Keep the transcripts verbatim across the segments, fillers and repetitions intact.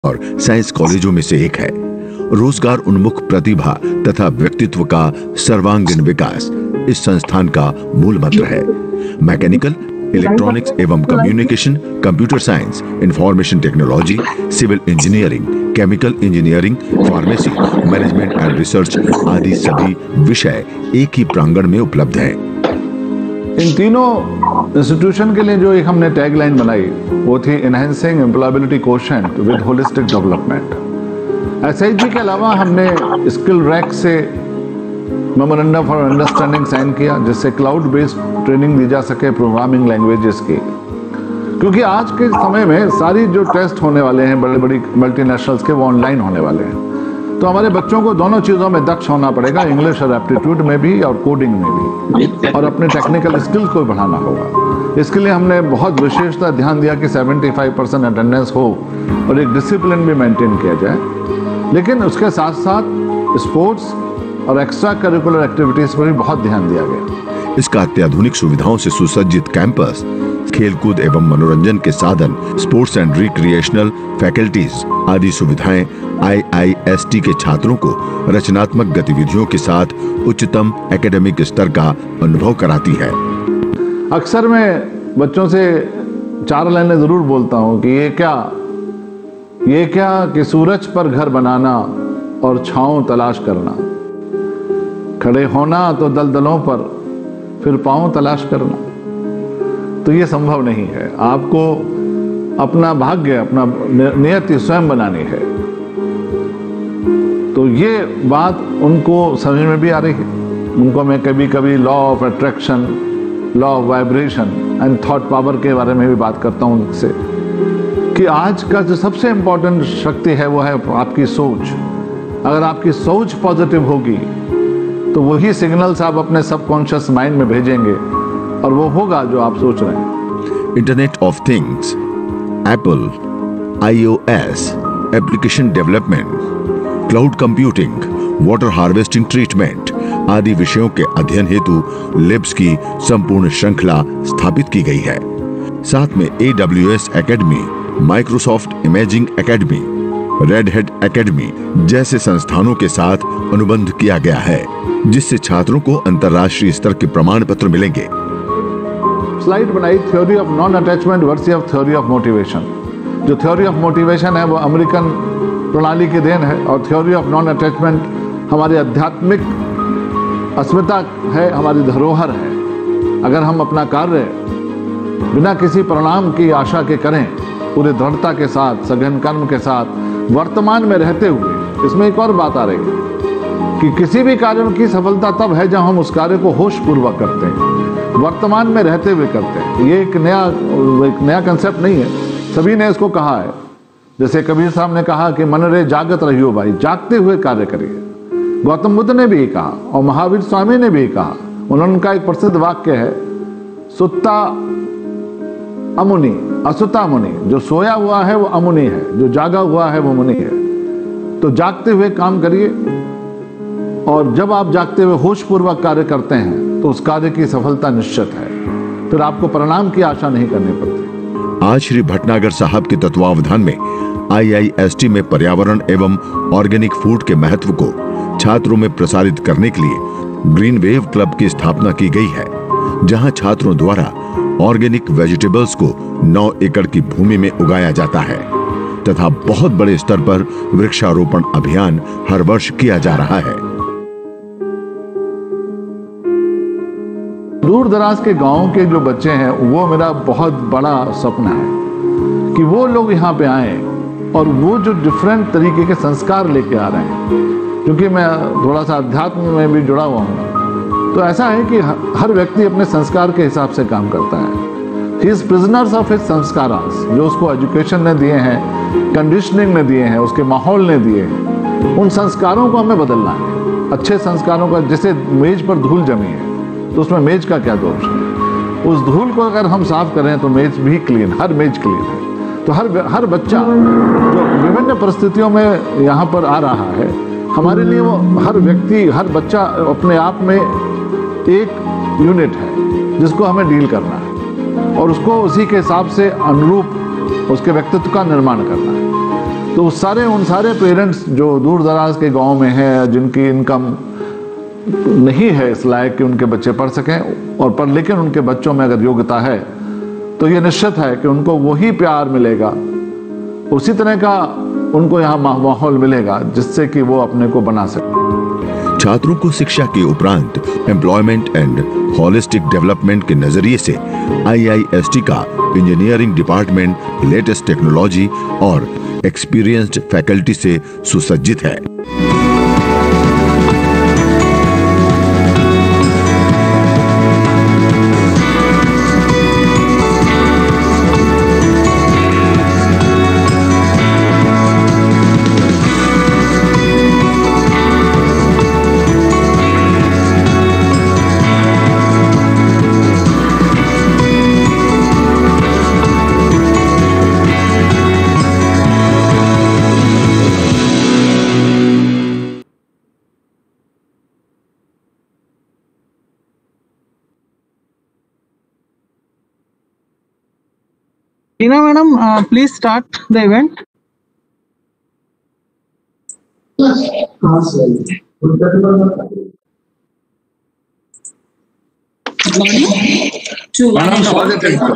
और साइंस कॉलेजों में से एक है। रोजगार उन्मुख प्रतिभा तथा व्यक्तित्व का सर्वांगीण विकास इस संस्थान का मूल मंत्र है। मैकेनिकल, इलेक्ट्रॉनिक्स एवं communication, computer science, information technology, civil engineering, chemical engineering, pharmacy, management and research आदि सभी विषय एक ही प्रांगण में उपलब्ध हैं। इन तीनों इंस्टीट्यूशन के लिए जो एक हमने टैगलाइन बनाई वो थी enhancing employability quotient with holistic development. SIG के अलावा हमने स्किल रैक से मेमोरेंडम फॉर अंडरस्टैंडिंग साइन किया, जिससे क्लाउड बेस्ड ट्रेनिंग दी जा सके प्रोग्रामिंग लैंग्वेजेस की, क्योंकि आज के समय में सारी जो टेस्ट होने वाले हैं बड़े बड़ी मल्टीनेशनल्स के वो ऑनलाइन होने वाले हैं। तो हमारे बच्चों को दोनों चीज़ों में दक्ष होना पड़ेगा, इंग्लिश और एप्टीट्यूड में भी और कोडिंग में भी, और अपने टेक्निकल स्किल्स को बढ़ाना होगा। इसके लिए हमने बहुत विशेषता ध्यान दिया कि पचहत्तर परसेंट अटेंडेंस हो और एक डिसिप्लिन भी मेंटेन किया जाए। लेकिन उसके साथ साथ स्पोर्ट्स और एक्स्ट्रा करिकुलर एक्टिविटीज़ पर भी बहुत ध्यान दिया गया। इसका अत्याधुनिक सुविधाओं से सुसज्जित कैंपस, खेलकूद एवं मनोरंजन के साधन, स्पोर्ट्स एंड रिक्रिएशनल फैकल्टीज आदि सुविधाएं आई आई एस टी के छात्रों को रचनात्मक गतिविधियों के साथ उच्चतम एकेडमिक स्तर का अनुभव कराती है। अक्सर मैं बच्चों से चार लाइनें जरूर बोलता हूं कि ये क्या ये क्या कि सूरज पर घर बनाना और छांव तलाश करना, खड़े होना तो दलदलों पर फिर पांव तलाश करना। तो ये संभव नहीं है। आपको अपना भाग्य, अपना नियति स्वयं बनानी है। तो ये बात उनको समझ में भी आ रही है। उनको मैं कभी कभी law of attraction, law of vibration and thought power के बारे में भी बात करता हूं उनसे, कि आज का जो सबसे इंपॉर्टेंट शक्ति है वो है आपकी सोच। अगर आपकी सोच पॉजिटिव होगी तो वही सिग्नल्स आप अपने सबकॉन्शियस माइंड में भेजेंगे और वो होगा जो आप सोच रहे हैं। Internet of things, Apple, I O S, application development, cloud computing, water harvesting treatment आदि विषयों के अध्ययन हेतु लैब्स की संपूर्ण श्रृंखला स्थापित की गई है। साथ में A W S academy, Microsoft imaging academy, Red Hat academy जैसे संस्थानों के साथ अनुबंध किया गया है, जिससे छात्रों को अंतर्राष्ट्रीय स्तर के प्रमाण पत्र मिलेंगे। स्लाइड बनाई theory of non attachment versus theory of motivation. जो थ्योरी ऑफ मोटिवेशन है वो अमेरिकन प्रणाली की देन है और थ्योरी ऑफ नॉन अटैचमेंट हमारी आध्यात्मिक अस्मिता है, हमारी धरोहर है। अगर हम अपना कार्य बिना किसी परिणाम की आशा के करें, पूरी दृढ़ता के साथ, सघन कर्म के साथ, वर्तमान में रहते हुए, इसमें एक और बात आ रही है कि किसी भी कार्य की सफलता तब है जब हम उस कार्य को होश पूर्वक करते हैं, वर्तमान में रहते हुए करते हैं। ये एक नया एक नया कंसेप्ट नहीं है, सभी ने इसको कहा है। जैसे कबीर साहब ने कहा कि मन रे जागत रहियो भाई, जागते हुए कार्य करिए। गौतम बुद्ध ने भी कहा और महावीर स्वामी ने भी कहा। उनका एक प्रसिद्ध वाक्य है, सुत्ता अमुनि असुता मुनि। जो सोया हुआ है वो अमुनि है, जो जागा हुआ है वो मुनि है। तो जागते हुए काम करिए, और जब आप जागते हुए होश पूर्वक कार्य करते हैं तो उस कार्य की सफलता निश्चित है, फिर आपको परिणाम की आशा नहीं करनी पड़ती। आज श्री भटनागर साहब के तत्वावधान में आई आई एस टी में पर्यावरण एवं ऑर्गेनिक फूड के महत्व को छात्रों में प्रसारित करने के लिए ग्रीन वेव क्लब की स्थापना की गई है, जहां छात्रों द्वारा ऑर्गेनिक वेजिटेबल्स को नौ एकड़ की भूमि में उगाया जाता है तथा बहुत बड़े स्तर पर वृक्षारोपण अभियान हर वर्ष किया जा रहा है। दूर दराज के गांवों के जो बच्चे हैं, वो मेरा बहुत बड़ा सपना है कि वो लोग यहाँ पे आए और वो जो डिफरेंट तरीके के संस्कार लेके आ रहे हैं। क्योंकि मैं थोड़ा सा अध्यात्म में भी जुड़ा हुआ हूँ, तो ऐसा है कि हर व्यक्ति अपने संस्कार के हिसाब से काम करता है। He is prisoners of his संस्कारास, जो उसको एजुकेशन ने दिए हैं, कंडीशनिंग ने दिए हैं, उसके माहौल ने दिए हैं। उन संस्कारों को हमें बदलना है, अच्छे संस्कारों का। जैसे मेज पर धूल जमी है तो उसमें मेज का क्या दोष है? उस धूल को अगर हम साफ करें तो मेज भी क्लीन, हर मेज क्लीन है। तो हर हर बच्चा जो विभिन्न परिस्थितियों में यहाँ पर आ रहा है, हमारे लिए वो हर व्यक्ति, हर बच्चा अपने आप में एक यूनिट है जिसको हमें डील करना है और उसको उसी के हिसाब से अनुरूप उसके व्यक्तित्व का निर्माण करना है। तो सारे उन सारे पेरेंट्स जो दूर दराज के गांव में हैं, जिनकी इनकम नहीं है इस लायक कि उनके बच्चे पढ़ सकें, और पर लेकिन उनके बच्चों में अगर योग्यता है तो ये निश्चित है कि उनको वही प्यार मिलेगा, उसी तरह का उनको यहाँ माहौल मिलेगा जिससे कि वो अपने को बना सके। छात्रों को शिक्षा के उपरांत एम्प्लॉयमेंट एंड होलिस्टिक डेवलपमेंट के नजरिए से आई आई एस टी का इंजीनियरिंग डिपार्टमेंट लेटेस्ट टेक्नोलॉजी और एक्सपीरियंस्ड फैकल्टी से सुसज्जित है। Tina madam, uh, please start the event. To one and all.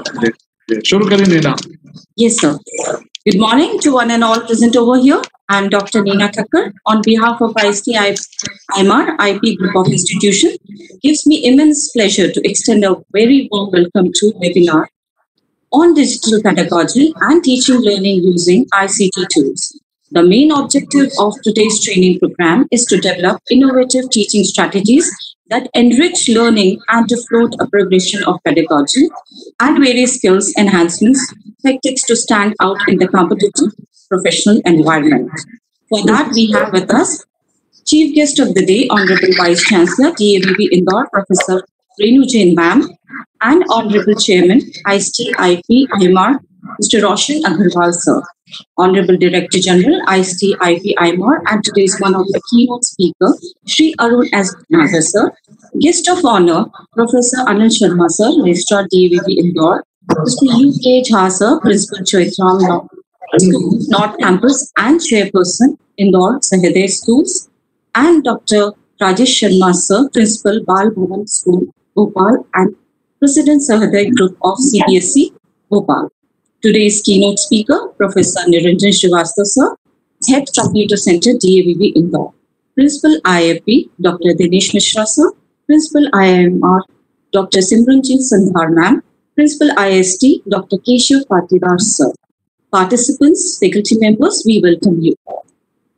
Yes, sir. Good morning to one and all present over here. I'm Doctor Neena Thakkar. On behalf of I S T I M R I P Group of Institution, gives me immense pleasure to extend a very warm welcome to webinar on digital pedagogy and teaching learning using I C T tools. The main objective of today's training program is to develop innovative teaching strategies that enrich learning and to float a progression of pedagogy and various skills enhancements, tactics to stand out in the competitive professional environment. For that, we have with us Chief Guest of the Day, Honorable Vice Chancellor, D A V V Indore, Professor Renu Jain Ma'am, and Honorable Chairman, I S T I P I M R, Mister Roshan Agarwal, Sir. Honorable Director General, I S T I P I M R, and today's one of the keynote speaker, Shri Arun S. Nagar, Sir. Guest of honor, Professor Anil Sharma, Sir, Registrar D A V V Indore, Mister U K Jha, Sir, Principal Chaitram School, North Campus, and Chairperson, Indore Sahadev Schools, and Doctor Rajesh Sharma, Sir, Principal Bal Bhavan School, Bhopal, and President Sahadev Group of C B S E, Bhopal. Today's keynote speaker, Professor Niranjan Srivastava, Sir, Head Computer Center, D A V V Indore. Principal I I P, Doctor Dinesh Mishra, Sir. Principal I I M R, Doctor Simranjit Sandhar, Ma'am. Principal I S T, Doctor Keshav Patidar, Sir. Participants, faculty members, we welcome you all.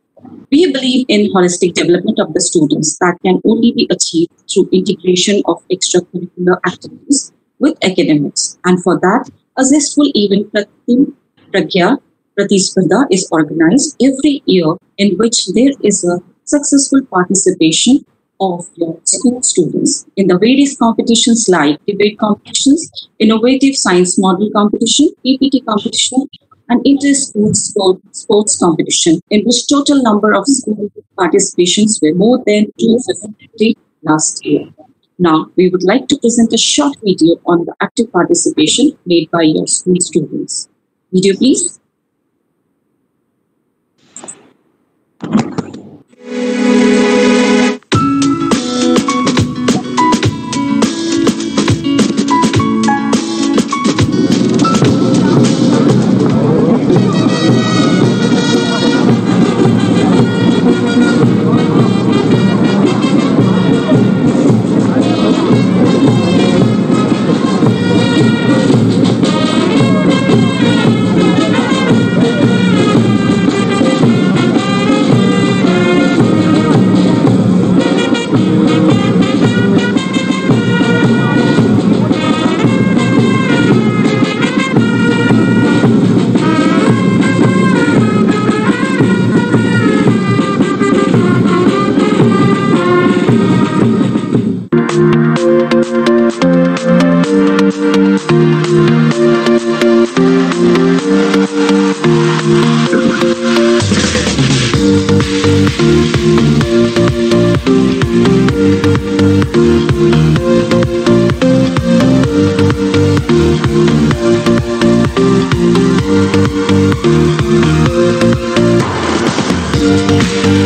We believe in holistic development of the students that can only be achieved through integration of extracurricular activities with academics. And for that, a zestful event, Pratim Pragya Pratisparda, is organized every year in which there is a successful participation of your school students in the various competitions like debate competitions, innovative science model competition, P P T competition, and inter-school sport, sports competition, in which total number of school participations were more than two hundred fifty last year. Now, we would like to present a short video on the active participation made by your school students. Video, please.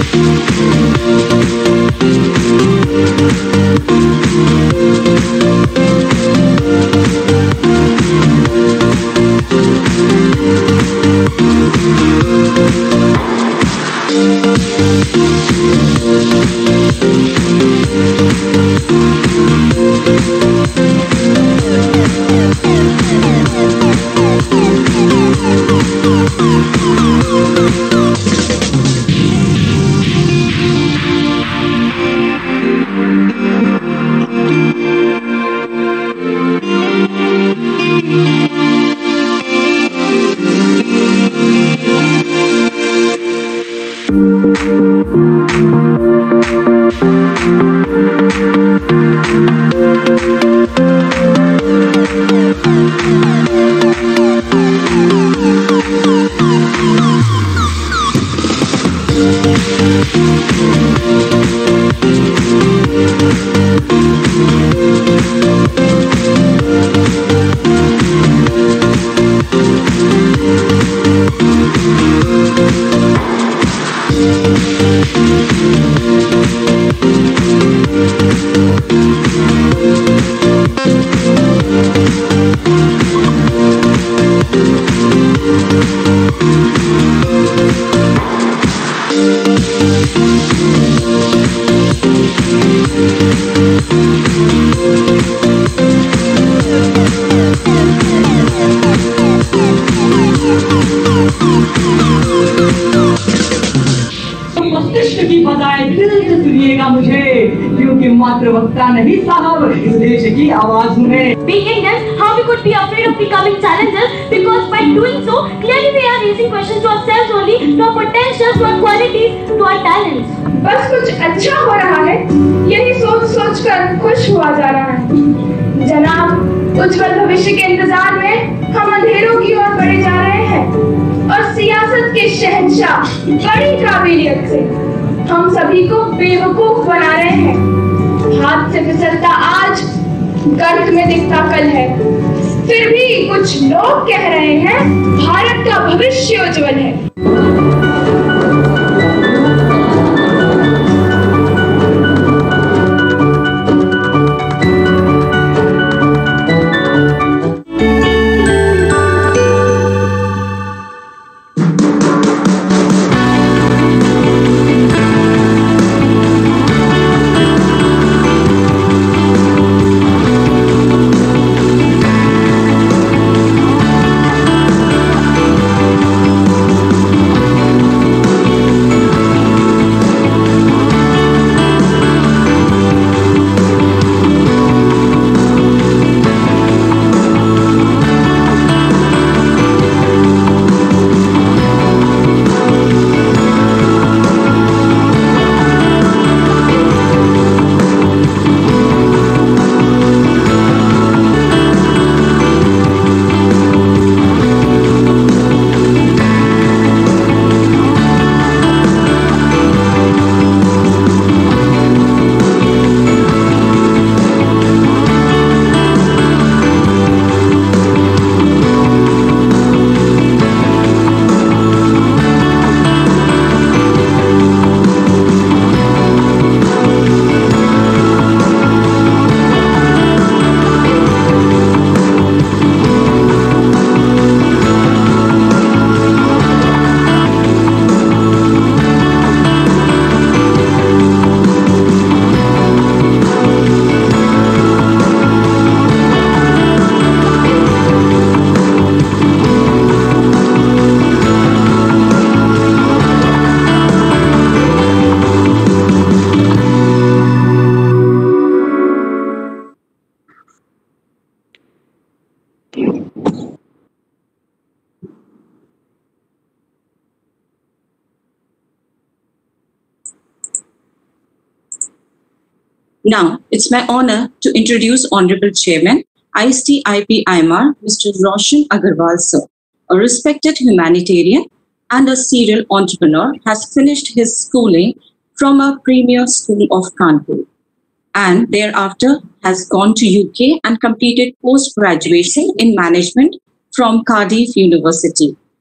वक्ता नहीं साहब, इस देश की आवाज में। Being Indians, how we could be afraid of becoming challengers, because by doing so, clearly we are raising questions to ourselves only, to our potentials, to our qualities, to our talents. बस कुछ अच्छा हो रहा है, यही सोच सोच कर खुश हुआ जा रहा है। जनाब, उज्जवल भविष्य के इंतजार में हम अंधेरों की ओर बढ़े जा रहे हैं और सियासत के शहंशाह बड़ी काबिलियत से हम सभी को बेवकूफ बना रहे हैं। हाथ से फिसलता आज गर्त में दिखता कल है, फिर भी कुछ लोग कह रहे हैं भारत का भविष्य उज्जवल है। Now, it's my honor to introduce Honorable Chairman, I S T I P I M R, Mister Roshan Agarwal sir, a respected humanitarian and a serial entrepreneur, has finished his schooling from a premier school of Kanpur and thereafter has gone to U K and completed post-graduation in management from Cardiff University.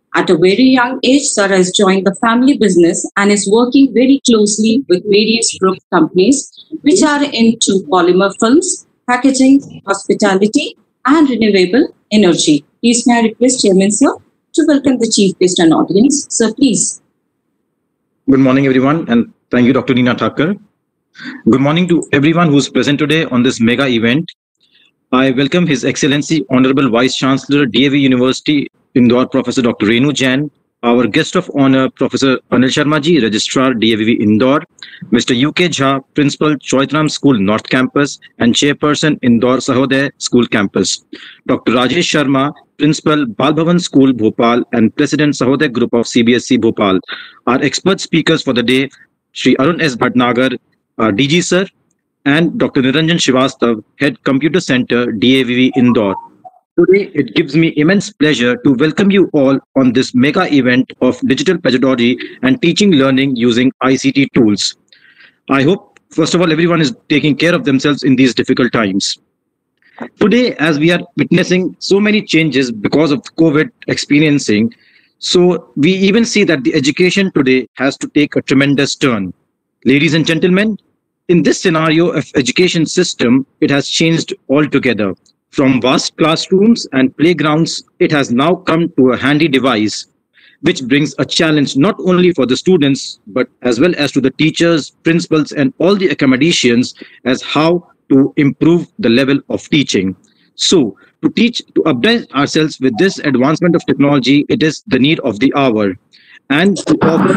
At a very young age, sir has joined the family business and is working very closely with various group companies which are into polymer films, packaging, hospitality, and renewable energy. Please may I request Chairman sir to welcome the chief guest and audience. Sir, please. Good morning, everyone, and thank you, Doctor Neena Thakur. Good morning to everyone who is present today on this mega event. I welcome His Excellency Honorable Vice Chancellor, D A V University, Indore, Professor Doctor Renu Jain, our guest of honor, Professor Anil Sharma Ji, Registrar, D A V V Indore, Mister U K Jha, Principal, Choitram School, North Campus, and Chairperson, Indore Sahodaya School Campus, Doctor Rajesh Sharma, Principal, Bal Bhavan School, Bhopal, and President, Sahodaya Group of C B S E, Bhopal. Our expert speakers for the day, Shri Arun S. Bhatnagar, uh, D G Sir, and Doctor Niranjan Shivastav, Head Computer Center, D A V V Indore. Today, it gives me immense pleasure to welcome you all on this mega event of digital pedagogy and teaching learning using I C T tools. I hope, first of all, everyone is taking care of themselves in these difficult times. Today, as we are witnessing so many changes because of COVID experiencing, so we even see that the education today has to take a tremendous turn. Ladies and gentlemen, in this scenario of education system, it has changed altogether. From vast classrooms and playgrounds, it has now come to a handy device, which brings a challenge not only for the students, but as well as to the teachers, principals, and all the academicians as how to improve the level of teaching. So, to teach, to update ourselves with this advancement of technology, it is the need of the hour. And to offer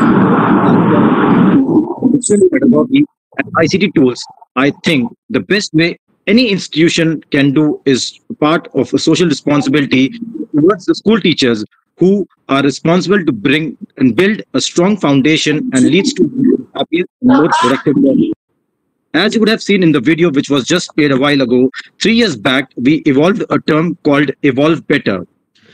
pedagogy and I C T tools, I think the best way any institution can do is part of a social responsibility towards the school teachers who are responsible to bring and build a strong foundation and leads to happier and more productive learning. As you would have seen in the video which was just played a while ago, three years back, we evolved a term called Evolve Better.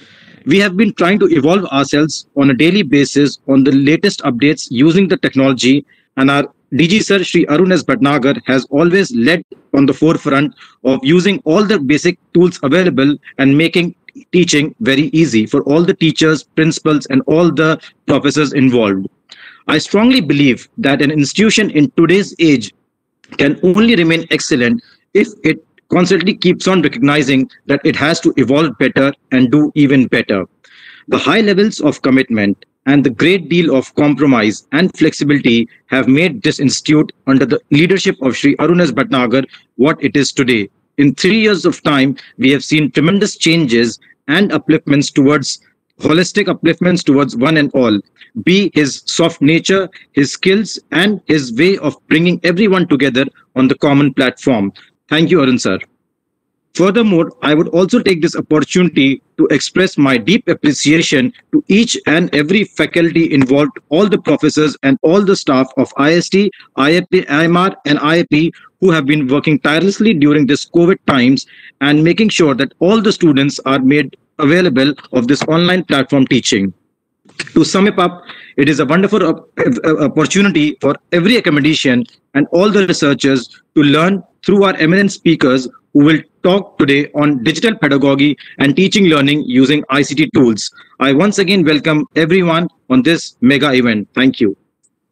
We have been trying to evolve ourselves on a daily basis on the latest updates using the technology, and our D G Sir Shri Arun S. Bhatnagar has always led on the forefront of using all the basic tools available and making teaching very easy for all the teachers, principals, and all the professors involved. I strongly believe that an institution in today's age can only remain excellent if it constantly keeps on recognizing that it has to evolve better and do even better. The high levels of commitment and the great deal of compromise and flexibility have made this institute under the leadership of Shri Arun S. Bhatnagar what it is today. In three years of time, we have seen tremendous changes and upliftments towards holistic upliftments towards one and all, be his soft nature, his skills, and his way of bringing everyone together on the common platform. Thank you, Arun sir. Furthermore, I would also take this opportunity to express my deep appreciation to each and every faculty involved, all the professors and all the staff of I S T, I I P, I M R and I I P who have been working tirelessly during this COVID times and making sure that all the students are made available of this online platform teaching. To sum it up, it is a wonderful opportunity for every academician and all the researchers to learn through our eminent speakers who will talk today on digital pedagogy and teaching learning using I C T tools. I once again welcome everyone on this mega event. Thank you.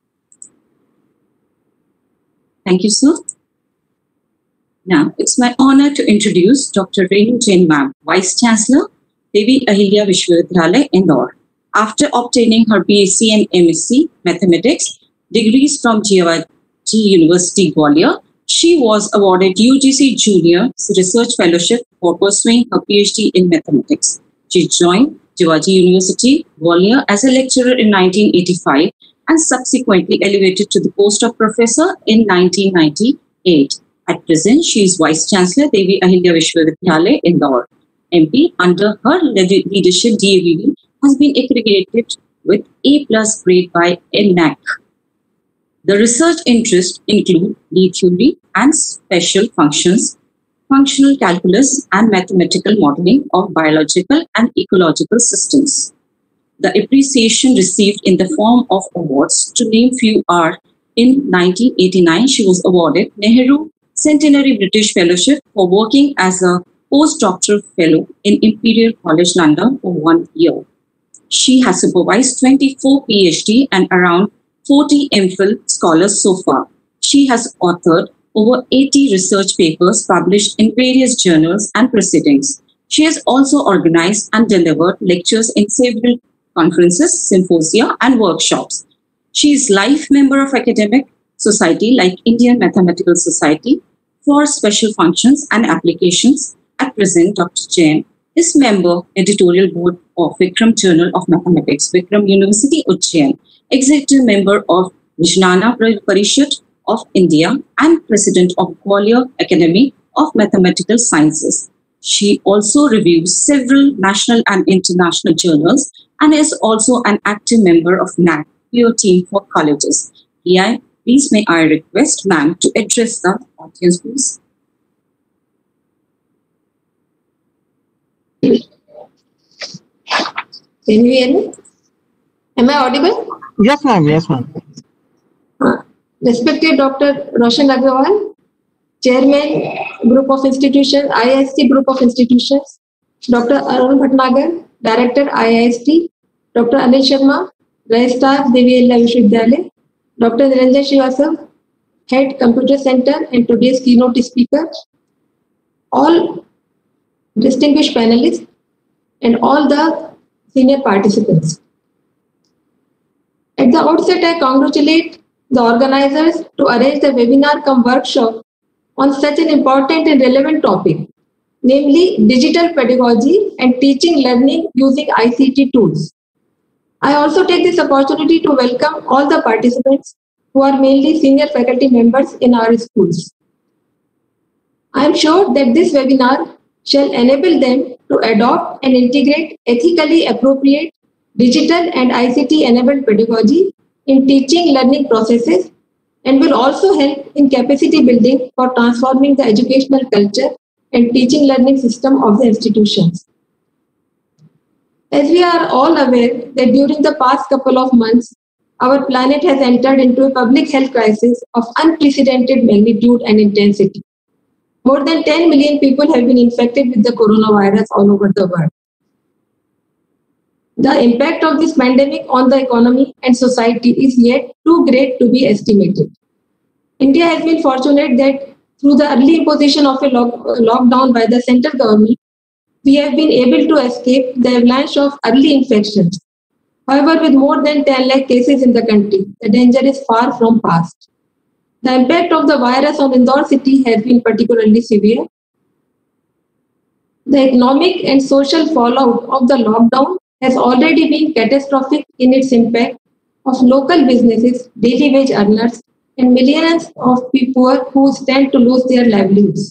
Thank you, sir. Now, it's my honor to introduce Doctor Renu Jain Ma'am, Vice Chancellor, Devi Ahilya Vishwavidyalaya, Indore. After obtaining her B S c and M S c Mathematics degrees from J I T University, Gwalior, she was awarded U G C Junior Research Fellowship for pursuing her PhD in Mathematics. She joined J I T University, Gwalior as a lecturer in nineteen eighty-five and subsequently elevated to the post of professor in nineteen ninety-eight. At present, she is Vice Chancellor, Devi Ahilya Vishwavidyalaya, Indore. M P, under her leadership, D A V V has been accredited with A plus grade by N A C. The research interests include D theory and special functions, functional calculus, and mathematical modeling of biological and ecological systems. The appreciation received in the form of awards, to name few, are in nineteen eighty-nine, she was awarded Nehru Centenary British Fellowship for working as a postdoctoral fellow in Imperial College London for one year. She has supervised twenty-four PhD and around forty MPhil scholars so far. She has authored over eighty research papers published in various journals and proceedings. She has also organized and delivered lectures in several conferences, symposia, and workshops. She is life member of academic society like Indian Mathematical Society for special functions and applications. At present, Doctor Jain is member editorial board of Vikram Journal of Mathematics, Vikram University, Ujjain, executive member of Vijnana Parishad of India, and president of Gwalior Academy of Mathematical Sciences. She also reviews several national and international journals and is also an active member of N A C, peer team for colleges. Yeah, please may I request ma'am to address the audience, please. Can you hear me? Am I audible? Yes, ma'am. Yes, ma'am. Uh, respected Doctor Roshan Agrawal, Chairman, Group of Institutions, I I S T Group of Institutions, Doctor Arun Bhatnagar, Director, I I S T, Doctor Anil Sharma, Registrar, Devi Ahilya Vishwavidyalaya, Doctor Niranjan Srivastav, Head Computer Center and today's keynote speaker, all distinguished panelists, and all the senior participants. At the outset, I congratulate the organizers to arrange the webinar cum workshop on such an important and relevant topic, namely digital pedagogy and teaching learning using I C T tools. I also take this opportunity to welcome all the participants who are mainly senior faculty members in our schools. I am sure that this webinar shall enable them to adopt and integrate ethically appropriate digital and I C T-enabled pedagogy in teaching learning processes and will also help in capacity building for transforming the educational culture and teaching learning system of the institutions. As we are all aware that during the past couple of months, our planet has entered into a public health crisis of unprecedented magnitude and intensity. More than ten million people have been infected with the coronavirus all over the world. The impact of this pandemic on the economy and society is yet too great to be estimated. India has been fortunate that through the early imposition of a lock lockdown by the central government, we have been able to escape the avalanche of early infections. However, with more than ten lakh cases in the country, the danger is far from past. The impact of the virus on Indore city has been particularly severe. The economic and social fallout of the lockdown has already been catastrophic in its impact of local businesses, daily wage earners, and millions of people who stand to lose their livelihoods.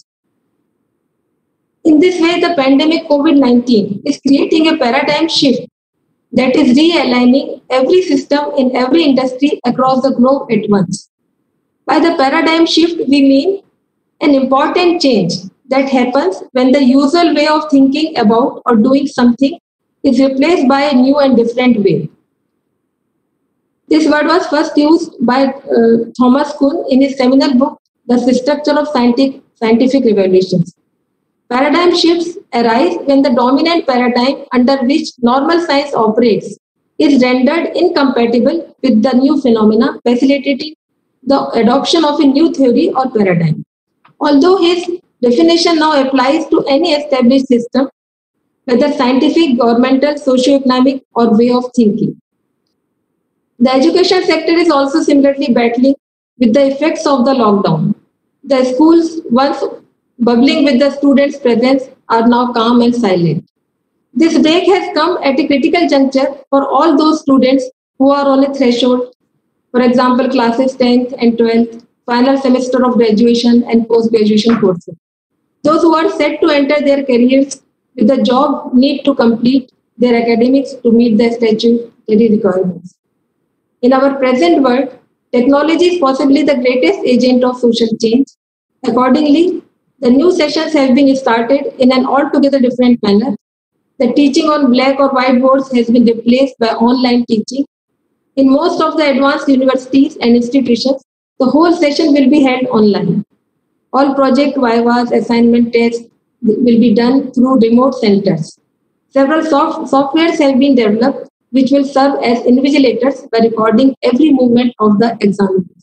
In this way, the pandemic COVID nineteen is creating a paradigm shift that is realigning every system in every industry across the globe at once. By the paradigm shift, we mean an important change that happens when the usual way of thinking about or doing something is replaced by a new and different way. This word was first used by uh, Thomas Kuhn in his seminal book, The Structure of Scientific, Scientific Revolutions. Paradigm shifts arise when the dominant paradigm under which normal science operates is rendered incompatible with the new phenomena, facilitating the adoption of a new theory or paradigm. Although his definition now applies to any established system, whether scientific, governmental, socio-economic, or way of thinking. The education sector is also similarly battling with the effects of the lockdown. The schools, once bubbling with the students' presence, are now calm and silent. This break has come at a critical juncture for all those students who are on a threshold, for example, classes tenth and twelfth, final semester of graduation and post-graduation courses. Those who are set to enter their careers with a job need to complete their academics to meet the statutory requirements. In our present world, technology is possibly the greatest agent of social change. Accordingly, the new sessions have been started in an altogether different manner. The teaching on black or white boards has been replaced by online teaching. In most of the advanced universities and institutions, the whole session will be held online. All project vivas, assignment tests will be done through remote centers. Several soft softwares have been developed which will serve as invigilators by recording every movement of the examiners.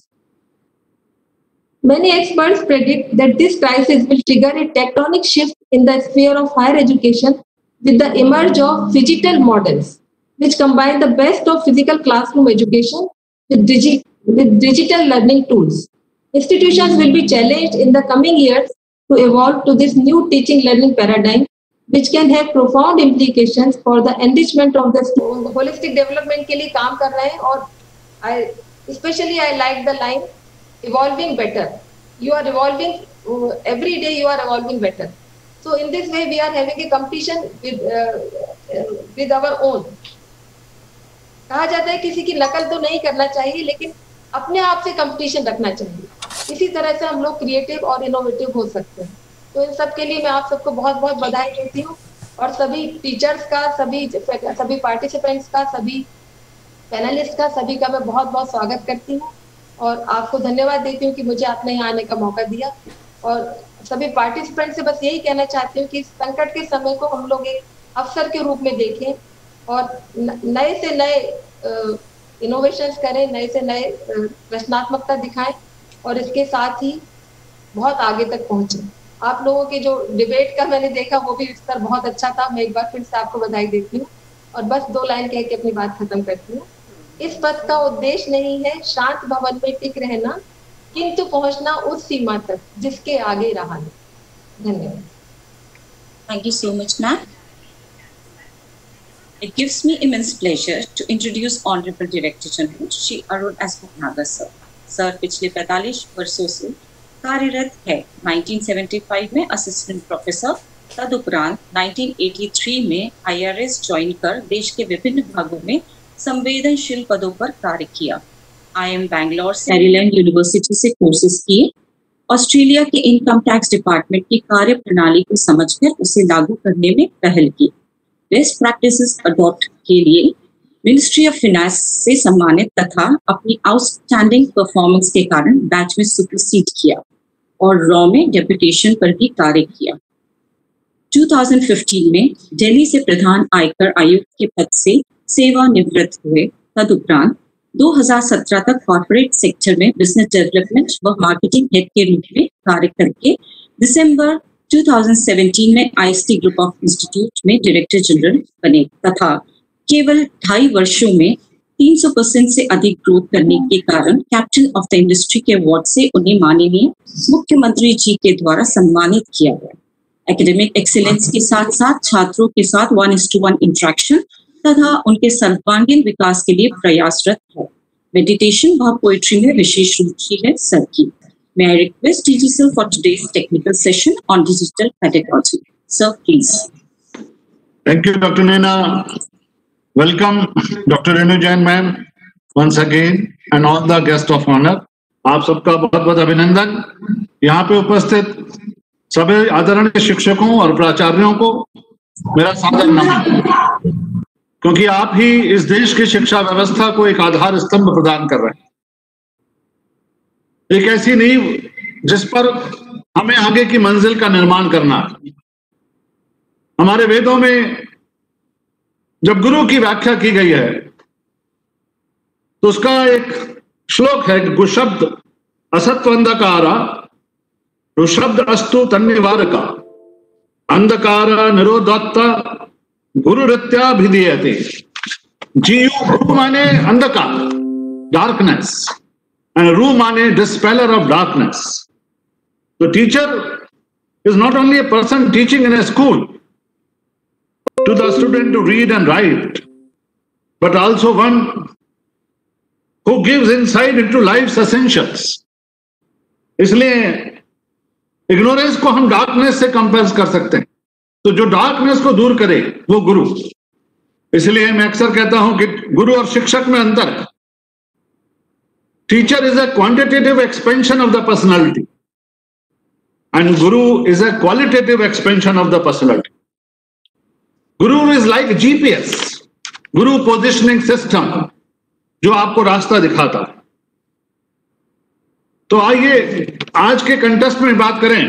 Many experts predict that this crisis will trigger a tectonic shift in the sphere of higher education with the emerge of phygital models, which combine the best of physical classroom education with, digi with digital learning tools. Institutions will be challenged in the coming years to evolve to this new teaching learning paradigm, which can have profound implications for the enrichment of the students. Holistic development के लिए काम कर रहे हैं और I especially I like the line evolving better. You are evolving uh, every day. You are evolving better. So in this way, we are having a competition with uh, uh, with our own. कहा जाता है किसी की नकल तो नहीं करना चाहिए, लेकिन अपने आप से कंपटीशन रखना चाहिए. इसी तरह से हम लोग क्रिएटिव और इनोवेटिव हो सकते हैं. तो इन सब के लिए मैं आप सबको बहुत बहुत बधाई देती हूँ और सभी टीचर्स का, सभी सभी पार्टिसिपेंट्स का, सभी पैनलिस्ट का, सभी का मैं बहुत बहुत स्वागत करती हूँ और आपको धन्यवाद देती हूँ कि मुझे आपने यहाँ आने का मौका दिया. और सभी पार्टिसिपेंट से बस यही कहना चाहती हूँ कि इस संकट के समय को हम लोग एक अवसर के रूप में देखें और नए से नए इनोवेशंस करें, नए से नए रचनात्मकता दिखाएं और इसके साथ ही बहुत आगे तक पहुंचे. आप लोगों के जो डिबेट का मैंने देखा वो भी स्तर बहुत अच्छा था. मैं एक बार फिर से आपको बधाई देती हूँ और बस दो लाइन कह के अपनी बात खत्म करती हूँ. इस पथ का उद्देश्य नहीं है शांत भवन में टिक रहना, किंतु पहुंचना उस सीमा तक जिसके आगे रहा है. धन्यवाद. Thank you so much, ma'am. It gives me immense pleasure to introduce Honorable Director General Shri Arun S. Bhatnagar sir. Sir पिछले पैंतालीस वर्षों से कार्यरत है. नाइनटीन सेवेंटी फाइव में असिस्टेंट प्रोफेसर, तदुपरांत नाइनटीन एटी थ्री में आई आर एस ज्वाइन कर देश के विभिन्न भागों में संवेदनशील पदों पर कार्य किया. I M Bangalore Maryland university से कोर्सेज किए. ऑस्ट्रेलिया के इनकम टैक्स डिपार्टमेंट की कार्य प्रणाली को समझकर उसे लागू करने में पहल की. बेस्ट प्रैक्टिसेस अडॉप्ट के लिए मिनिस्ट्री ऑफ फाइनेंस से सम्मानित तथा अपनी आउटस्टैंडिंग परफॉर्मेंस के कारण बैच में सुपरसीड किया और रॉ में डेपुटेशन पर भी कार्य किया. दो हज़ार पंद्रह में दिल्ली से प्रधान आयकर आयुक्त के पद से सेवानिवृत्त हुए. तदुपरांत दो हज़ार सत्रह तक कॉर्पोरेट सेक्टर में बिजनेस डेवलपमेंट व मार्केटिंग हेड के रूप में कार्य करके दिसंबर दो हज़ार सत्रह में I S T group of institute में डायरेक्टर जनरल बने तथा केवल ढाई वर्षों में तीन सौ परसेंट से अधिक ग्रोथ करने के कारण कैप्टन ऑफ द इंडस्ट्री के अवार्ड से उन्हें माननीय मुख्यमंत्री जी के द्वारा सम्मानित किया गया. एकेडमिक एक्सीलेंस के साथ साथ छात्रों के साथ one is to one interaction तथा उनके सर्वांगीण विकास के लिए प्रयासरत है. मेडिटेशन व पोएट्री में विशेष रुचि है सर की. May I request D G sir for today's technical session on digital pedagogy. Sir, please. Thank you, Doctor Naina. Welcome, Doctor Renu Jain ma'am, once again, and all the guests of honor. आप सबका बहुत बहुत अभिनंदन. यहाँ पे उपस्थित सभी आदरणीय शिक्षकों और प्राचार्यों को मेरा सादर नमन, क्योंकि आप ही इस देश की शिक्षा व्यवस्था को एक आधार स्तंभ प्रदान कर रहे हैं. एक ऐसी नींव जिस पर हमें आगे की मंजिल का निर्माण करना है. हमारे वेदों में जब गुरु की व्याख्या की गई है तो उसका एक श्लोक है कि गुशब्द असत्व अंधकारा रुशब्द अस्तु तन्निवारका अंधकार निरोधत्ता गुरुरित्याभिधीयते. जीयु गुरु माने अंधकार, darkness, and Ru mane dispeller of darkness. The teacher is not only a person teaching in a school to the student to read and write, but also one who gives insight into life's essentials. इसलिए ignorance को हम darkness से compare कर सकते हैं. तो जो darkness को दूर करे वो गुरु. इसलिए मैं अक्सर कहता हूं कि गुरु और शिक्षक में अंतर है. Teacher is a quantitative expansion of the personality, and Guru is a qualitative expansion of the personality. Guru is like G P S, Guru positioning system, जो आपको रास्ता दिखाता है. तो आइए आज के कंटेस्ट में बात करें.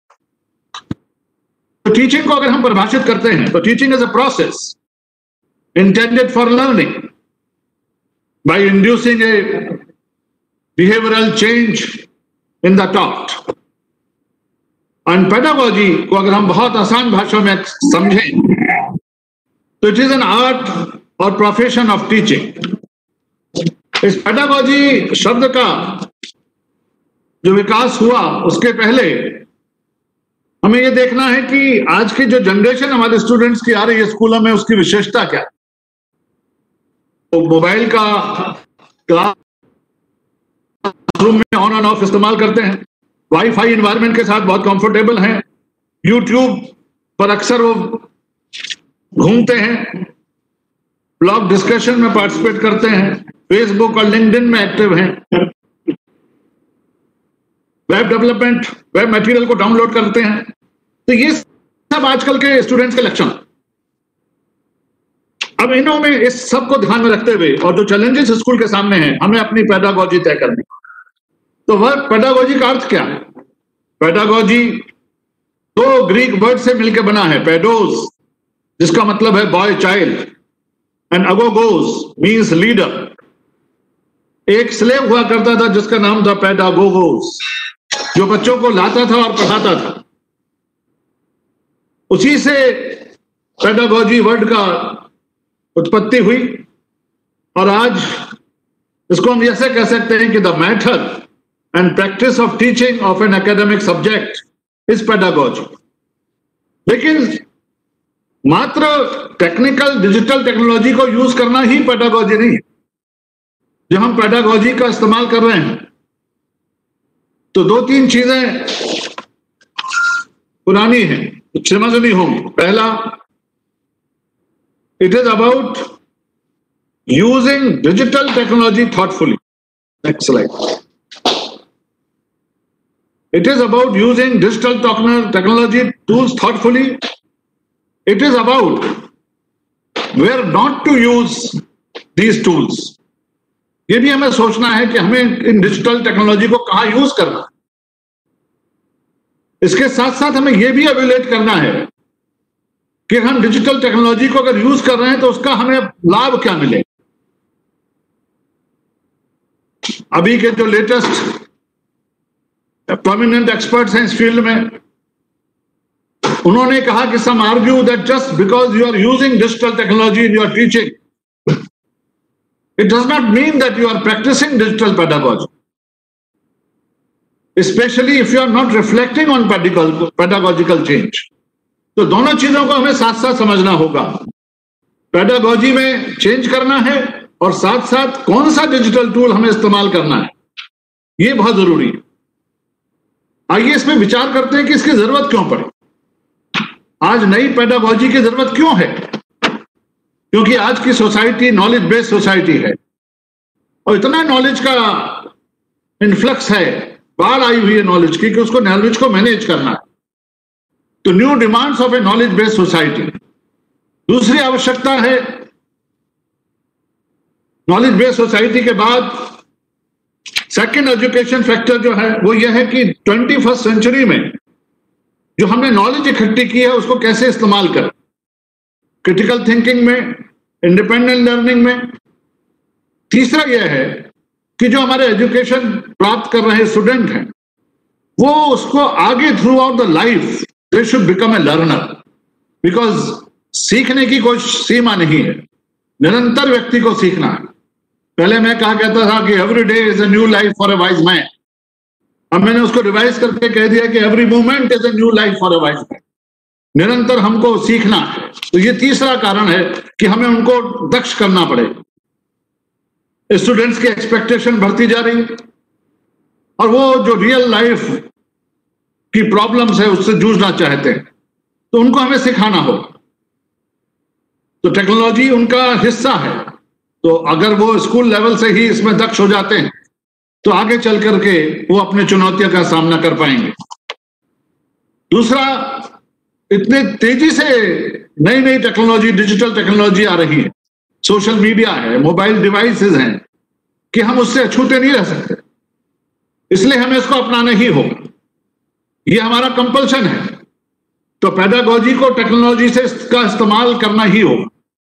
तो टीचिंग को अगर हम परिभाषित करते हैं तो teaching is a process intended for learning by inducing a behavioral change in the taught. And pedagogy को अगर हम बहुत आसान भाषा में समझें तो it is an art or profession of teaching. इस pedagogy शब्द का जो विकास हुआ उसके पहले हमें ये देखना है कि आज की जो जनरेशन हमारे स्टूडेंट्स की आ रही है स्कूलों में उसकी विशेषता क्या है। तो मोबाइल का क्लासरूम में ऑन एंड ऑफ इस्तेमाल करते हैं, वाईफाई एनवायरनमेंट के साथ बहुत कंफर्टेबल हैं, यूट्यूब पर अक्सर वो घूमते हैं, ब्लॉग डिस्कशन में पार्टिसिपेट करते हैं, फेसबुक और लिंक्डइन में एक्टिव हैं, वेब डेवलपमेंट वेब मटेरियल को डाउनलोड करते हैं। तो ये सब आजकल के स्टूडेंट्स के लक्षण। अब इन्हों में इस सब को ध्यान में रखते हुए और जो चैलेंजेस स्कूल के सामने हैं हमें अपनी पेडागोजी तय करनी। तो वह पेडागोजी का अर्थ क्या है? पेडागोजी दो ग्रीक वर्ड से मिलकर बना है, पेडोस जिसका मतलब है बॉय चाइल्ड एंड अगोगोस मींस लीडर। एक स्लेव हुआ करता था जिसका नाम था पेडागोगोस जो बच्चों को लाता था और पढ़ाता था। उसी से पेडागोजी वर्ड का उत्पत्ति हुई और आज इसको हम ऐसे कह सकते हैं कि the method and practice of teaching of an academic subject is pedagogy. लेकिन मात्र टेक्निकल डिजिटल टेक्नोलॉजी को यूज करना ही पेडागोजी नहीं है। जब हम पेडागोजी का इस्तेमाल कर रहे हैं तो दो तीन चीजें पुरानी हैं, समझनी होंगी। पहला, it is about using digital technology thoughtfully. Next slide. It is about using digital technology tools thoughtfully. It is about where not to use these tools. ये भी हमें सोचना है कि हमें इन डिजिटल टेक्नोलॉजी को कहां यूज करना। इसके साथ साथ हमें यह भी एवेल्यूएट करना है कि हम डिजिटल टेक्नोलॉजी को अगर यूज कर रहे हैं तो उसका हमें लाभ क्या मिले। अभी के जो लेटेस्ट प्रोमिनेंट एक्सपर्ट्स हैं इस फील्ड में, उन्होंने कहा कि some argue that just because you are using digital technology in your teaching it does not mean that you are practicing digital pedagogy, especially if you are not reflecting on pedagogical change. तो दोनों चीजों को हमें साथ साथ समझना होगा। Pedagogy में चेंज करना है और साथ साथ कौन सा डिजिटल टूल हमें इस्तेमाल करना है, ये बहुत जरूरी है। आइए इसमें विचार करते हैं कि इसकी जरूरत क्यों पड़ी। आज नई पेडागोजी की जरूरत क्यों है? क्योंकि आज की सोसाइटी नॉलेज बेस्ड सोसाइटी है और इतना नॉलेज का इन्फ्लक्स है, बाढ़ आई हुई है नॉलेज की, कि उसको नॉलेज को मैनेज करना है। तो new demands of a knowledge based society. दूसरी आवश्यकता है नॉलेज बेस्ड सोसाइटी के बाद सेकंड एजुकेशन फैक्टर जो है वो यह है कि ट्वेंटी फर्स्ट सेंचुरी में जो हमने नॉलेज इकट्ठी की है उसको कैसे इस्तेमाल करें। क्रिटिकल थिंकिंग में, इंडिपेंडेंट लर्निंग में। तीसरा यह है कि जो हमारे एजुकेशन प्राप्त कर रहे स्टूडेंट हैं वो उसको आगे throughout the life they should become a learner, because सीखने की कोई सीमा नहीं है, निरंतर व्यक्ति को सीखना है। पहले मैं कहा कहता था कि every day is a new life for a wise man. अब मैंने उसको रिवाइज करके कह दिया कि every moment is a new life for a wise man. निरंतर हमको सीखना है। तो ये तीसरा कारण है कि हमें उनको दक्ष करना पड़ेगा। स्टूडेंट्स की एक्सपेक्टेशन बढ़ती जा रही है और वो जो रियल लाइफ की प्रॉब्लम्स है उससे जूझना चाहते हैं, तो उनको हमें सिखाना होगा। तो टेक्नोलॉजी उनका हिस्सा है। तो अगर वो स्कूल लेवल से ही इसमें दक्ष हो जाते हैं तो आगे चल करके वो अपने चुनौतियों का सामना कर पाएंगे। दूसरा, इतने तेजी से नई नई टेक्नोलॉजी, डिजिटल टेक्नोलॉजी आ रही है, सोशल मीडिया है, मोबाइल डिवाइसेस हैं, कि हम उससे अछूते नहीं रह सकते। इसलिए हमें इसको अपनाना ही होगा, ये हमारा कंपल्शन है। तो पेडागोजी को टेक्नोलॉजी से इसका इस्तेमाल करना ही होगा।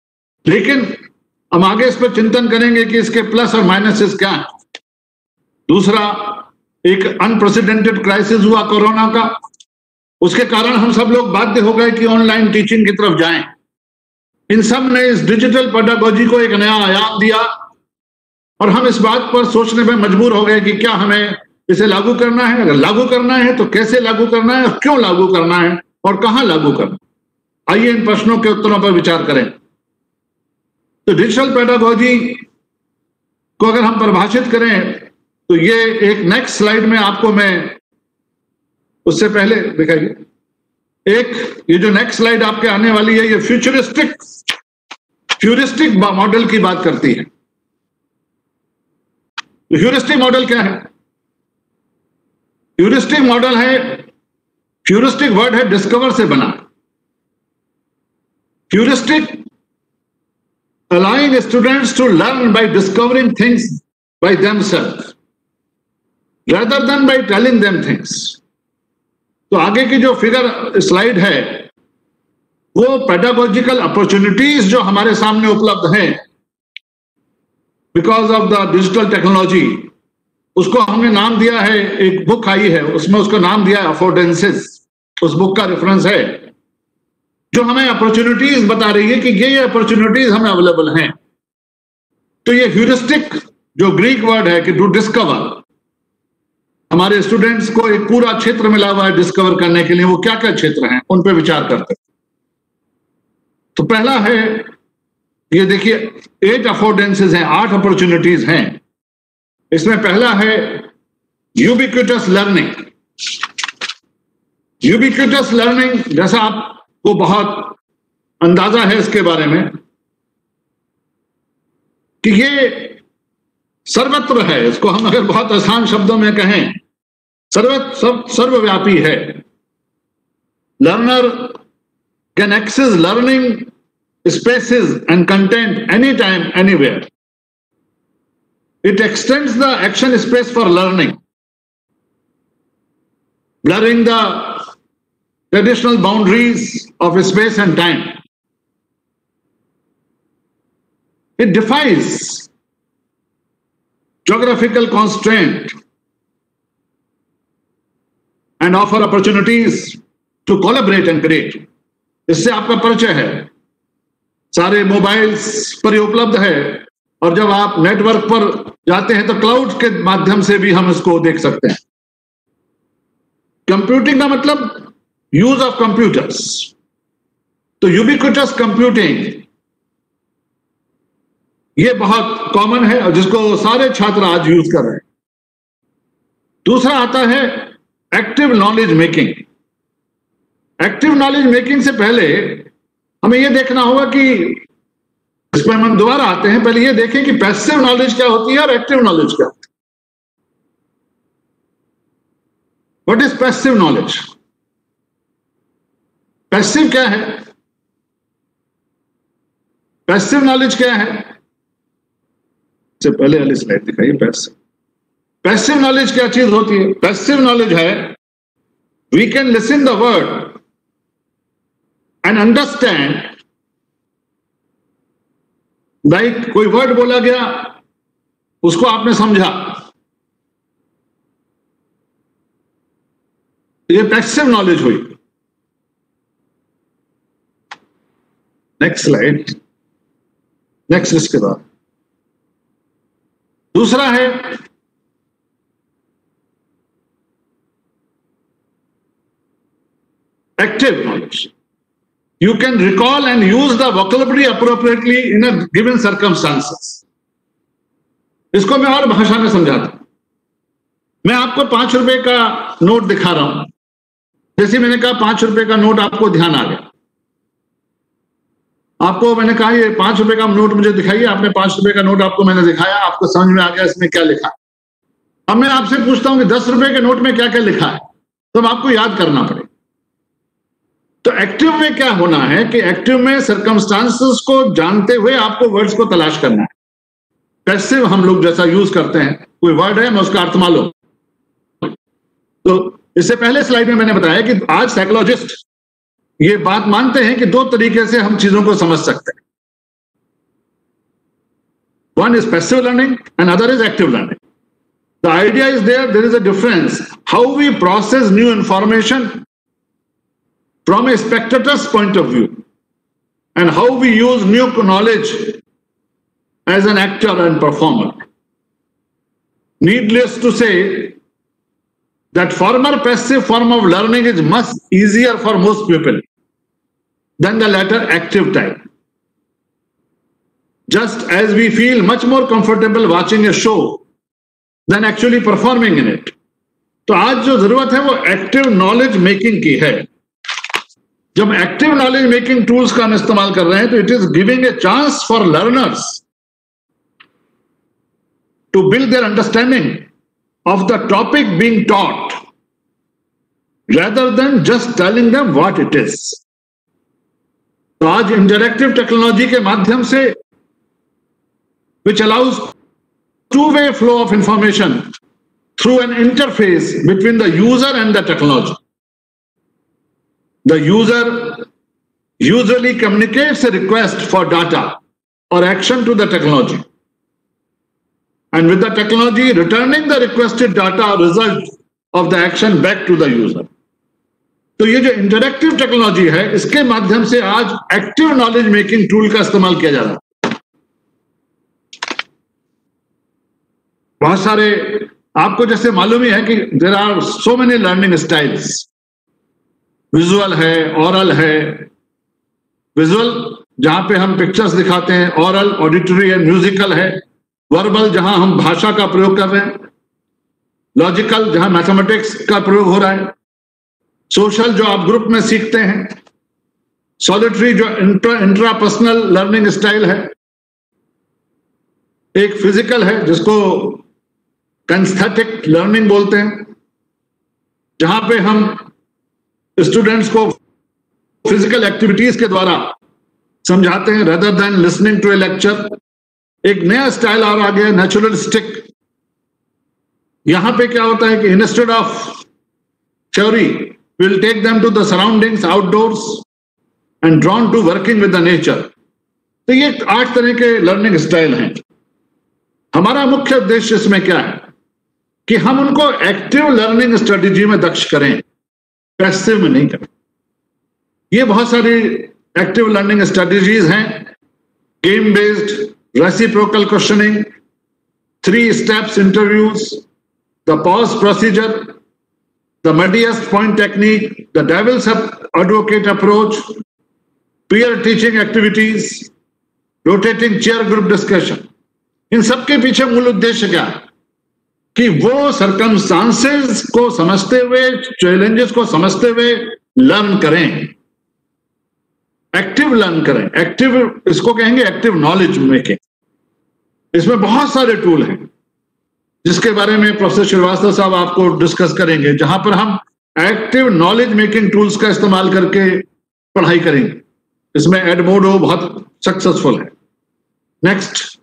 लेकिन हम आगे इस पर चिंतन करेंगे कि इसके प्लस और माइनसेस क्या है। दूसरा, एक अनप्रेसिडेंटेड क्राइसिस हुआ कोरोना का, उसके कारण हम सब लोग बाध्य हो गए कि ऑनलाइन टीचिंग की तरफ जाएं। इन सब ने इस डिजिटल पेडागोजी को एक नया आयाम दिया और हम इस बात पर सोचने में मजबूर हो गए कि क्या हमें इसे लागू करना है, अगर लागू करना है तो कैसे लागू करना है और क्यों लागू करना है और कहां लागू करना है। आइए इन प्रश्नों के उत्तरों पर विचार करें। तो डिजिटल पेडागोजी को अगर हम परिभाषित करें तो ये एक नेक्स्ट स्लाइड में आपको मैं, उससे पहले दिखाइए, एक ये जो नेक्स्ट स्लाइड आपके आने वाली है ये फ्यूचरिस्टिक फ्यूरिस्टिक मॉडल की बात करती है। ह्यूरिस्टिक मॉडल क्या है? ह्यूरिस्टिक मॉडल है, ह्यूरिस्टिक वर्ड है डिस्कवर से बना। Heuristic allowing students to learn by discovering things by themselves rather than by telling them things. तो आगे की जो फिगर स्लाइड है वो पेडागोजिकल अपॉर्चुनिटीज जो हमारे सामने उपलब्ध हैं because of the digital technology, उसको हमने नाम दिया है, एक बुक आई है उसमें उसको नाम दिया है अफोर्डेंसेस। उस बुक का रेफरेंस है जो हमें अपॉर्चुनिटीज बता रही है कि ये ये अपॉर्चुनिटीज हमें अवेलेबल हैं। तो ये ह्यूरिस्टिक जो ग्रीक वर्ड है कि टू डिस्कवर, हमारे स्टूडेंट्स को एक पूरा क्षेत्र मिला हुआ है डिस्कवर करने के लिए। वो क्या क्या क्षेत्र हैं उन पर विचार करते हैं। तो पहला है, ये देखिए एट अफोर्डेंसेस हैं, आठ अपॉर्चुनिटीज हैं। इसमें पहला है यूबिक्विटस लर्निंग। यूबिक्विटस लर्निंग, जैसा आपको बहुत अंदाजा है इसके बारे में कि ये सर्वत्र है। इसको हम अगर बहुत आसान शब्दों में कहें, सर्व सब सर्वव्यापी है। Learner can access learning spaces and content anytime, anywhere. It extends the action space for learning, blurring the traditional boundaries of space and time. It defies geographical constraint and offer opportunities to collaborate and create. इससे आपका परिचय है, सारे mobiles पर उपलब्ध है और जब आप नेटवर्क पर जाते हैं तो क्लाउड के माध्यम से भी हम इसको देख सकते हैं। कंप्यूटिंग का मतलब यूज ऑफ कंप्यूटर्स। तो यूबिक्विटस कंप्यूटिंग ये बहुत कॉमन है और जिसको सारे छात्र आज यूज कर रहे हैं। दूसरा आता है active knowledge making. Active knowledge making से पहले हमें यह देखना होगा कि इसमें हम दोबारा आते हैं, पहले यह देखें कि पैसिव नॉलेज क्या होती है और एक्टिव नॉलेज क्या होती है। What is passive knowledge? Passive क्या है? पैसिव नॉलेज क्या है? इससे पहले वाली स्लाइड दिखाइए। पैसिव पैसिव नॉलेज क्या चीज होती है? पैसिव नॉलेज है we can listen the word and understand, like like, कोई वर्ड बोला गया उसको आपने समझा, ये पैसिव नॉलेज हुई। नेक्स्ट स्लाइड, नेक्स्ट इसके बाद दूसरा है active knowledge. You can recall and use the vocabulary appropriately in a given circumstances. इसको मैं और भाषा में समझाता हूं। मैं आपको पांच रुपए का नोट दिखा रहा हूं। जैसे मैंने कहा पांच रुपए का नोट, आपको ध्यान आ गया। आपको मैंने कहा ये पांच रुपए का नोट मुझे दिखाइए, आपने पांच रुपए का नोट आपको मैंने दिखाया, आपको समझ में आ गया इसमें क्या लिखा है। अब मैं आपसे पूछता हूं कि दस रुपए के नोट में क्या क्या लिखा है, तो अब आपको याद करना पड़ेगा। तो एक्टिव में क्या होना है कि एक्टिव में सर्कमस्टांसेस को जानते हुए आपको वर्ड्स को तलाश करना है। पैसिव हम लोग जैसा यूज करते हैं, कोई वर्ड है मैं उसका अर्थ मालूम। तो इससे पहले स्लाइड में मैंने बताया कि आज साइकोलॉजिस्ट ये बात मानते हैं कि दो तरीके से हम चीजों को समझ सकते हैं। One is passive learning and other is active learning. The idea is there, there is a difference. How we process new information from a spectator's point of view and how we use new knowledge as an actor and performer. Needless to say that former passive form of learning is much easier for most people than the latter active type. Just as we feel much more comfortable watching a show than actually performing in it. तो आज जो जरूरत है वो active knowledge making की है. जब active knowledge making tools का हम इस्तेमाल कर रहे हैं तो it is giving a chance for learners to build their understanding of the topic being taught rather than just telling them what it is. तो आज इंटरैक्टिव टेक्नोलॉजी के माध्यम से which allows two-way flow of information through an interface between the user and the technology. The user usually communicates a request for data or action to the technology. And with the technology returning the requested data or result of the action back to the user. तो ये जो interactive technology है इसके माध्यम से आज active knowledge making tool का इस्तेमाल किया जा रहा है. बहुत सारे आपको जैसे मालूम ही है कि there are so many learning styles. Visual है, ऑरल है. विजुअल जहां पे हम पिक्चर्स दिखाते हैं, ऑरल ऑडिटरी है, म्यूजिकल है, वर्बल जहां हम भाषा का प्रयोग कर रहे हैं, लॉजिकल जहां मैथमेटिक्स का प्रयोग हो रहा है, सोशल जो आप ग्रुप में सीखते हैं, सॉलिटरी जो इंट्रा इंट्रापर्सनल लर्निंग स्टाइल है, एक फिजिकल है जिसको कैंस्थेटिक लर्निंग बोलते हैं, जहां पे हम स्टूडेंट्स को फिजिकल एक्टिविटीज के द्वारा समझाते हैं rather than listening to a lecture. एक नया स्टाइल और आ गया नेचुरलिस्टिक. यहां पे क्या होता है कि instead of theory we'll take them to the surroundings outdoors and drawn to working with the nature. तो ये आठ तरह के लर्निंग स्टाइल हैं. हमारा मुख्य उद्देश्य इसमें क्या है कि हम उनको एक्टिव लर्निंग स्ट्रेटेजी में दक्ष करें, पैसिव में नहीं करें. ये बहुत सारी एक्टिव लर्निंग स्ट्रेटेजीज हैं. Game based, reciprocal questioning, three steps interviews, the pause procedure, the muddiest point technique, the devil's advocate approach, peer teaching activities, rotating chair group discussion. इन सब के पीछे मूल उद्देश्य क्या है कि वो सर्कमस्टांसेस को समझते हुए, चैलेंजेस को समझते हुए लर्न करें, एक्टिव लर्न करें. एक्टिव इसको कहेंगे एक्टिव नॉलेज मेकिंग. इसमें बहुत सारे टूल हैं जिसके बारे में प्रोफेसर श्रीवास्तव साहब आपको डिस्कस करेंगे, जहां पर हम एक्टिव नॉलेज मेकिंग टूल्स का इस्तेमाल करके पढ़ाई करेंगे. इसमें एडमोडो बहुत सक्सेसफुल है. नेक्स्ट,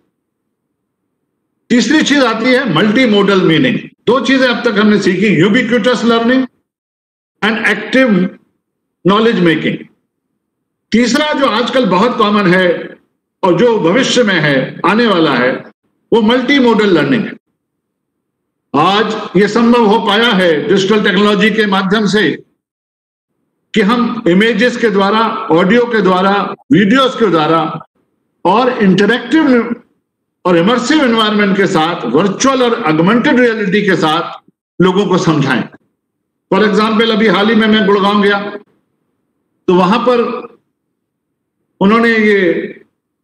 तीसरी चीज आती है मल्टी मोडल मीनिंग. दो चीजें अब तक हमने सीखी, ubiquitous learning and active knowledge making. तीसरा जो आजकल बहुत कॉमन है और जो भविष्य में है, आने वाला है, वो मल्टी मोडल लर्निंग है. आज ये संभव हो पाया है डिजिटल टेक्नोलॉजी के माध्यम से कि हम इमेजेस के द्वारा, ऑडियो के द्वारा, वीडियोस के द्वारा और इंटरैक्टिव और इमर्सिव एनवायरनमेंट के साथ, वर्चुअल और ऑगमेंटेड रियलिटी के साथ लोगों को समझाएं. फॉर एग्जाम्पल, अभी हाल ही में मैं गुड़गांव गया तो वहां पर उन्होंने ये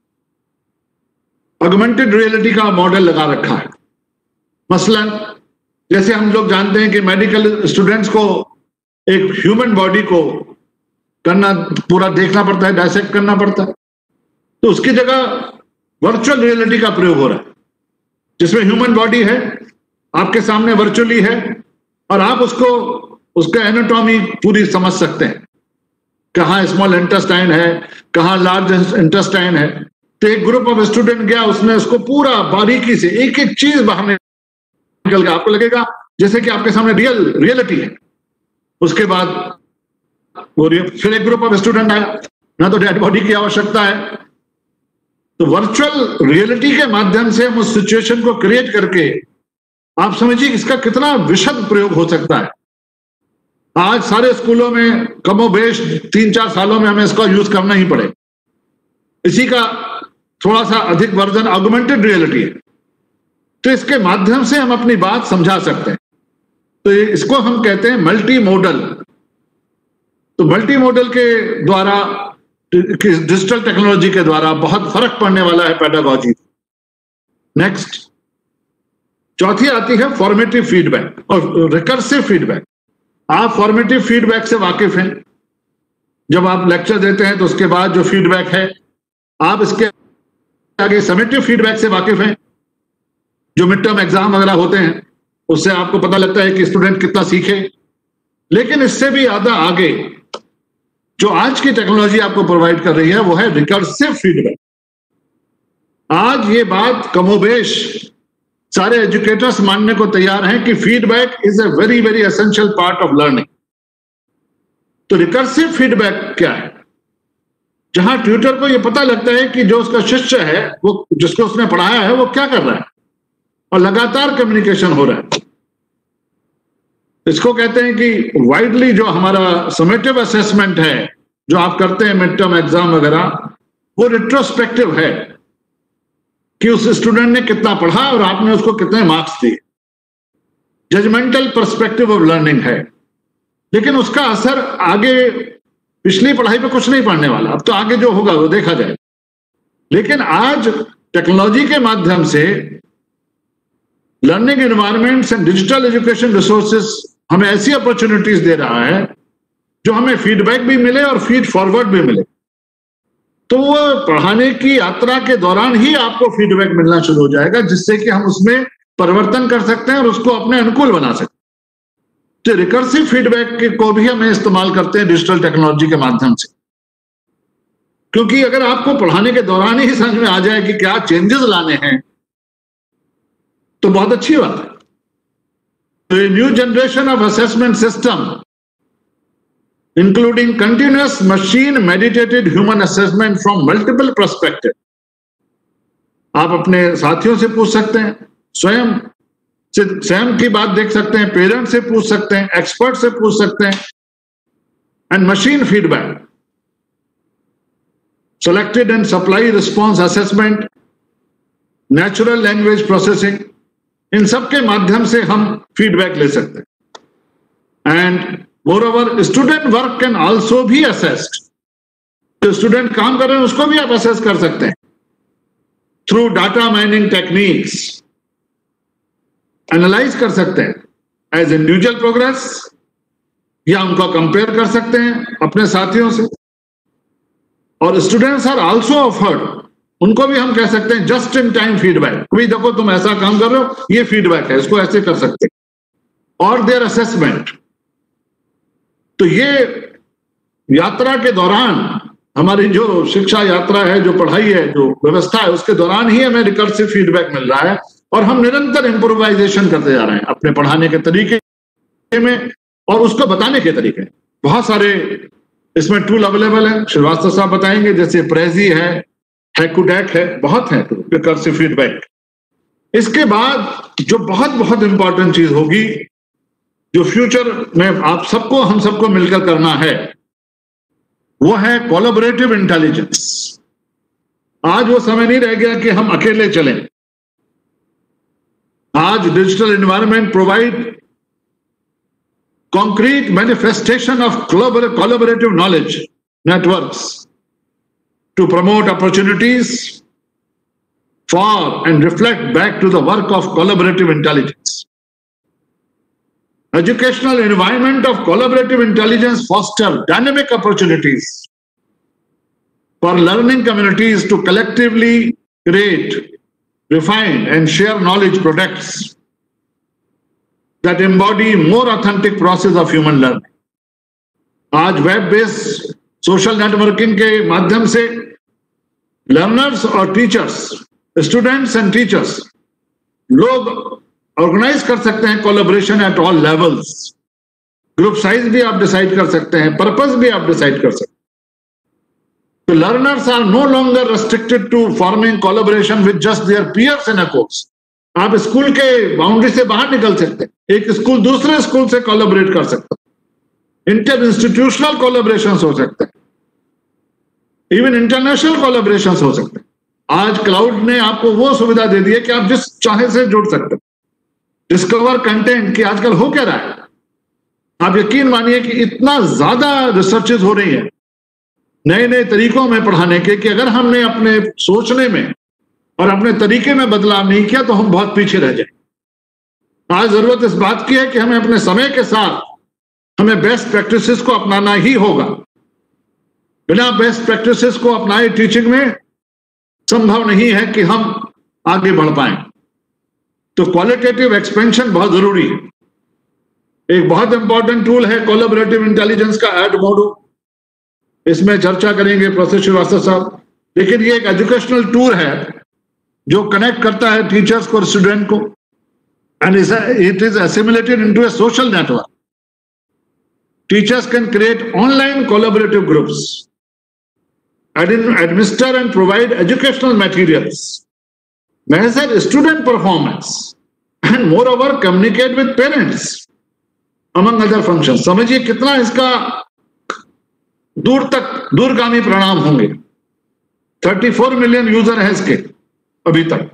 ऑगमेंटेड रियलिटी का मॉडल लगा रखा है. मसलन जैसे हम लोग जानते हैं कि मेडिकल स्टूडेंट्स को एक ह्यूमन बॉडी को करना, पूरा देखना पड़ता है, डायसेक्ट करना पड़ता है, तो उसकी जगह वर्चुअल रियलिटी का प्रयोग हो रहा है जिसमें ह्यूमन बॉडी है, आपके सामने वर्चुअली है और आप उसको, उसका एनाटॉमी पूरी समझ सकते हैं. कहाँ स्मॉल इंटेस्टाइन है, कहाँ लार्ज इंटेस्टाइन है. तो एक ग्रुप ऑफ स्टूडेंट गया, उसने उसको पूरा बारीकी से एक एक चीज बाहर निकल गया, आपको लगेगा जैसे कि आपके सामने रियल रियलिटी है. उसके बाद वो फिर एक ग्रुप ऑफ स्टूडेंट आया, ना तो डेड बॉडी की आवश्यकता है, तो वर्चुअल रियलिटी के माध्यम से हम उस सिचुएशन को क्रिएट करके, आप समझिए इसका कितना विशद प्रयोग हो सकता है। आज सारे स्कूलों में कमोबेश तीन चार सालों में हमें इसका यूज करना ही पड़े। इसी का थोड़ा सा अधिक वर्जन ऑगमेंटेड रियलिटी है, तो इसके माध्यम से हम अपनी बात समझा सकते हैं। तो इसको हम कहते हैं मल्टी मॉडल। तो मल्टी मॉडल के द्वारा, डिजिटल टेक्नोलॉजी के द्वारा बहुत फर्क पड़ने वाला है पेडागॉजी। नेक्स्ट, चौथी आती है फॉर्मेटिव फीडबैक और रिकर्सिव फीडबैक। आप फॉर्मेटिव फीडबैक से वाकिफ हैं, जब आप लेक्चर देते हैं तो उसके बाद जो फीडबैक है, आप इसके आगे समेटिव फीडबैक से वाकिफ हैं, जो मिड टर्म एग्जाम वगैरह होते हैं उससे आपको पता लगता है कि स्टूडेंट कितना सीखे। लेकिन इससे भी ज्यादा आगे जो आज की टेक्नोलॉजी आपको प्रोवाइड कर रही है वो है रिकर्सिव फीडबैक। आज ये बात कमोबेश सारे एजुकेटर्स मानने को तैयार हैं कि feedback is a very very essential part of learning. तो रिकर्सिव फीडबैक क्या है? जहां ट्यूटर को यह पता लगता है कि जो उसका शिष्य है, वो जिसको उसने पढ़ाया है, वो क्या कर रहा है और लगातार कम्युनिकेशन हो रहा है। इसको कहते हैं कि वाइडली जो हमारा समेटिव असेसमेंट है जो आप करते हैं मिड टर्म एग्जाम वगैरह, वो रिट्रोस्पेक्टिव है कि उस स्टूडेंट ने कितना पढ़ा और आपने उसको कितने मार्क्स दिए। जजमेंटल पर्सपेक्टिव ऑफ लर्निंग है, लेकिन उसका असर आगे पिछली पढ़ाई पे कुछ नहीं पढ़ने वाला। अब तो आगे जो होगा वो देखा जाए। लेकिन आज टेक्नोलॉजी के माध्यम से learning environments and digital education resources हमें ऐसी अपॉर्चुनिटीज दे रहा है जो हमें फीडबैक भी मिले और फीड फॉरवर्ड भी मिले। तो वो पढ़ाने की यात्रा के दौरान ही आपको फीडबैक मिलना शुरू हो जाएगा, जिससे कि हम उसमें परिवर्तन कर सकते हैं और उसको अपने अनुकूल बना सकते हैं। तो रिकर्सिव फीडबैक को भी हमें इस्तेमाल करते हैं डिजिटल टेक्नोलॉजी के माध्यम से, क्योंकि अगर आपको पढ़ाने के दौरान ही समझ में आ जाए कि क्या चेंजेस लाने हैं तो बहुत अच्छी बात है। तो ये new generation of assessment system including continuous machine meditated human assessment from multiple perspectives. आप अपने साथियों से पूछ सकते हैं, स्वयं से स्वयं की बात देख सकते हैं, पेरेंट से पूछ सकते हैं, एक्सपर्ट से पूछ सकते हैं। And machine feedback, selected and supply response assessment, natural language processing, इन सब के माध्यम से हम फीडबैक ले सकते हैं। And moreover, student work can also भी असेस्ड। जो स्टूडेंट काम कर रहे हैं उसको भी आप असेस कर सकते हैं through data mining techniques. Analyse कर सकते हैं एज इंडिविजुअल प्रोग्रेस, या उनको कंपेयर कर सकते हैं अपने साथियों से। और स्टूडेंट्स आर आल्सो ऑफर्ड, उनको भी हम कह सकते हैं जस्ट इन टाइम फीडबैक। अभी देखो तुम ऐसा काम कर रहे हो, ये फीडबैक है, इसको ऐसे कर सकते हैं। और देयर असेसमेंट। तो ये यात्रा के दौरान, हमारी जो शिक्षा यात्रा है, जो पढ़ाई है, जो व्यवस्था है, उसके दौरान ही हमें रिकर्सिव फीडबैक मिल रहा है और हम निरंतर इम्प्रोवाइजेशन करते जा रहे हैं अपने पढ़ाने के तरीके में और उसको बताने के तरीके। बहुत सारे इसमें टूल अवेलेबल है, श्रीवास्तव साहब बताएंगे, जैसे प्रेजी है, हैकुडेक है, बहुत है रिकर्सिव फीडबैक। इसके बाद जो बहुत बहुत इंपॉर्टेंट चीज होगी, जो फ्यूचर में आप सबको हम सबको मिलकर करना है, वो है कोलैबोरेटिव इंटेलिजेंस। आज वो समय नहीं रह गया कि हम अकेले चलें। आज digital environment provide concrete manifestation of collaborative knowledge networks to promote opportunities for and reflect back to the work of collaborative intelligence. Educational environment of collaborative intelligence foster dynamic opportunities for learning communities to collectively create, refine, and share knowledge products that embody more authentic process of human learning. आज web based social networking के माध्यम से learners और teachers, students and teachers, लोग organise कर सकते हैं collaboration at all levels. Group size भी आप डिसाइड कर सकते हैं, पर्पस भी आप डिसाइड कर सकते हैं। So learners are no longer restricted to forming collaboration with just their peers in a course. आप स्कूल के बाउंड्री से बाहर निकल सकते हैं, एक स्कूल दूसरे स्कूल से कोलैबोरेट कर सकते हैं, इंटर इंस्टीट्यूशनल कोलैबोरेशंस हो सकते हैं, इवन इंटरनेशनल कोलैबोरेशंस हो सकते हैं। आज क्लाउड ने आपको वो सुविधा दे दी है कि आप जिस चाहे से जुड़ सकते हैं, डिस्कवर कंटेंट कि आजकल हो क्या रहा है। आप यकीन मानिए कि इतना ज्यादा रिसर्चेस हो रही है नए नए तरीकों में पढ़ाने के कि अगर हमने अपने सोचने में और अपने तरीके में बदलाव नहीं किया तो हम बहुत पीछे रह जाए। आज जरूरत इस बात की है कि हमें अपने समय के साथ हमें बेस्ट प्रैक्टिसेस को अपनाना ही होगा। बिना बेस्ट प्रैक्टिसेस को अपनाए टीचिंग में संभव नहीं है कि हम आगे बढ़ पाए। तो क्वालिटेटिव एक्सपेंशन बहुत जरूरी है। एक बहुत इंपॉर्टेंट टूल है कोलैबोरेटिव इंटेलिजेंस का एडमोडो, इसमें चर्चा करेंगे प्रोफेसर श्रीवास्तव साहब। लेकिन ये एक एजुकेशनल टूल है जो कनेक्ट करता है टीचर्स को और स्टूडेंट को, and it is assimilated into a social network. Teachers can create online collaborative groups, administer and provide educational materials, measure student performance, and moreover communicate with parents among other functions। समझिए कितना इसका दूर तक दूरगामी परिणाम होंगे। चौंतीस मिलियन यूजर है इसके अभी तक।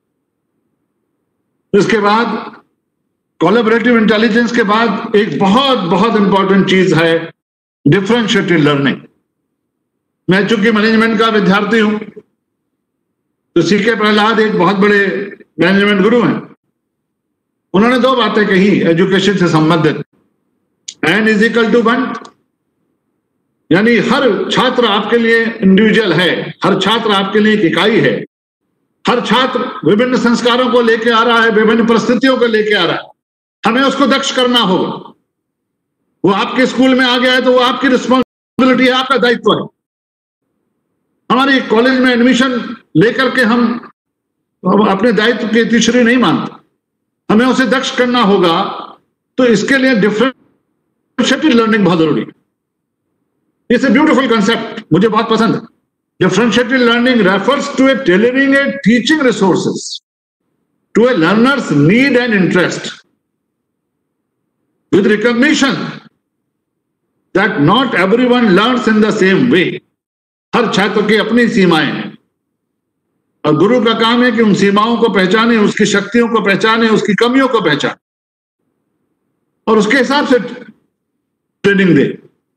इसके बाद कोलैबोरेटिव इंटेलिजेंस के बाद एक बहुत बहुत इंपॉर्टेंट चीज है डिफरेंशिएटेड लर्निंग। मैं चूंकि मैनेजमेंट का विद्यार्थी हूं तो सी के प्रहलाद एक बहुत बड़े मैनेजमेंट गुरु हैं। उन्होंने दो बातें कही एजुकेशन से संबंधित, N is equal to one, यानी हर छात्र आपके लिए इंडिविजुअल है, हर छात्र आपके लिए एक इकाई है, हर छात्र विभिन्न संस्कारों को लेके आ रहा है, विभिन्न परिस्थितियों को लेके आ रहा है, हमें उसको दक्ष करना होगा। वो आपके स्कूल में आ गया है तो वो आपकी रिस्पॉन्सिबिलिटी है, आपका दायित्व है। हमारे कॉलेज में एडमिशन लेकर के हम अपने दायित्व की तीसरी नहीं मानते, हमें उसे दक्ष करना होगा। तो इसके लिए डिफरेंशिएटेड लर्निंग बहुत जरूरी है। इट्स अ ब्यूटीफुल कंसेप्ट, मुझे बहुत पसंद है। Differentiated learning refers to a tailoring a teaching resources to a learner's need and interest with recognition that not everyone learns in the same way. हर छात्र की अपनी सीमाएं हैं और गुरु का काम है कि उन सीमाओं को पहचाने, उसकी शक्तियों को पहचाने, उसकी कमियों को पहचाने और उसके हिसाब से ट्रेनिंग दे।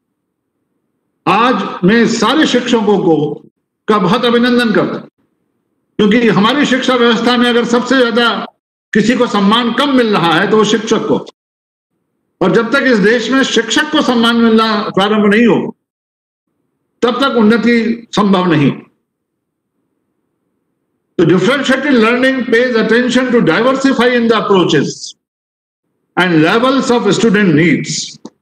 आज मैं सारे शिक्षकों को का बहुत अभिनंदन करता हूं, क्योंकि हमारी शिक्षा व्यवस्था में अगर सबसे ज्यादा किसी को सम्मान कम मिल रहा है तो वो शिक्षक को, और जब तक इस देश में शिक्षक को सम्मान मिलना प्रारंभ नहीं हो तब तक उन्नति संभव नहीं। तो differentiated learning pays attention to diversify in the approaches and levels of student needs.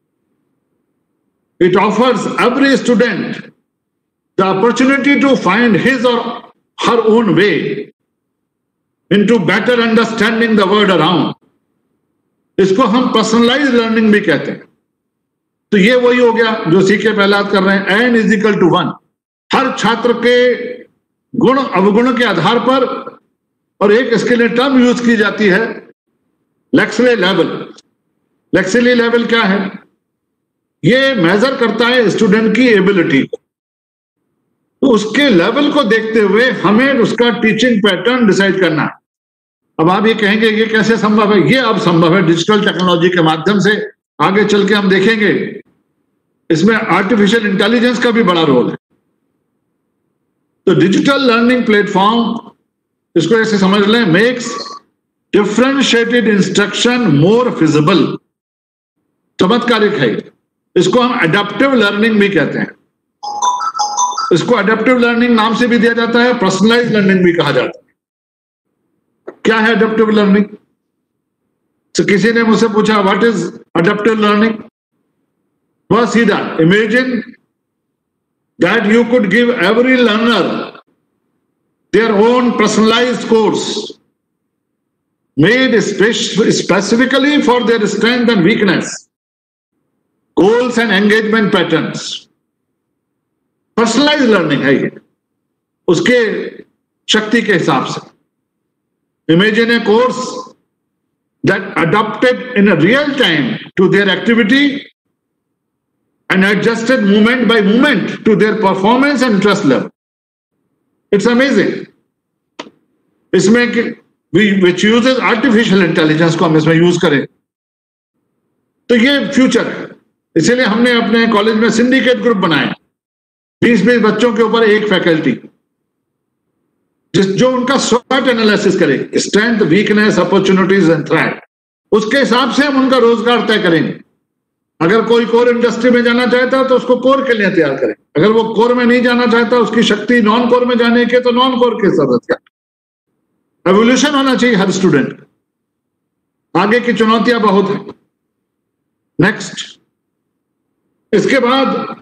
It offers every student the opportunity to find his or her own way into better understanding the world around. इसको हम personalised learning भी कहते हैं। तो ये वही हो गया जो सी के प्रहलाद कर रहे हैं, N is equal to one. हर छात्र के गुण अवगुण के आधार पर, और एक इसके लिए टर्म यूज की जाती है लेक्सले लेवल। लेक्सले लेवल क्या है? ये मेजर करता है स्टूडेंट की एबिलिटी को। तो उसके लेवल को देखते हुए हमें उसका टीचिंग पैटर्न डिसाइड करना है। अब आप ये कहेंगे ये कैसे संभव है? ये अब संभव है डिजिटल टेक्नोलॉजी के माध्यम से। आगे चल के हम देखेंगे इसमें आर्टिफिशियल इंटेलिजेंस का भी बड़ा रोल है। तो डिजिटल लर्निंग प्लेटफॉर्म, इसको ऐसे समझ लें, makes differentiated instruction more feasible. चमत्कारिक है। इसको हम एडेप्टिव लर्निंग भी कहते हैं। इसको एडेप्टिव लर्निंग नाम से भी दिया जाता है, पर्सनलाइज्ड लर्निंग भी कहा जाता है। क्या है एडेप्टिव लर्निंग? तो किसी ने मुझसे पूछा व्हाट इज एडेप्टिव लर्निंग? वह सीधा, imagine that you could give every learner their own personalised course made specifically for their strength and weakness, goals and engagement patterns. Personalise learning है ये, उसके शक्ति के हिसाब से। Imagine a course that adapted in a real time to their activity and adjusted moment by moment to their performance and interest level. It's amazing. इसमें which uses artificial intelligence को हम इसमें यूज करें तो ये फ्यूचर है। इसीलिए हमने अपने कॉलेज में सिंडिकेट ग्रुप बनाए, बीस बीस बच्चों के ऊपर एक फैकल्टी, जिस जो उनका स्वॉट एनालिसिस करे, strength, weakness, opportunities and threat, उसके हिसाब से हम उनका रोजगार तय करेंगे। अगर कोई कोर इंडस्ट्री में जाना चाहता है तो उसको कोर के लिए तैयार करें, अगर वो कोर में नहीं जाना चाहता, उसकी शक्ति नॉन कोर में जाने के, तो नॉन कोर के जरूरत क्या। एवोल्यूशन होना चाहिए हर स्टूडेंट, आगे की चुनौतियां बहुत है। नेक्स्ट, इसके बाद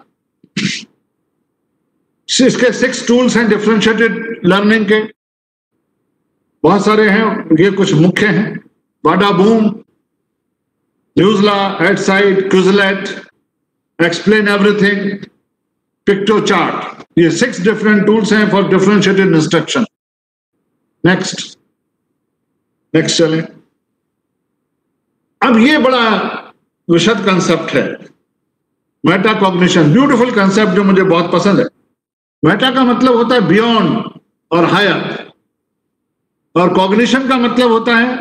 इसके सिक्स टूल्स हैं डिफरेंशिएटेड लर्निंग के, बहुत सारे हैं, ये कुछ मुख्य हैं। बाडाबूम, Newsela, Edcite, Quizlet, explain everything, Piktochart, ये सिक्स डिफरेंट टूल्स हैं for differentiated instruction. Next next चलें। अब ये बड़ा विशद कंसेप्ट है मेटा कॉग्निशन, ब्यूटीफुल कंसेप्ट जो मुझे बहुत पसंद है। मेटा का मतलब होता है बियॉन्ड और हायर, और कॉग्निशन का मतलब होता है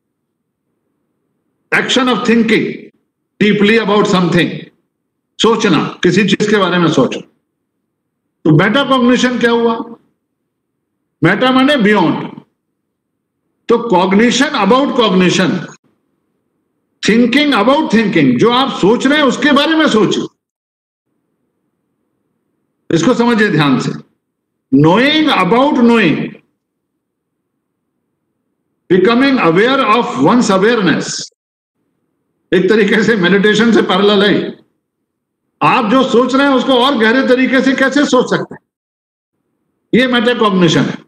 action of thinking deeply about something, सोचना, किसी चीज के बारे में सोचना। तो मेटा कॉग्निशन क्या हुआ? मेटा माने बियॉन्ड, तो cognition about cognition, thinking about thinking, जो आप सोच रहे हैं उसके बारे में सोचिए, इसको समझिए ध्यान से। Knowing about knowing, becoming aware of one's awareness, एक तरीके से मेडिटेशन से पैरेलल है। आप जो सोच रहे हैं उसको और गहरे तरीके से कैसे सोच सकते हैं, ये मेटाकॉग्निशन है।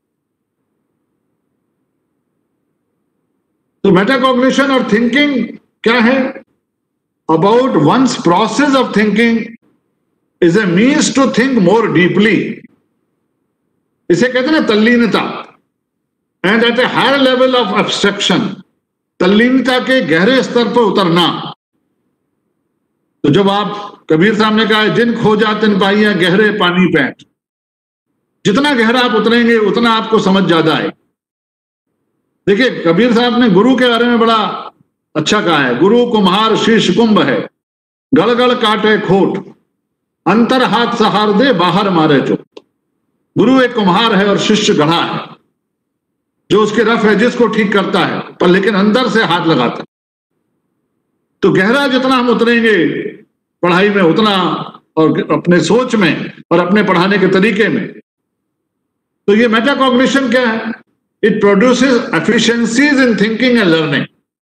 तो मेटाकॉग्निशन और थिंकिंग क्या है? About one's process of thinking is a means to think more deeply, इसे कहते हैं ना तल्लीनता, and at a higher level of abstraction, तल्लीनता के गहरे स्तर पर उतरना। तो जब आप, कबीर साहब ने कहा है, जिन खोजा तिन पाइया गहरे पानी पैंट, जितना गहरा आप उतरेंगे उतना आपको समझ ज्यादा है। देखिए, कबीर साहब ने गुरु के बारे में बड़ा अच्छा कहा है, गुरु कुम्हार शीश कुंभ है, गड़गड़ काटे खोट, अंतर हाथ सहार दे बाहर मारे जो। गुरु एक कुम्हार है और शिष्य गढ़ा है, जो उसके रफ एजेस को ठीक करता है, पर लेकिन अंदर से हाथ लगाता है। तो गहरा जितना हम उतरेंगे पढ़ाई में उतना, और अपने सोच में और अपने पढ़ाने के तरीके में। तो ये मेटाकॉग्निशन क्या है? It produces efficiencies in thinking and learning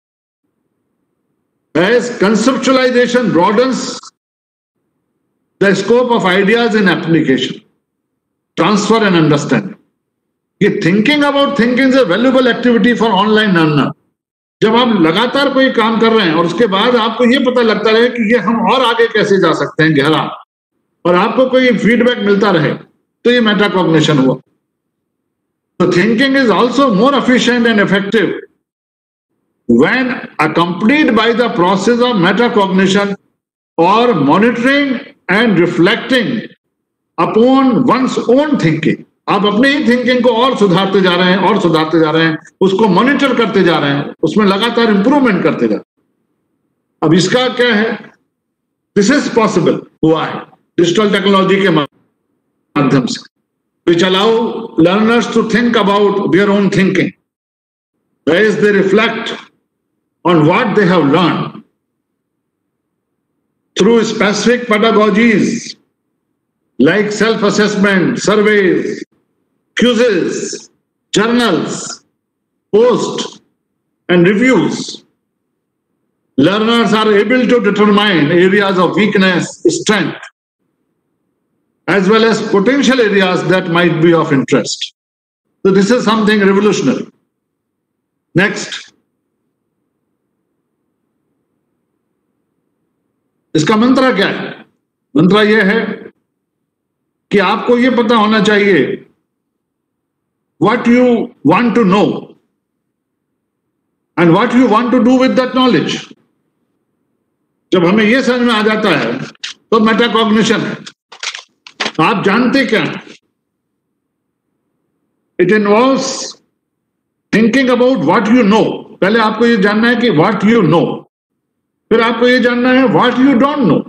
as conceptualisation broadens the scope of ideas in application, transfer and understanding. ये thinking about thinking is a valuable activity for online learner. जब आप लगातार कोई काम कर रहे हैं और उसके बाद आपको ये पता लगता रहे कि ये हम और आगे कैसे जा सकते हैं गहरा, और आपको कोई फीडबैक मिलता रहे, तो ये मेटाकॉग्निशन हुआ। तो thinking is also more efficient and effective when accompanied by the process of metacognition और monitoring and reflecting upon one's own thinking. आप अपने ही थिंकिंग को और सुधारते जा रहे हैं और सुधारते जा रहे हैं, उसको मॉनिटर करते जा रहे हैं, उसमें लगातार इंप्रूवमेंट करते जा रहे हैं। अब इसका क्या है? दिस इज पॉसिबल हुआ है डिजिटल टेक्नोलॉजी के माध्यम से, which allow learners to think about their own thinking as they reflect on what they have learned through specific pedagogies like self-assessment, surveys, quizzes, journals, posts, and reviews. Learners are able to determine areas of weakness, strength, as well as potential areas that might be of interest. So this is something revolutionary. Next. इसका मंत्र क्या है? मंत्र यह है, कि आपको ये पता होना चाहिए what you want to know and what you want to do with that knowledge. जब हमें ये समझ में आ जाता है तो मेटाकॉग्निशन है। आप जानते क्या? It involves thinking about what you know. पहले आपको ये जानना है कि what you know, फिर आपको ये जानना है what you don't know.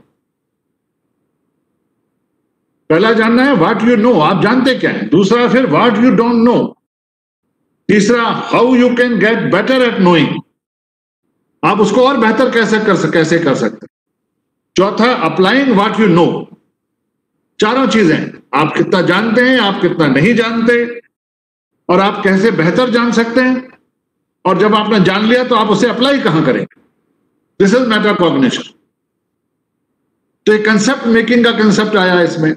पहला जानना है what you know, आप जानते क्या है। दूसरा फिर what you don't know. तीसरा how you can get better at knowing, आप उसको और बेहतर कैसे कर कैसे कर सकते। चौथा applying what you know. चारों चीजें, आप कितना जानते हैं, आप कितना नहीं जानते, और आप कैसे बेहतर जान सकते हैं, और जब आपने जान लिया तो आप उसे अप्लाई कहां करेंगे। This is metacognition. तो एक कंसेप्ट मेकिंग का कंसेप्ट आया इसमें,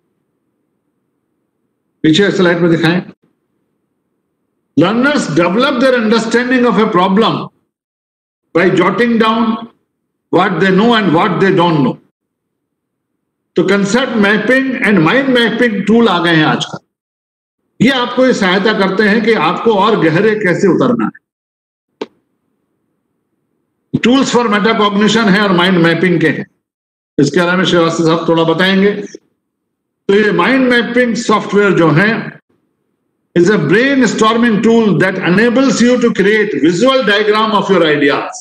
पीछे स्लाइड में दिखाएं। Learners develop their understanding of a problem by jotting down what they know and what they don't know. तो concept mapping and mind mapping tool आ गए हैं आजकल। ये आपको ये सहायता करते हैं कि आपको और गहरे कैसे उतरना है। टूल्स फॉर मेटाकॉग्निशन है और माइंड मैपिंग के हैं। इसके बारे में श्रीवास्तव साहब थोड़ा बताएंगे। तो ये माइंड मैपिंग सॉफ्टवेयर जो है is a brainstorming tool that enables you to create visual diagram of your ideas.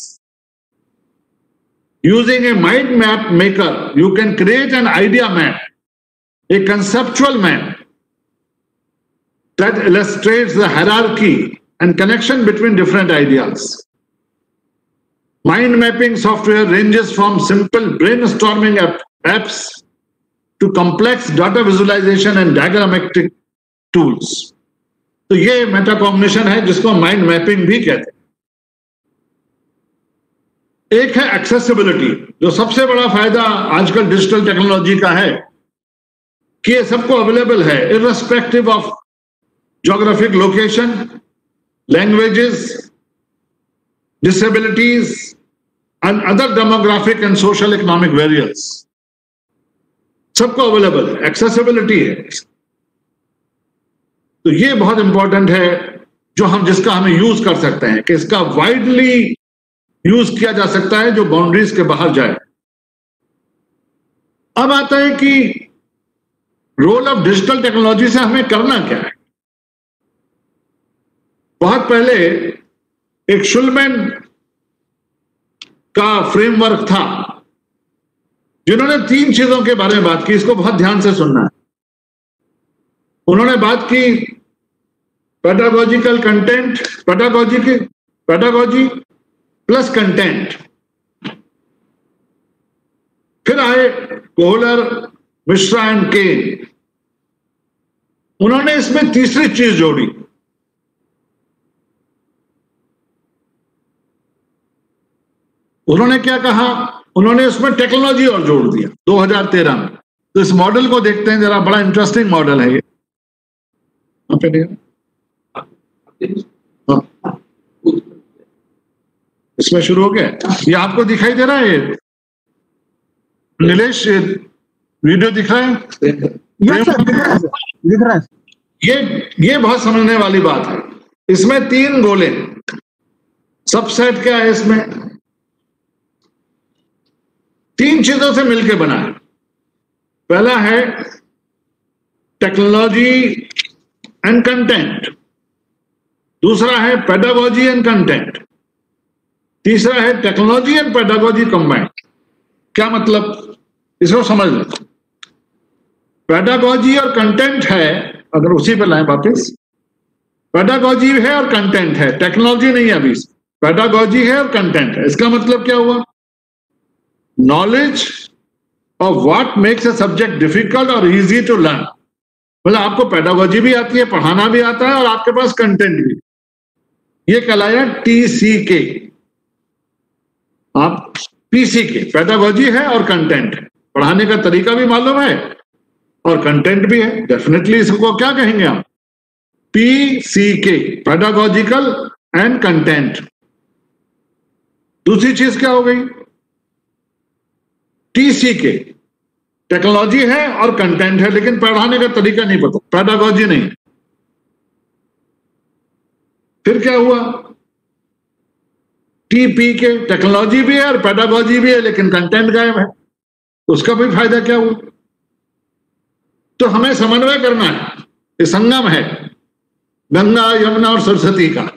Using a mind map maker, you can create an idea map, a conceptual map that illustrates the hierarchy and connection between different ideas. Mind mapping software ranges from simple brainstorming app, apps to complex data visualization and diagrammatic tools. तो ये metacognition है जिसको mind mapping भी कहते हैं। एक है accessibility, जो सबसे बड़ा फायदा आजकल डिजिटल टेक्नोलॉजी का है कि ये सबको अवेलेबल है, irrespective of geographic location, languages, disabilities, and other demographic and social economic variables. सबको अवेलेबल है, एक्सेसिबिलिटी है। तो ये बहुत इंपॉर्टेंट है, जो हम जिसका हमें यूज कर सकते हैं, कि इसका वाइडली यूज किया जा सकता है, जो बाउंड्रीज के बाहर जाए। अब आता है कि रोल ऑफ डिजिटल टेक्नोलॉजी से हमें करना क्या है। बहुत पहले एक शुलमैन का फ्रेमवर्क था, जिन्होंने तीन चीजों के बारे में बात की। इसको बहुत ध्यान से सुनना है। उन्होंने बात की पेडागोजिकल कंटेंट, पेडागोजी की पेडागोजी प्लस कंटेंट। फिर आए कोहलर, मिश्रा एंड केन। उन्होंने इसमें तीसरी चीज जोड़ी, उन्होंने क्या कहा, उन्होंने उसमें टेक्नोलॉजी और जोड़ दिया दो हज़ार तेरह में। तो इस मॉडल को देखते हैं जरा, बड़ा इंटरेस्टिंग मॉडल है ये। इसमें शुरू हो गया, ये आपको दिखाई दे रहा है ये नीलेश, वीडियो दिख रहा है? यस सर, दिख रहा है, दिख रहा है। ये ये बहुत समझने वाली बात है। इसमें तीन गोले, सबसेट क्या है इसमें, तीन चीजों से मिलकर बना है। पहला है टेक्नोलॉजी एंड कंटेंट, दूसरा है पेडागोजी एंड कंटेंट, तीसरा है टेक्नोलॉजी एंड पेडागोजी कंबाइंड। क्या मतलब, इसको समझ लो। पेडागोजी और कंटेंट है, अगर उसी पे लाएं वापस, पेडागोजी है और कंटेंट है, टेक्नोलॉजी नहीं है अभी। पेडागोजी है और कंटेंट है। इसका मतलब क्या हुआ, knowledge of what makes a subject difficult और इजी टू लर्न। मतलब आपको पेडागोजी भी आती है, पढ़ाना भी आता है, और आपके पास कंटेंट भी। ये कहलाया टी सी के। आप पी सी के, पेडागोजी है और कंटेंट है, पढ़ाने का तरीका भी मालूम है और कंटेंट भी है। डेफिनेटली इसको क्या कहेंगे आप, पी सी के, पेडागोजिकल एंड कंटेंट। दूसरी चीज क्या हो गई, टी सी के, टेक्नोलॉजी है और कंटेंट है, लेकिन पढ़ाने का तरीका नहीं पता, पेडागॉजी नहीं। फिर क्या हुआ? टीपी के टेक्नोलॉजी भी है और पेडागॉजी भी है, लेकिन कंटेंट गायब है, उसका भी फायदा क्या हुआ? तो हमें समन्वय करना है, ये संगम है गंगा यमुना और सरस्वती का।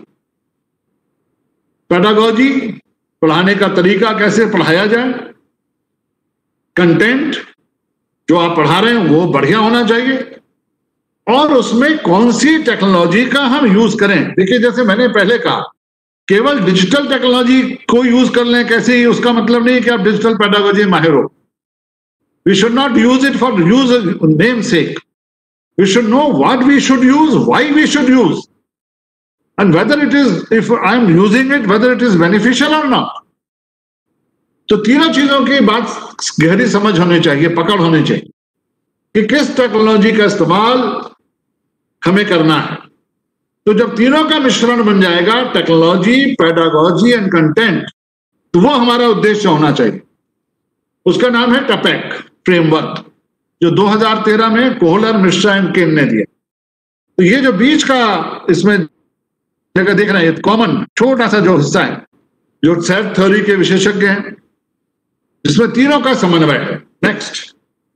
पेडागॉजी पढ़ाने का तरीका, कैसे पढ़ाया जाए, कंटेंट जो आप पढ़ा रहे हैं वो बढ़िया होना चाहिए, और उसमें कौन सी टेक्नोलॉजी का हम यूज करें। देखिए, जैसे मैंने पहले कहा, केवल डिजिटल टेक्नोलॉजी को यूज कर लें कैसे ही, उसका मतलब नहीं कि आप डिजिटल पेडागॉजी माहिर हो। We should not use it for use name sake. We should know what we should use, why we should use, and whether it is, if I am using it, whether it is beneficial or not. तो तीनों चीजों की बात गहरी समझ होनी चाहिए, पकड़ होनी चाहिए कि किस टेक्नोलॉजी का इस्तेमाल हमें करना है। तो जब तीनों का मिश्रण बन जाएगा, टेक्नोलॉजी, पेडागॉजी एंड कंटेंट, तो वो हमारा उद्देश्य होना चाहिए। उसका नाम है टपेक फ्रेमवर्क, जो दो हज़ार तेरह में कोहलर, मिश्रा एंड केन ने दिया। तो ये जो बीच का इसमें जगह देख रहे हैं, ये कॉमन छोटा सा जो हिस्सा है, जो सेट थ्योरी के विशेषज्ञ हैं, जिसमें तीनों का समन्वय है। नेक्स्ट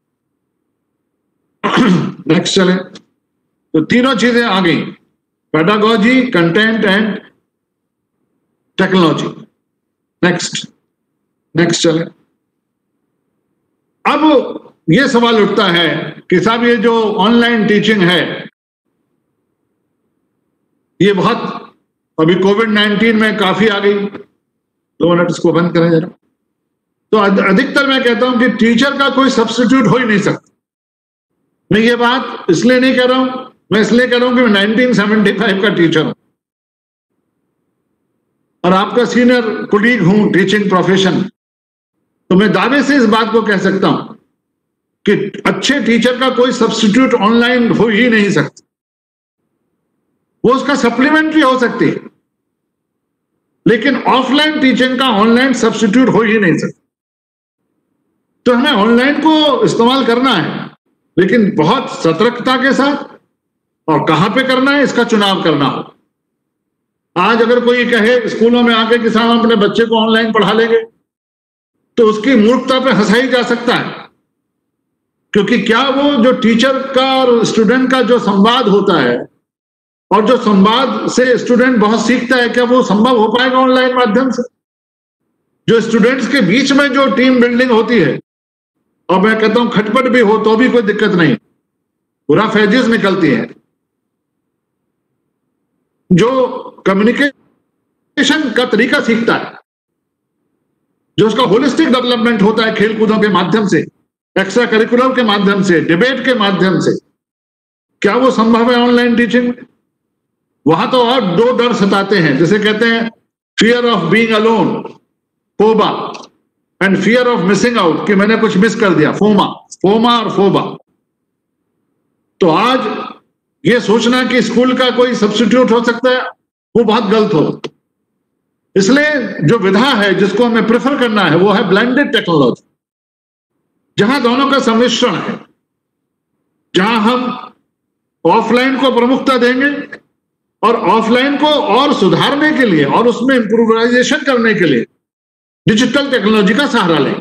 नेक्स्ट चले, तो तीनों चीजें आ गई, pedagogy, content and technology. Next next चले। अब ये सवाल उठता है कि साहब ये जो ऑनलाइन टीचिंग है, ये बहुत अभी कोविड नाइन्टीन में काफी आ गई। दो मिनट इसको बंद करें जरा। तो अधिकतर मैं कहता हूं कि टीचर का कोई सब्स्टिट्यूट हो ही नहीं सकता। मैं ये बात इसलिए नहीं कह रहा हूं, मैं इसलिए कह रहा हूं कि मैं नाइनटीन सेवेंटी फाइव का टीचर हूं और आपका सीनियर कोलीग हूं टीचिंग प्रोफेशन। तो मैं दावे से इस बात को कह सकता हूं कि अच्छे टीचर का कोई सब्स्टिट्यूट ऑनलाइन हो ही नहीं सकता। वो उसका सप्लीमेंट्री हो सकती है, लेकिन ऑफलाइन टीचिंग का ऑनलाइन सब्स्टिट्यूट हो ही नहीं सकता। तो हमें ऑनलाइन को इस्तेमाल करना है, लेकिन बहुत सतर्कता के साथ, और कहां पे करना है इसका चुनाव करना हो। आज अगर कोई कहे स्कूलों में आके कि साहब हम अपने बच्चे को ऑनलाइन पढ़ा लेंगे, तो उसकी मूर्खता पे हंसाई जा सकता है, क्योंकि क्या वो जो टीचर का और स्टूडेंट का जो संवाद होता है, और जो संवाद से स्टूडेंट बहुत सीखता है, क्या वो संभव हो पाएगा ऑनलाइन माध्यम से? जो स्टूडेंट्स के बीच में जो टीम बिल्डिंग होती है, और मैं कहता हूं खटपट भी हो तो भी कोई दिक्कत नहीं, पूरा फैजेस निकलती है। जो कम्युनिकेशन का तरीका सीखता है, जो उसका होलिस्टिक डेवलपमेंट होता है खेल कूदों के माध्यम से, एक्स्ट्रा करिकुलर के माध्यम से, डिबेट के माध्यम से, क्या वो संभव है ऑनलाइन टीचिंग में? वहां तो और दो डर सताते हैं, जैसे कहते हैं fear of being alone, FOBA, and fear of missing out, कि मैंने कुछ मिस कर दिया, फोमा फोमा और फोबा। तो आज ये सोचना कि स्कूल का कोई सब्स्टिट्यूट हो सकता है, वो बहुत गलत हो। इसलिए जो विधा है जिसको हमें प्रेफर करना है, वो है ब्लेंडेड टेक्नोलॉजी, जहां दोनों का सम्मिश्रण है, जहां हम ऑफलाइन को प्रमुखता देंगे और ऑफलाइन को और सुधारने के लिए और उसमें इंप्रूवाइजेशन करने के लिए डिजिटल टेक्नोलॉजी का सहारा लें।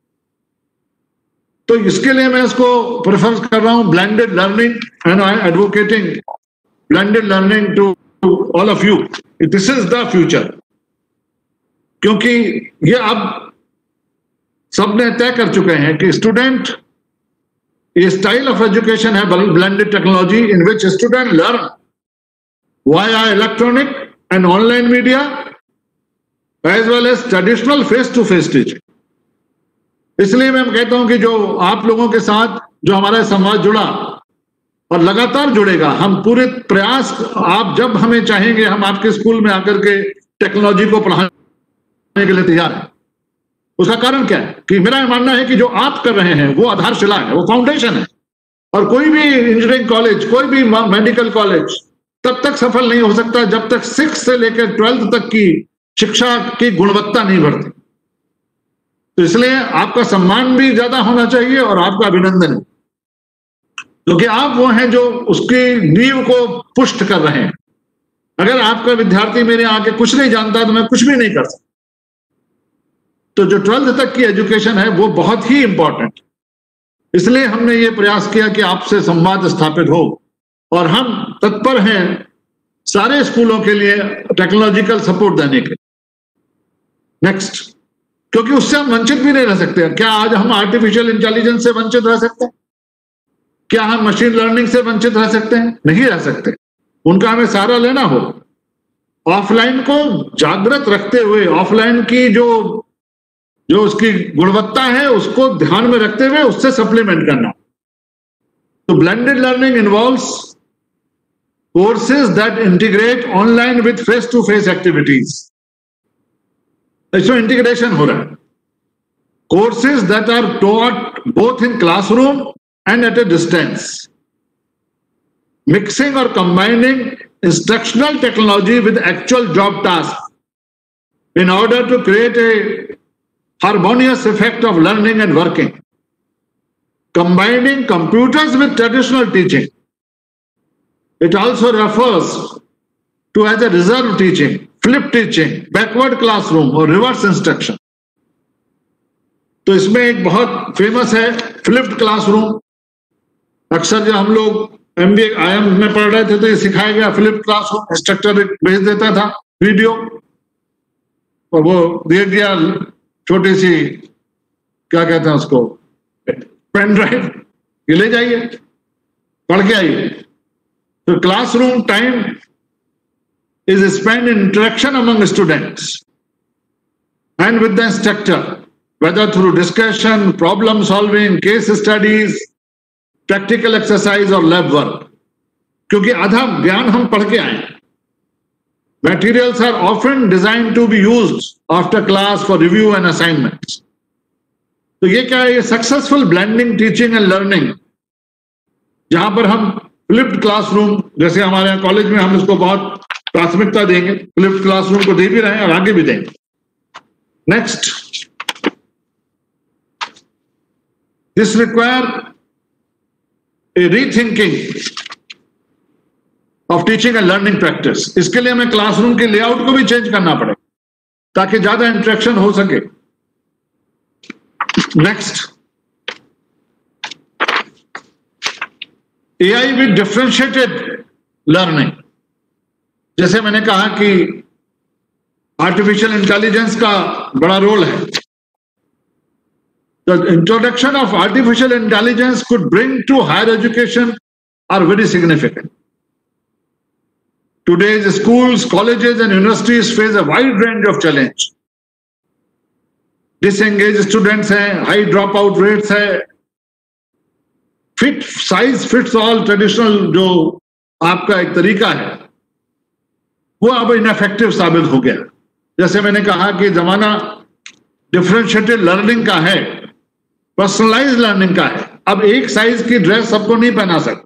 तो इसके लिए मैं इसको प्रेफर कर रहा हूं blended learning, and I am advocating blended learning to all of you. This is the future, क्योंकि ये अब सबने तय कर चुके हैं कि स्टूडेंट, ये स्टाइल ऑफ एजुकेशन है blended technology, in which student learn via electronic and online media as well as traditional face to face teaching। इसलिए मैं कहता हूं कि जो आप लोगों के साथ जो हमारा समाज जुड़ा और लगातार जुड़ेगा, हम पूरे प्रयास, आप जब हमें चाहेंगे हम आपके स्कूल में आकर के टेक्नोलॉजी को पढ़ाने के लिए तैयार हैं। उसका कारण क्या है कि मेरा मानना है कि जो आप कर रहे हैं वो आधारशिला है, वो फाउंडेशन है, और कोई भी इंजीनियरिंग कॉलेज, कोई भी मेडिकल कॉलेज तब तक सफल नहीं हो सकता जब तक सिक्स से लेकर ट्वेल्थ तक की शिक्षा की गुणवत्ता नहीं बढ़ती। तो इसलिए आपका सम्मान भी ज्यादा होना चाहिए और आपका अभिनंदन, क्योंकि आप वो हैं जो उसकी नींव को पुष्ट कर रहे हैं। अगर आपका विद्यार्थी मेरे आके कुछ नहीं जानता तो मैं कुछ भी नहीं कर सकता। तो जो ट्वेल्थ तक की एजुकेशन है वो बहुत ही इंपॉर्टेंट, इसलिए हमने ये प्रयास किया कि आपसे संवाद स्थापित हो, और हम तत्पर हैं सारे स्कूलों के लिए टेक्नोलॉजिकल सपोर्ट देने के। नेक्स्ट, क्योंकि उससे हम वंचित भी नहीं रह सकते। क्या आज हम आर्टिफिशियल इंटेलिजेंस से वंचित रह सकते हैं? क्या हम मशीन लर्निंग से वंचित रह सकते हैं? नहीं रह सकते। उनका हमें सहारा लेना हो। ऑफलाइन को जागृत रखते हुए, ऑफलाइन की जो जो उसकी गुणवत्ता है उसको ध्यान में रखते हुए उससे सप्लीमेंट करना। तो blended learning involves courses that integrate online with face to face activities. इसमें इंटीग्रेशन हो रहा है। Courses that are taught both in classroom and at a distance, mixing और combining instructional technology with actual job task in order to create a harmonious effect of learning and working. Combining computers with traditional teaching. It also refers to as a reserve teaching, flip teaching, backward classroom or reverse instruction. तो इसमें एक बहुत famous है flipped classroom. अक्सर जब हम लोग MBA IM में पढ़ रहे थे तो ये सिखाया गया फ्लिप्ड क्लासरूम। इंस्ट्रक्टर भेज देता था वीडियो और वो दे दिया छोटी सी, क्या कहते हैं उसको, पेन ड्राइव, ये ले जाइए पढ़ के आइए। तो classroom time is spend in interaction among students and with the instructor, whether through discussion, problem solving, case studies, practical exercise or lab work. क्योंकि आधा ज्ञान हम पढ़ के आए। Materials are often designed to be used after class for review and assignments. तो ये क्या है? ये successful blending teaching and learning, जहां पर हम फ्लिप्ड क्लासरूम, जैसे हमारे यहाँ कॉलेज में हम इसको बहुत प्राथमिकता देंगे, फ्लिप्ड क्लासरूम को दे भी रहे हैं और आगे भी देंगे। Next, this require a rethinking of teaching and learning practice. इसके लिए हमें क्लासरूम के लेआउट को भी चेंज करना पड़ेगा ताकि ज्यादा इंटरेक्शन हो सके। Next, AI with differentiated learning. जैसे मैंने कहा कि आर्टिफिशियल इंटेलिजेंस का बड़ा रोल है। The introduction of artificial intelligence could bring to higher education are very significant. Today's schools, colleges and universities face a wide range of challenge. Disengaged students हैं, high dropout rates है, fit size fits all traditional जो आपका एक तरीका है वो अब ineffective साबित हो गया। जैसे मैंने कहा कि जमाना डिफरेंशिएटेड लर्निंग का है, पर्सनलाइज लर्निंग का है। अब एक साइज की ड्रेस सबको नहीं पहना सकते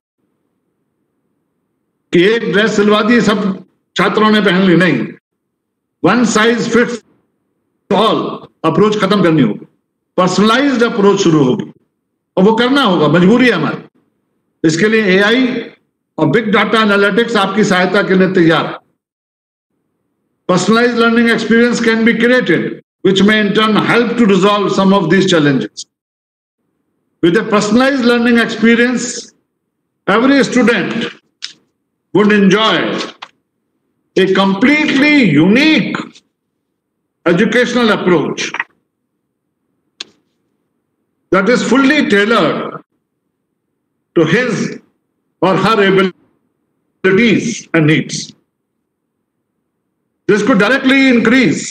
कि एक ड्रेस सिलवा दी सब छात्रों ने पहन ली, नहीं। One size fits all approach खत्म करनी होगी, पर्सनलाइज्ड अप्रोच शुरू होगी और वो करना होगा, मजबूरी है हमारी। इसके लिए एआई और बिग डाटा एनालिटिक्स आपकी सहायता के लिए तैयार है। Personalised learning experience can be created which may in turn help to resolve some of these challenges. With a personalized learning experience, every student would enjoy a completely unique educational approach that is fully tailored to his or her abilities and needs. This could directly increase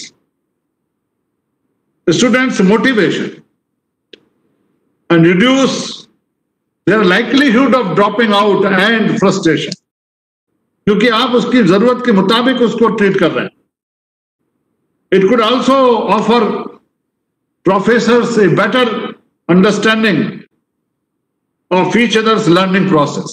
the students' motivation and reduce their likelihood of dropping out and frustration, क्योंकि आप उसकी जरूरत के मुताबिक उसको treat कर रहे हैं। It could also offer professors a better understanding of each other's learning process.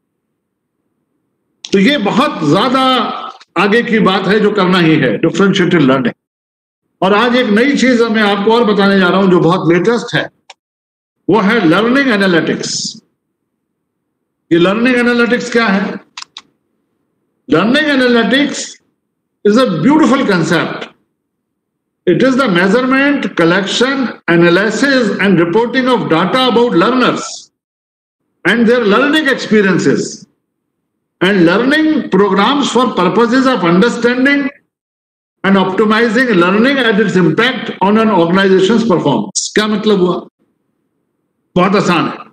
तो ये बहुत ज्यादा आगे की बात है जो करना ही है, डिफरेंशिएटेड लर्निंग। और आज एक नई चीज मैं आपको और बताने जा रहा हूं जो बहुत लेटेस्ट है, वो है लर्निंग एनालिटिक्स। ये लर्निंग एनालिटिक्स क्या है? Learning analytics is a beautiful concept. It is the measurement, collection, analysis, and reporting of data about learners and their learning experiences, and learning programs for purposes of understanding and optimizing learning and its impact on an organization's performance. क्या मतलब हुआ? बहुत आसान है।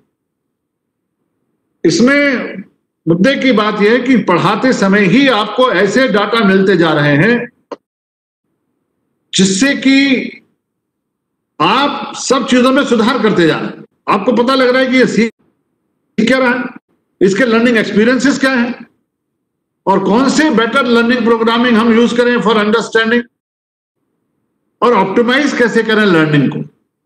इसमें मुद्दे की बात यह है कि पढ़ाते समय ही आपको ऐसे डाटा मिलते जा रहे हैं जिससे कि आप सब चीजों में सुधार करते जा रहे हैं। आपको पता लग रहा है कि ये सीख क्या रहा है, इसके लर्निंग एक्सपीरियंसेस क्या है, और कौन से बेटर लर्निंग प्रोग्रामिंग हम यूज करें फॉर अंडरस्टैंडिंग, और ऑप्टिमाइज कैसे करें लर्निंग को।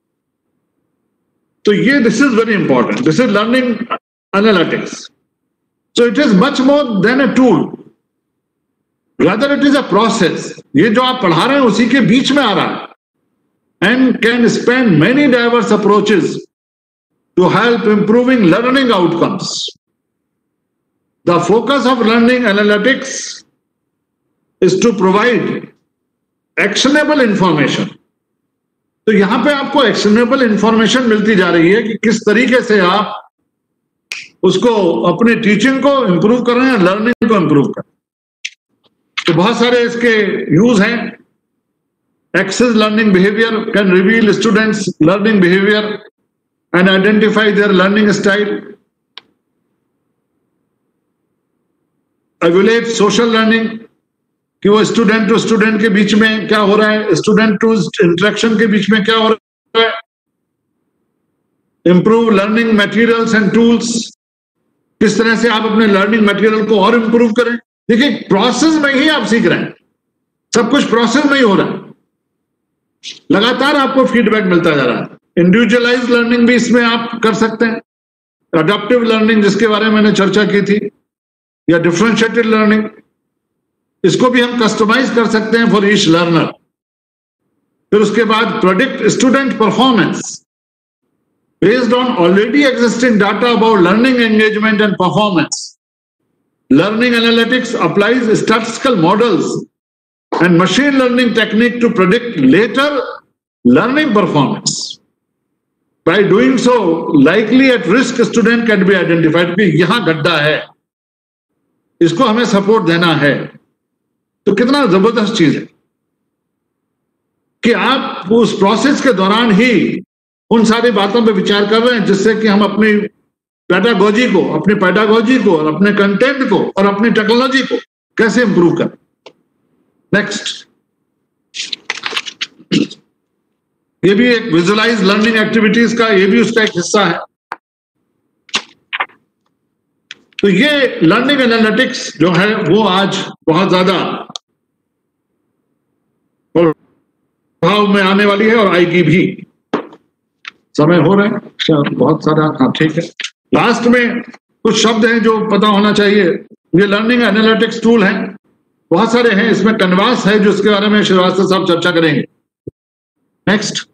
तो ये this is very important, this is learning analytics. So it is much more than a tool. Rather it is a process. ये जो आप पढ़ा रहे हैं उसी के बीच में आ रहा है, and can span many diverse approaches to help improving learning outcomes. The focus of learning analytics is to provide actionable information. तो यहां पे आपको actionable information मिलती जा रही है कि किस तरीके से आप उसको अपने टीचिंग को इंप्रूव कर रहे हैं, लर्निंग को इंप्रूव कर रहे हैं। तो बहुत सारे इसके यूज हैं। Access learning behaviour can reveal students learning behaviour and identify their learning style. Evaluate social learning, कि वो स्टूडेंट टू स्टूडेंट के बीच में क्या हो रहा है, स्टूडेंट टू इंटरेक्शन के बीच में क्या हो रहा है। Improve learning materials and tools, किस तरह से आप अपने लर्निंग मटेरियल को और इंप्रूव करें। देखिए प्रोसेस में ही आप सीख रहे हैं, सब कुछ प्रोसेस में ही हो रहा है, लगातार आपको फीडबैक मिलता जा रहा है। इंडिविजुअलाइज लर्निंग भी इसमें आप कर सकते हैं, अडैप्टिव लर्निंग जिसके बारे में मैंने चर्चा की थी, या डिफरेंशिएटेड लर्निंग, इसको भी हम कस्टमाइज कर सकते हैं फॉर ईच लर्नर। फिर उसके बाद predict student performance based on already existing data about learning engagement and performance. Learning analytics applies statistical models and machine learning technique to predict later learning performance. By doing so, likely at risk student can be identified कि यहां गड्ढा है, इसको हमें support देना है। तो कितना जबरदस्त चीज है कि आप उस प्रोसेस के दौरान ही उन सारी बातों पे विचार कर रहे हैं जिससे कि हम अपनी पेडागोजी को, अपनी पेडागोजी को और अपने कंटेंट को और अपनी टेक्नोलॉजी को कैसे इंप्रूव करें। नेक्स्ट, ये भी एक विजुअलाइज लर्निंग एक्टिविटीज का, ये भी उसका एक हिस्सा है। तो ये लर्निंग एनालिटिक्स जो है वो आज बहुत ज्यादा प्रभाव में आने वाली है और आएगी भी। समय हो रहा है बहुत सारा, हाँ ठीक है। लास्ट में कुछ शब्द हैं जो पता होना चाहिए। ये लर्निंग एनालिटिक्स टूल हैं, बहुत सारे हैं, इसमें कैनवास है जो इसके बारे में श्रीवास्तव साहब चर्चा करेंगे। नेक्स्ट,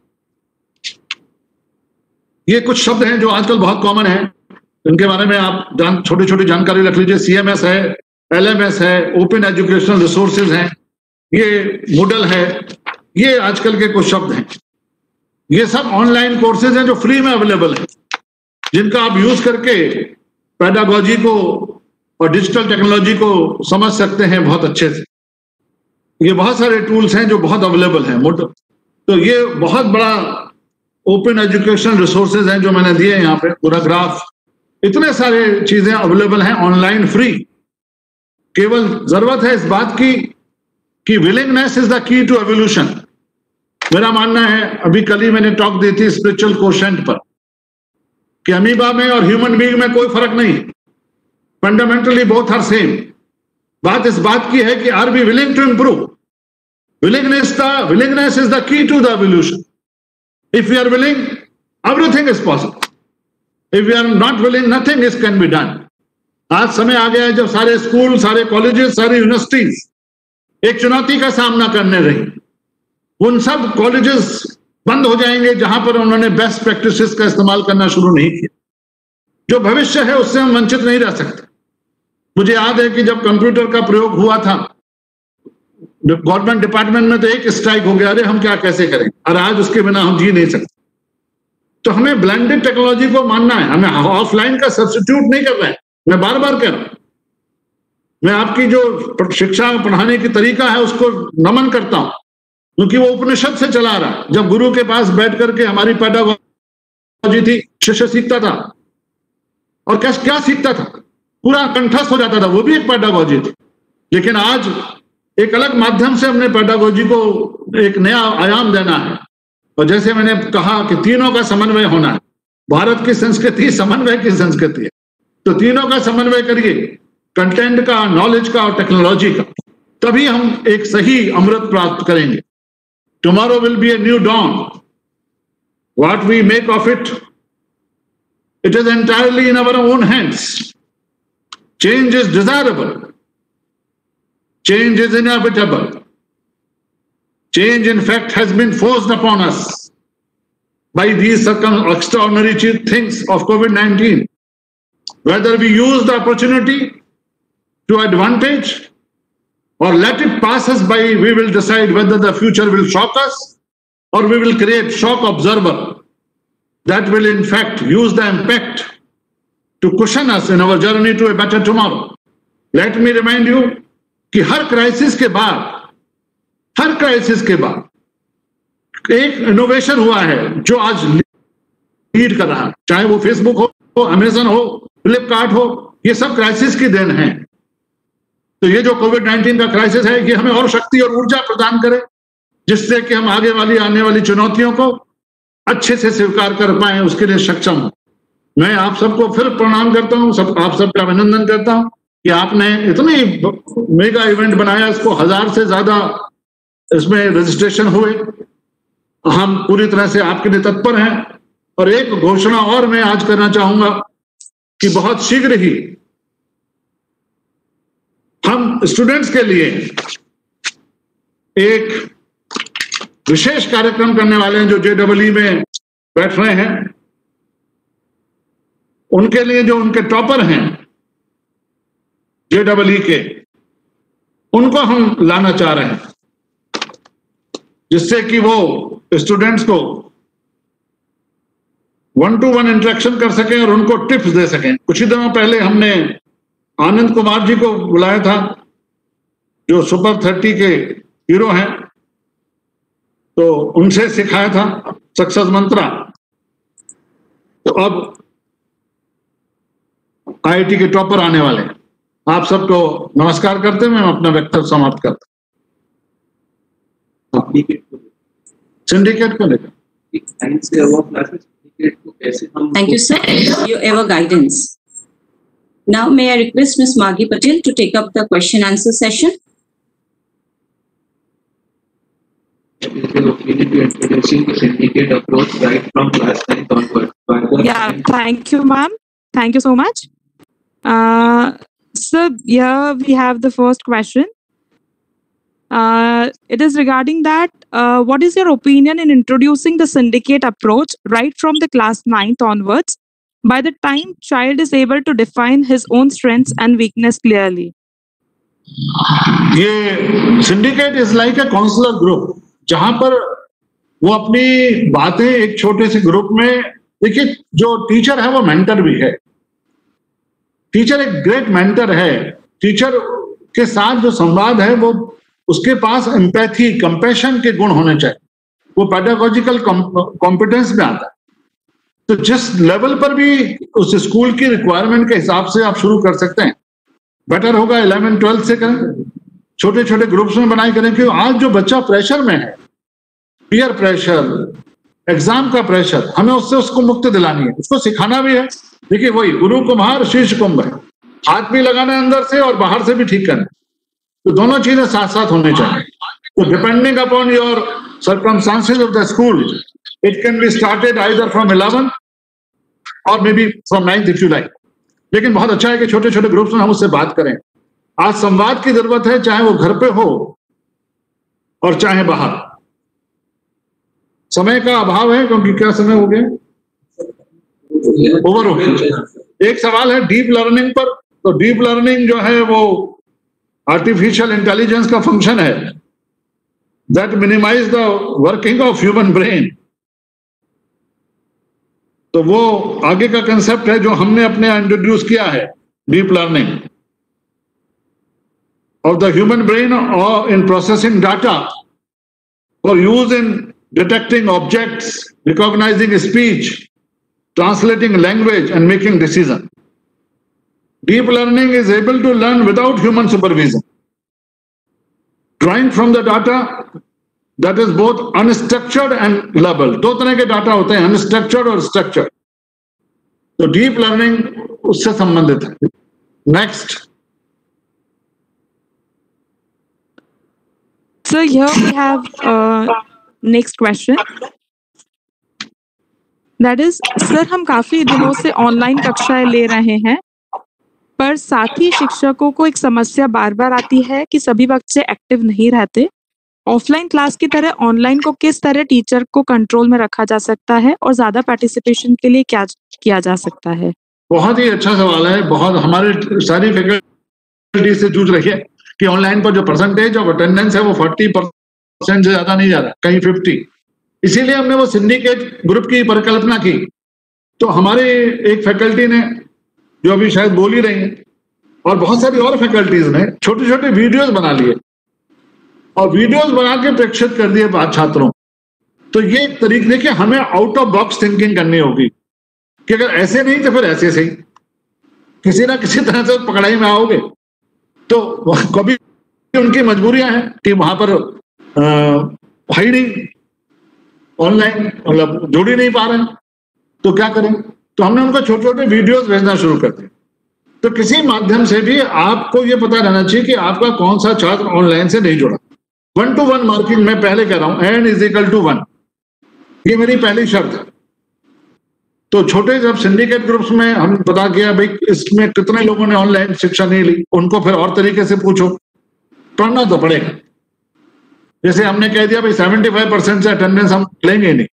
ये कुछ शब्द हैं जो आजकल बहुत कॉमन है, इनके बारे में आप जान छोटी छोटी जानकारी रख लीजिए। सीएमएस है, एलएमएस है, ओपन एजुकेशनल रिसोर्सेज हैं, ये मूडल है, ये आजकल के कुछ शब्द हैं। ये सब ऑनलाइन कोर्सेज हैं जो फ्री में अवेलेबल हैं, जिनका आप यूज करके पेडागोजी को और डिजिटल टेक्नोलॉजी को समझ सकते हैं बहुत अच्छे से। ये बहुत सारे टूल्स हैं जो बहुत अवेलेबल हैं। तो ये बहुत बड़ा ओपन एजुकेशन रिसोर्सेज हैं जो मैंने दिए यहाँ पे, पूरा ग्राफ, इतने सारे चीजें अवेलेबल हैं ऑनलाइन फ्री। केवल जरूरत है इस बात की कि willingness is the key to evolution. मेरा मानना है, अभी कल ही मैंने टॉक दी थी स्पिरिचुअल कोशेंट पर, कि अमीबा में और ह्यूमन बीइंग में कोई फर्क नहीं, फंडामेंटली बोथ आर सेम। बात इस बात की है कि are be willing to improve. Willingness the willingness is the key to the evolution. If we are willing, everything is possible. If we are not willing, nothing is can be done. आज समय आ गया है जब सारे school, सारे colleges, सारी universities एक चुनौती का सामना करने रही। उन सब कॉलेजेस बंद हो जाएंगे जहां पर उन्होंने बेस्ट प्रैक्टिसेस का इस्तेमाल करना शुरू नहीं किया। जो भविष्य है उससे हम वंचित नहीं रह सकते। मुझे याद है कि जब कंप्यूटर का प्रयोग हुआ था गवर्नमेंट डिपार्टमेंट में, तो एक स्ट्राइक हो गया, अरे हम क्या कैसे करें, और आज उसके बिना हम जी नहीं सकते। तो हमें ब्लेंडेड टेक्नोलॉजी को मानना है, हमें ऑफलाइन का सब्स्टिट्यूट नहीं कर रहे हैं। मैं बार बार कह रहा हूं, मैं आपकी जो शिक्षा पढ़ाने की तरीका है उसको नमन करता हूं, क्योंकि वो उपनिषद से चला रहा है। जब गुरु के पास बैठ करके हमारी पेडागोजी थी, शिष्य सीखता था, और क्या क्या सीखता था, पूरा कंठस्थ हो जाता था, वो भी एक पेडागोजी थी। लेकिन आज एक अलग माध्यम से हमने पेडागोजी को एक नया आयाम देना है, और जैसे मैंने कहा कि तीनों का समन्वय होना है। भारत की संस्कृति समन्वय की संस्कृति है, तो तीनों का समन्वय करिए, कंटेंट का, नॉलेज का और टेक्नोलॉजी का, तभी हम एक सही अमृत प्राप्त करेंगे। Tomorrow will be a new dawn. What we make of it, it is entirely in our own hands. Change is desirable, change is inevitable. Change, in fact, has been forced upon us by these circum- extraordinary things of COVID nineteen. Whether we use the opportunity to advantage or let it pass us by, we will decide whether the future will shock us or we will create shock observer that will, in fact, use the impact to cushion us in our journey to a better tomorrow. Let me remind you कि हर crisis के बाद हर crisis के बाद एक innovation हुआ है जो आज लीड कर रहा है, चाहे वो फेसबुक हो, अमेजन हो, फ्लिपकार्ट हो, ये सब क्राइसिस की देन है। तो ये जो कोविड नाइन्टीन का क्राइसिस है, ये हमें और शक्ति और ऊर्जा प्रदान करे, जिससे कि हम आगे वाली आने वाली चुनौतियों को अच्छे से स्वीकार कर पाए, उसके लिए सक्षम हो। मैं आप सबको फिर प्रणाम करता हूं, सब आप सबका अभिनंदन करता हूं कि आपने इतने मेगा इवेंट बनाया, इसको हजार से ज्यादा इसमें रजिस्ट्रेशन हुए। हम पूरी तरह से आपके लिए तत्पर हैं। और एक घोषणा और मैं आज करना चाहूंगा कि बहुत शीघ्र ही हम स्टूडेंट्स के लिए एक विशेष कार्यक्रम करने वाले हैं। जो जे डबल ई में बैठ रहे हैं, उनके लिए जो उनके टॉपर हैं जे डबल ई के, उनको हम लाना चाह रहे हैं, जिससे कि वो स्टूडेंट्स को वन टू वन इंटरेक्शन कर सकें और उनको टिप्स दे सकें। कुछ ही दिनों पहले हमने आनंद कुमार जी को बुलाया था, जो सुपर थर्टी के हीरो हैं, तो उनसे सिखाया था सक्सेस मंत्रा। तो अब आई आई टी के टॉपर आने वाले हैं। आप सबको नमस्कार करते हैं, मैं अपना वक्तव्य समाप्त करता हूं। सिंडिकेट को लेकर Thank you, sir, for your ever guidance. Now, may I request Miz Maghi Patel to take up the question answer session? Yeah, thank you, ma'am. Thank you so much. Uh, so here we have the first question. Uh, it is regarding that, uh, what is your opinion in introducing the syndicate approach right from the class ninth onwards, by the time child is able to define his own strengths and weakness clearly? ये syndicate is like a counselor group, जहां पर वो अपनी बातें एक छोटे से group में, देखिए जो टीचर है वो मेंटर भी है। टीचर एक ग्रेट मेंटर है। टीचर के साथ जो संवाद है वो उसके पास एम्पैथी, कंपैशन के गुण होने चाहिए। वो पेडागोजिकल कॉम्पिटेंस में आता है। तो जिस लेवल पर भी उस स्कूल की रिक्वायरमेंट के हिसाब से आप शुरू कर सकते हैं, बेटर होगा इलेवन ट्वेल्थ से करें, छोटे छोटे ग्रुप्स में बनाए करें। क्योंकि आज जो बच्चा प्रेशर में है, पीयर प्रेशर, एग्जाम का प्रेशर, हमें उससे उसको मुक्ति दिलानी है, उसको सिखाना भी है। देखिए वही गुरु कुम्हार शीर्ष कुंभ है, हाथ भी लगाना है अंदर से और बाहर से भी ठीक करना, तो दोनों चीजें साथ साथ होने चाहिए। तो depending upon your circumstances of the school, it can be started either from eleven और may be from ninth if you like. लेकिन बहुत अच्छा है कि छोटे छोटे ग्रुप्स में हम उससे बात करें। आज संवाद की जरूरत है, चाहे वो घर पे हो और चाहे बाहर। समय का अभाव है क्योंकि क्या समय हो गया, ओवर हो गया। एक सवाल है डीप लर्निंग पर, तो डीप लर्निंग जो है वो आर्टिफिशियल इंटेलिजेंस का फंक्शन है that minimise the working of human brain. तो वो आगे का कंसेप्ट है जो हमने अपने इंट्रोड्यूस किया है, deep learning of the human brain और in processing data for use in detecting objects, recognising speech, translating language and making decision. Deep learning is able to learn without human supervision, drawing from the data that is both unstructured and labeled. दो तरह के data होते हैं, unstructured और structured. तो deep learning उससे संबंधित है। Next. So here we have uh, next question. That is sir, हम काफी दिनों से ऑनलाइन कक्षाएं ले रहे हैं, पर साथ ही शिक्षकों को एक समस्या बार बार आती है कि सभी बच्चे एक्टिव नहीं रहते। ऑफलाइन क्लास की तरह ऑनलाइन को किस तरह टीचर को कंट्रोल में रखा जा सकता है और ज्यादा पार्टिसिपेशन के लिए क्या किया जा सकता है? बहुत ही अच्छा सवाल है। बहुत हमारे सारी फैकल्टी से जूझ रही है कि ऑनलाइन पर जो परसेंटेज ऑफ अटेंडेंस है वो फोर्टी परसेंट से ज्यादा नहीं जा रहा, कहीं फिफ्टी। इसीलिए हमने वो सिंडिकेट ग्रुप की परिकल्पना की। तो हमारे एक फैकल्टी ने, जो अभी शायद बोल ही रही हैं, और बहुत सारी और फैकल्टीज ने छोटे छोटे वीडियोस बना लिए और वीडियोस बना के प्रेक्षित कर दिए छात्रों। तो ये एक तरीके, देखिए हमें आउट ऑफ बॉक्स थिंकिंग करनी होगी कि अगर ऐसे नहीं तो फिर ऐसे सही, किसी ना किसी तरह से पकड़ाई में आओगे। तो कभी उनकी मजबूरियां हैं कि वहां पर भाई नहीं, ऑनलाइन मतलब जोड़ ही नहीं पा रहे हैं, तो क्या करें? तो हमने उनको छोटे छोटे वीडियोस भेजना शुरू कर दिए। तो किसी माध्यम से भी आपको ये पता रहना चाहिए कि आपका कौन सा छात्र ऑनलाइन से नहीं जुड़ा। वन टू वन मार्किंग मैं पहले कह रहा हूं, N is equal to one, ये मेरी पहली शर्त है। तो छोटे जब सिंडिकेट ग्रुप्स में हम पता किया भाई इसमें कितने लोगों ने ऑनलाइन शिक्षा नहीं ली, उनको फिर और तरीके से पूछो, पढ़ना तो पड़ेगा। जैसे हमने कह दिया भाई पचहत्तर परसेंट से अटेंडेंस हम लेंगे नहीं,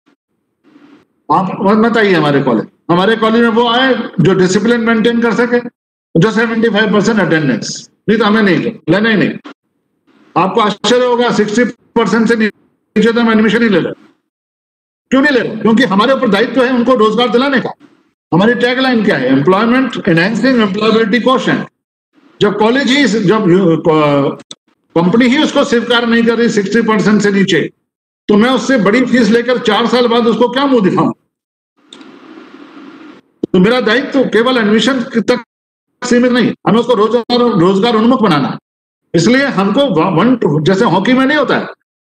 आप बताइए हमारे कॉलेज हमारे कॉलेज में वो आए जो डिसिप्लिन मेंटेन कर सके, जो पचहत्तर परसेंट अटेंडेंस, नहीं तो हमें नहीं लेना ही नहीं। आपको आश्चर्य होगा साठ परसेंट से नीचे तो हम एडमिशन ही ले रहे। क्यों नहीं ले रहे? क्योंकि हमारे ऊपर दायित्व है उनको रोजगार दिलाने का। हमारी टैगलाइन क्या है? Employment enhancing employability quotient. जब कॉलेज ही, जब कंपनी ही उसको स्वीकार नहीं कर रही साठ परसेंट से नीचे, तो मैं उससे बड़ी फीस लेकर चार साल बाद उसको क्या मुंह दिखाऊं? तो मेरा दायित्व तो केवल एडमिशन तक सीमित नहीं, हमें उसको रोजगार रोजगार उन्मुख बनाना है। इसलिए हमको वन जैसे हॉकी में नहीं होता है।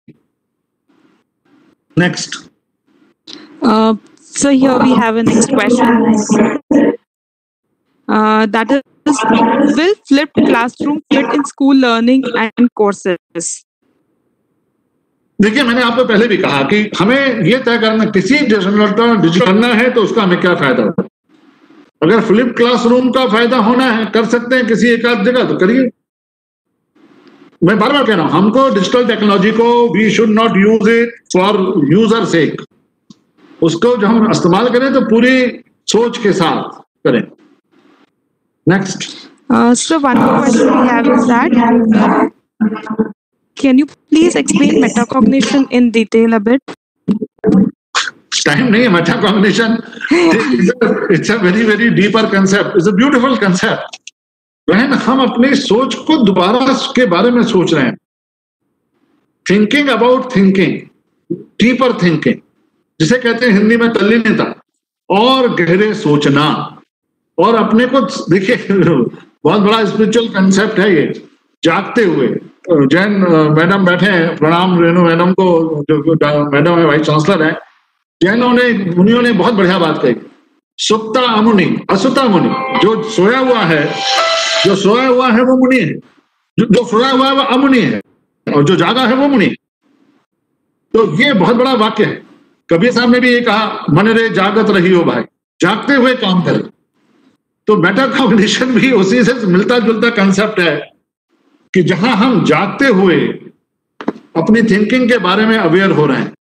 Next. Uh, so here we have a next question. Uh, that is, will flipped classroom fit in school learning and courses? देखिए मैंने आपको पहले भी कहा कि हमें यह तय करना, किसी डिजिटल करना है तो उसका हमें क्या फायदा होगा। अगर फ्लिप क्लासरूम का फायदा होना है, कर सकते हैं किसी एक आध जगह, तो करिए। मैं बार बार कह रहा हूं, हमको डिजिटल टेक्नोलॉजी को we should not use it for user sake. उसको जब हम इस्तेमाल करें तो पूरी सोच के साथ करें। Next. So one more question we have is that, can you please explain metacognition in detail a bit? Time नहीं है। Metacognition it's a very very deeper concept, it's a beautiful concept. वह हम अपनी सोच को दोबारा के बारे में सोच रहे हैं। Thinking about thinking, deeper thinking, जिसे कहते हैं हिंदी में तल्लीनता, और गहरे सोचना। और अपने को देखिए बहुत बड़ा स्पिरिचुअल कंसेप्ट है ये। जागते हुए, जैन मैडम बैठे हैं, प्रणाम रेणु मैडम को, जो मैडम है वाइस चांसलर है। जैनों ने, मुनियों ने बहुत बढ़िया बात कही, सुप्ता अमुनि असुता मुनि। जो सोया हुआ है, जो सोया हुआ है वो मुनि है, जो, जो सोया हुआ है वो अमुनि है, और जो जागा है वो मुनि है। तो ये बहुत बड़ा वाक्य है। कबीर साहब ने भी ये कहा, मन रे जागत रही हो भाई, जागते हुए काम करें। तो मेटाकॉग्निशन भी उसी से मिलता जुलता कंसेप्ट है कि जहां हम जागते हुए अपनी थिंकिंग के बारे में अवेयर हो रहे हैं,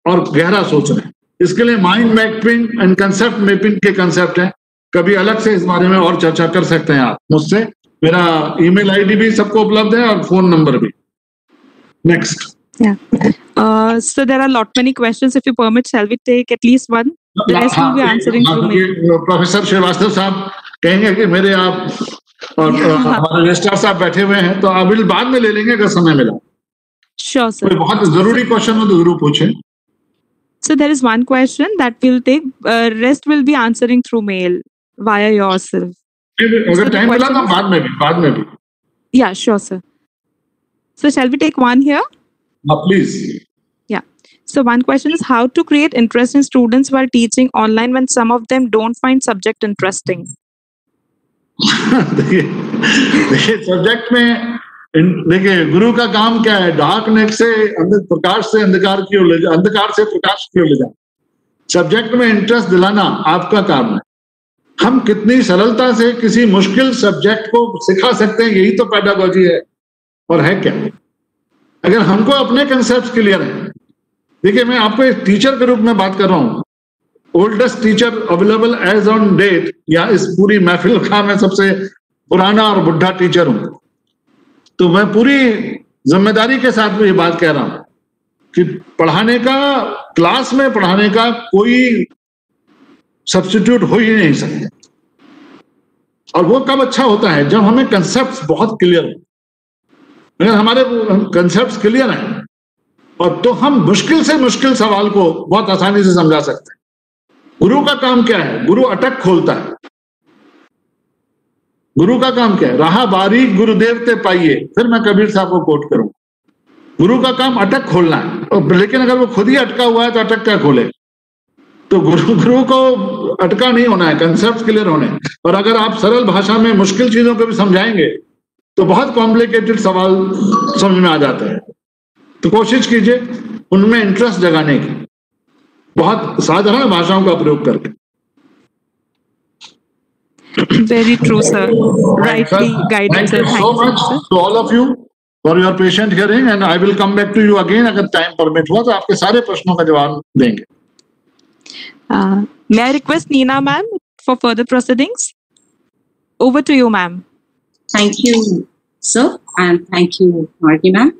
और गहरा सोच रहे हैं। इसके लिए mind mapping and concept mapping के कंसेप्ट हैं, कभी अलग से इस बारे में और चर्चा कर सकते हैं आप मुझसे। मेरा ईमेल आईडी भी सबको उपलब्ध है और फोन नंबर भी। Next. Yeah. Uh, so there are lot many questions. If you permit, shall we take at least one? The rest will be answering through mail. Professor Shrivastava साहब कहेंगे कि मेरे आप और हमारे रजिस्ट्रार साहब बैठे हुए हैं, तो अभी बाद में ले लेंगे अगर समय मिला। Sure, sir. कोई बहुत जरूरी क्वेश्चन हो तो जरूर पूछें। So there is one question that we'll take. Uh, rest will be answering through mail via yourself. अगर टाइम मिला तो बाद में भी बाद में भी। Yeah, sure, sir. So shall we take one here? Uh, please. Yeah. So one question is how to create interest in students while teaching online when some of them don't find subject interesting. देखिए देखिए subject में देखिए गुरु का काम क्या है, darkness से प्रकाश से अंधकार की ओर ले जाए, अंधकार से प्रकाश की ओर ले जाए। सब्जेक्ट में इंटरेस्ट दिलाना आपका काम है। हम कितनी सरलता से किसी मुश्किल सब्जेक्ट को सिखा सकते हैं, यही तो पेडागोजी है। और है क्या, अगर हमको अपने कंसेप्ट क्लियर है। देखिए मैं आपको एक टीचर के रूप में बात कर रहा हूँ, oldest teacher available as on date, या इस पूरी महफिल का मैं सबसे पुराना और बुढ़ा टीचर हूं। तो मैं पूरी जिम्मेदारी के साथ ये बात कह रहा हूं कि पढ़ाने का, क्लास में पढ़ाने का कोई सब्स्टिट्यूट हो ही नहीं सकता। और वो कब अच्छा होता है, जब हमें कंसेप्ट बहुत क्लियर हो। अगर हमारे कंसेप्ट क्लियर हैं और तो हम मुश्किल से मुश्किल सवाल को बहुत आसानी से समझा सकते हैं। गुरु का काम क्या है? गुरु अटक खोलता है। गुरु का काम क्या है? राह बारीक गुरुदेव ते पाइए, फिर मैं कबीर साहब को कोट करूं। गुरु का काम अटक खोलना है, और लेकिन अगर वो खुद ही अटका हुआ है तो अटक क्या खोले? तो गुरु गुरु को अटका नहीं होना है, कंसेप्ट क्लियर होने। और अगर आप सरल भाषा में मुश्किल चीजों को भी समझाएंगे तो बहुत कॉम्प्लिकेटेड सवाल समझ में आ जाते हैं। तो कोशिश कीजिए उनमें इंटरेस्ट जगाने की, बहुत साधारण भाषाओं का प्रयोग करके। Very true, sir. Rightly guided, Thank sir. you so much to all of you for your patient hearing, and I will come back to you again अगर टाइम परमिट हुआ तो आपके सारे प्रश्नों का जवाब देंगे। Uh, may I request Neena ma'am for further proceedings? Over to you, ma'am. Thank you, sir, and thank you, Margi ma'am.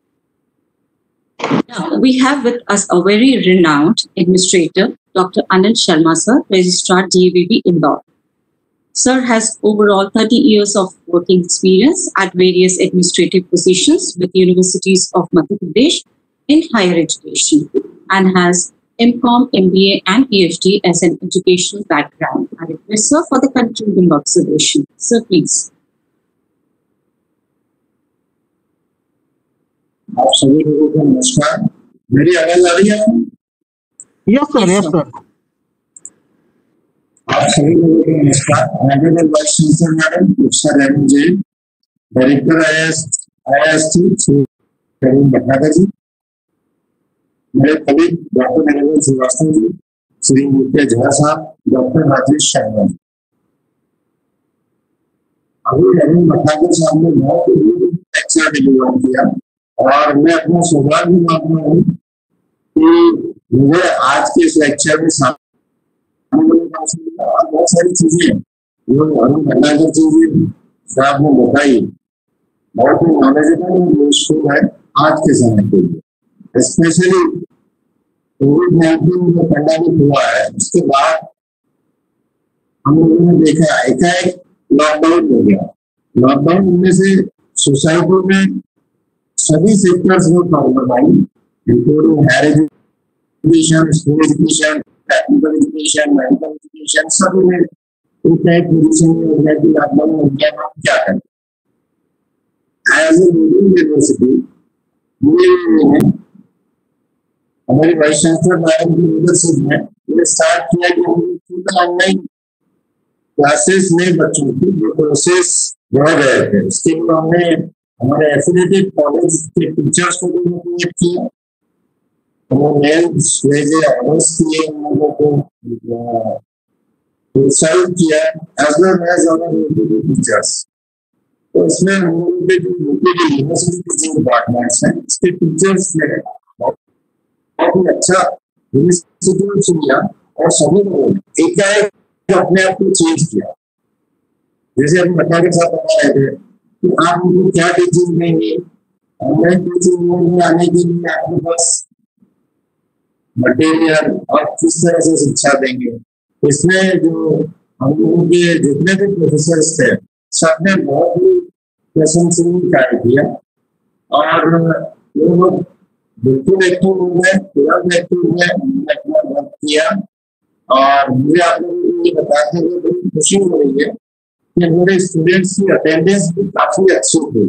Now, we have with us a very renowned administrator, Doctor Anil Sharma, sir, Registrar D A V B Indore. Sir has overall thirty years of working experience at various administrative positions with universities of Madhya Pradesh in higher education, and has M Com, M B A and P H D as an educational background. I request sir for the concluding observation. Sir, please. आप सभी लोगों को नमस्कार। मेरी आवाज आ रही है? Yes sir, yes sir. आप सभी लोगों को नमस्कार। Honourable vice chancellor madam professor Renu Jain, director IIST Shri Praveen Bhatnagar ji, मेरे कलीग डॉक्टर नरेंद्र श्रीवास्तव जी, श्री मूर्ति झा साहब, डॉक्टर राजेश शर्मा जी। अभी प्रवीण भटनागर साहब ने बहुत ही लेक्चर डिलीवर किया और मैं अपना सौभाग्य मानता हूँ कि मुझे आज के इस लेक्चर में बहुत सारी चीजें जो अरुण भटनागर जी साहब ने बताई, बहुत ही नॉलेजेबल और यूजफुल है आज के समय के लिए। स्पेशली कोविड नाइन्टीन जो पैंडेमिक हुआ है उसके बाद हम लोगों ने देखा एकाएक लॉकडाउन हो गया। लॉकडाउन होने से सोसाइटी में सभी सेक्टर्स में प्रॉब्लम आई, including higher education, school education, technical education, medical education, सभी में एक टाइप पोजीशन में हो गया कि लॉकडाउन हो गया, हम क्या करें। एज ए लीडिंग यूनिवर्सिटी हमारी वाइस चांसलर मैडम की लीडरशिप में ये स्टार्ट किया कि हम ऑनलाइन क्लासेस में बच्चों की जो प्रोसेस रह गए थे उसके लिए हमने हमारे एफिलिएटेड कॉलेज के टीचर्स को भी मोटिवेट किया, हमें मेल्स भेजे, ऑर्डर्स किए, उन लोगों को प्रोत्साहित किया as well as our teachers. तो इसमें हम लोगों के जो यूनिवर्सिटी के जो डिपार्टमेंट्स हैं उसके टीचर्स ने बहुत ही अच्छा इनिशिएटिव लिया और सभी लोगों ने एक अपने आप को चेंज किया। जैसे हम बच्चा के साथ बता रहे थे कि आप उनको क्या टीचिंग देंगे, ऑनलाइन टीचिंग में आने के लिए आपके पास मटेरियल और किस तरह से शिक्षा देंगे। इसमें जो हम लोगों के जितने भी प्रोफेसर्स थे सबने बहुत ही प्रशंसनीय कार्य किया और लोग बिल्कुल एक्टिव हो गए, तुरंत एक्टिव हो गए, उन्होंने अपना वर्क किया। और मुझे आप लोगों को ये बताते हुए बड़ी खुशी हो रही है कि मेरे स्टूडेंट्स की अटेंडेंस भी काफी अच्छी हुई।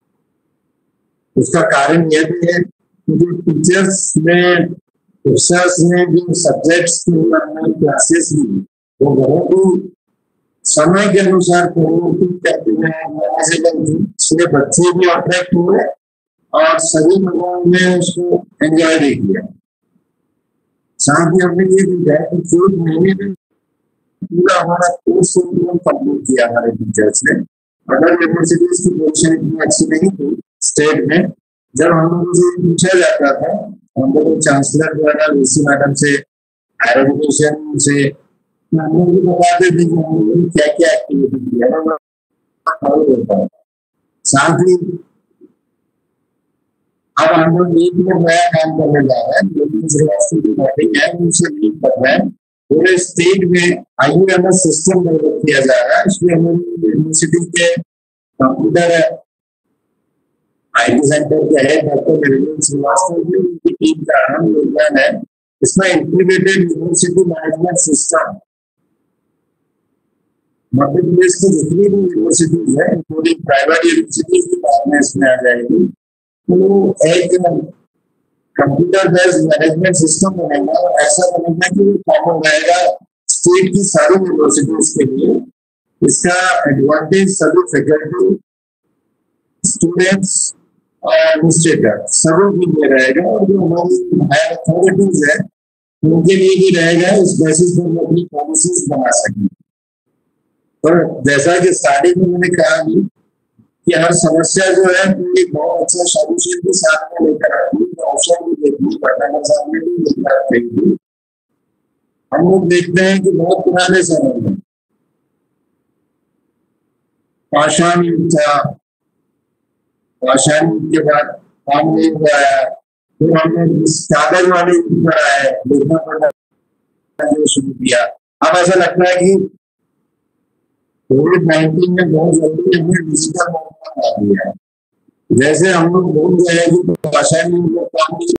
उसका कारण यह भी है कि जो टीचर्स ने प्रोफेसर्स ने जो सब्जेक्ट्स की ऑनलाइन क्लासेस ली वो बहुत ही समय के अनुसार परिवर्तित करते हैं, इसलिए बच्चे भी अट्रैक्ट हुए और सभी लोगों ने उसको एंजॉय भी किया। साथ ही हमने ये भी है कि एक महीने में पूरा हमारा कोर्स कंप्लीट किया हमारे टीचर्स ने। अदर यूनिवर्सिटीज की पोजीशन इतनी अच्छी नहीं थी स्टेट में, जब हम लोगों से पूछा जाता था हम लोग चांसलर द्वारा वीसी मैडम से हायर एजुकेशन से हम लोग भी बताते थे कि हम लोगों ने क्या क्या एक्टिविटी की है। साथ ही अब हम लोग नीट में नया काम करने जा रहे हैं, यूनिवर्सिटी की बैटिंग है उनसे नीट कर रहे हैं। पूरे स्टेट में आईयूएमएस सिस्टम डेवलप किया जा रहा है। इसमें हमारी यूनिवर्सिटी के कंप्यूटर आईटी सेंटर के हेड डॉक्टर निरंजन श्रीवास्तव जी उनकी टीम का अहम योगदान है। इसमें integrated university management system Madhya Pradesh की जितनी भी यूनिवर्सिटीज है इंक्लूडिंग प्राइवेट यूनिवर्सिटीज की बात में इसमें आ जाएगी। तो एक कंप्यूटर बेस्ड मैनेजमेंट सिस्टम बनेगा और ऐसा बनेगा कि वो कॉमन रहेगा स्टेट की सारी यूनिवर्सिटीज के लिए। इसका एडवांटेज सभी फैकल्टी, स्टूडेंट्स और एडमिनिस्ट्रेटर सभी के लिए रहेगा और जो हमारी हायर अथॉरिटीज है उनके लिए भी रहेगा। इस बेसिस पर वो अपनी पॉलिसीज बना सकें। पर जैसा कि स्टार्टिंग में मैंने कहा भी कि हर समस्या जो है एक बहुत अच्छा सॉल्यूशन के साथ में लेकर आती है, ऑप्शन भी देखती है, पटना के सामने भी लेकर आती है। हम लोग देखते हैं कि बहुत पुराने समय में पाषाण युग था, पाषाण युग के बाद पानी युग आया, फिर हमने कागज वाले युग पर आए, लिखना पढ़ना जो शुरू किया। अब ऐसा लगता है कि कोविड नाइन्टीन में बहुत जल्दी हमने डिजिटल मोड बना दिया है। जैसे हम लोग भूल गए कि पाषाण युग में पानी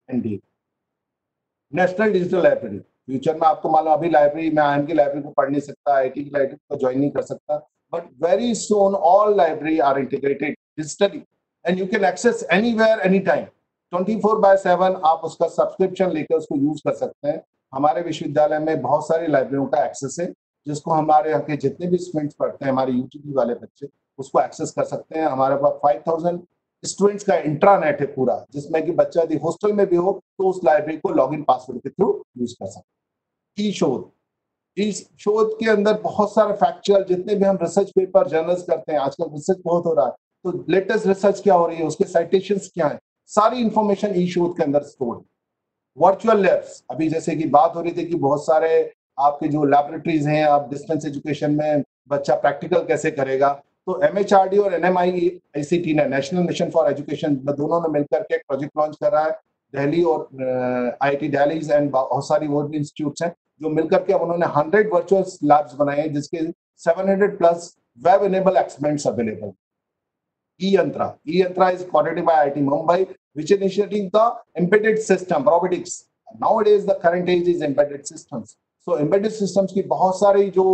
ND national digital library. Future में आपको मालूम अभी लाइब्रेरी में आईएम की लाइब्रेरी को पढ़ नहीं सकता, आईटी की लाइब्रेरी को ज्वाइन नहीं कर सकता, but very soon all library are integrated digitally and you can access anywhere any time twenty four by seven. आप उसका सब्सक्रिप्शन लेकर उसको यूज कर सकते हैं। हमारे विश्वविद्यालय में बहुत सारी लाइब्रेरियों का एक्सेस है जिसको हमारे यहाँ के जितने भी स्टूडेंट्स पढ़ते हैं, हमारे यूटीडी वाले बच्चे उसको एक्सेस कर सकते हैं। हमारे पास फाइव थाउजेंड स्टूडेंट्स का इंट्रानेट है पूरा, जिसमें कि बच्चा यदि हॉस्टल में भी हो तो उस लाइब्रेरी को लॉगिन पासवर्ड के थ्रू यूज कर सकते हैं। ई शोध, इस शोध के अंदर बहुत सारे फैक्चुअल जितने भी हम रिसर्च पेपर जर्नल्स करते हैं, आजकल रिसर्च बहुत हो रहा है, तो लेटेस्ट रिसर्च क्या हो रही है, उसके साइटेशंस क्या है, सारी इंफॉर्मेशन ई शोध के अंदर स्टोर है। वर्चुअल लैब्स, अभी जैसे कि बात हो रही थी कि बहुत सारे आपके जो लैबोरेटरीज हैं, आप डिस्टेंस एजुकेशन में बच्चा प्रैक्टिकल कैसे करेगा, तो एमएचआरडी और एनएमआईसीटी ने, नेशनल मिशन फॉर एजुकेशन, दोनों ने मिलकर के एक प्रोजेक्ट लॉन्च कर रहा है। दिल्ली और आईआईटी दिल्ली एंड बहुत सारी और भी इंस्टीट्यूट्स हैं जो मिलकर के अब उन्होंने हंड्रेड वर्चुअल लैब्स बनाए हैं जिसके seven hundred plus web enable experiments available. E-Yantra. E-Yantra is coordinated by I I T Mumbai, which is initiating the embedded system, robotics. Nowadays, the current age is embedded systems. So, embedded systems की बहुत सारी जो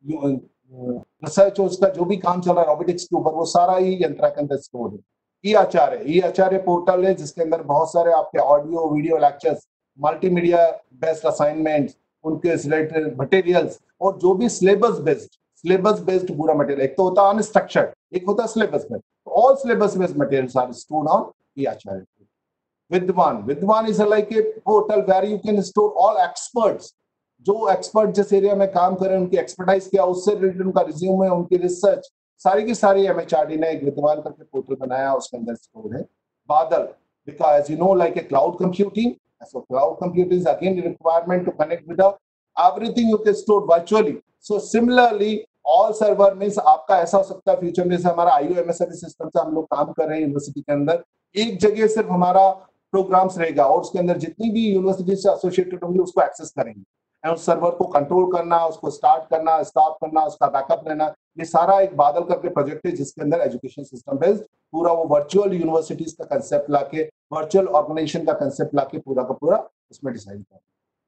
research उसका जो भी काम चल रहा है रोबोटिक्स के ऊपर, वो सारा ही यंत्रा के अंदर स्टोर है। ई आचार्य, ई आचार्य पोर्टल है जिसके अंदर बहुत सारे आपके audio video lectures, multimedia based assignments, उनके रिलेटेड मटेरियल्स और जो भी सिलेबस बेस्ड सिलेबस बेस्ड पूरा मटेरियल, एक तो होता है अनस्ट्रक्चर्ड, एक होता है syllabus based. All syllabus-based materials are stored on e-Acharya. Vidwan, Vidwan is like a portal where you can store all experts. जो एक्सपर्ट जिस एरिया में काम कर रहे हैं उनकी एक्सपर्टाइज क्या, उससे रिलेटेड उनका रिज्यूम है, उनकी रिसर्च सारी की सारी एमएचआरडी ने एक विद्वान करके पोर्टल बनाया, उसके अंदर स्टोर है। बादल, because you know like a cloud computing, so cloud computing is again a requirement to connect with the everything you can store virtually. So similarly all server means आपका ऐसा हो सकता है फ्यूचर में, जैसे हमारा आईयूएमएसआर सिस्टम से हम लोग काम कर रहे हैं यूनिवर्सिटी के अंदर, एक जगह सिर्फ हमारा प्रोग्राम्स रहेगा और उसके अंदर जितनी भी यूनिवर्सिटी से एसोसिएटेड होंगी उसको एक्सेस करेंगे एंड उस सर्वर को कंट्रोल करना, उसको स्टार्ट करना, स्टॉप करना, उसका बैकअप लेना, ये सारा एक बादल करके प्रोजेक्ट है जिसके अंदर एजुकेशन सिस्टम बेस्ड पूरा वो वर्चुअल यूनिवर्सिटीज का कंसेप्ट लाके, वर्चुअल ऑर्गेनाइजेशन का कंसेप्ट लाके पूरा का पूरा उसमें डिसाइड कर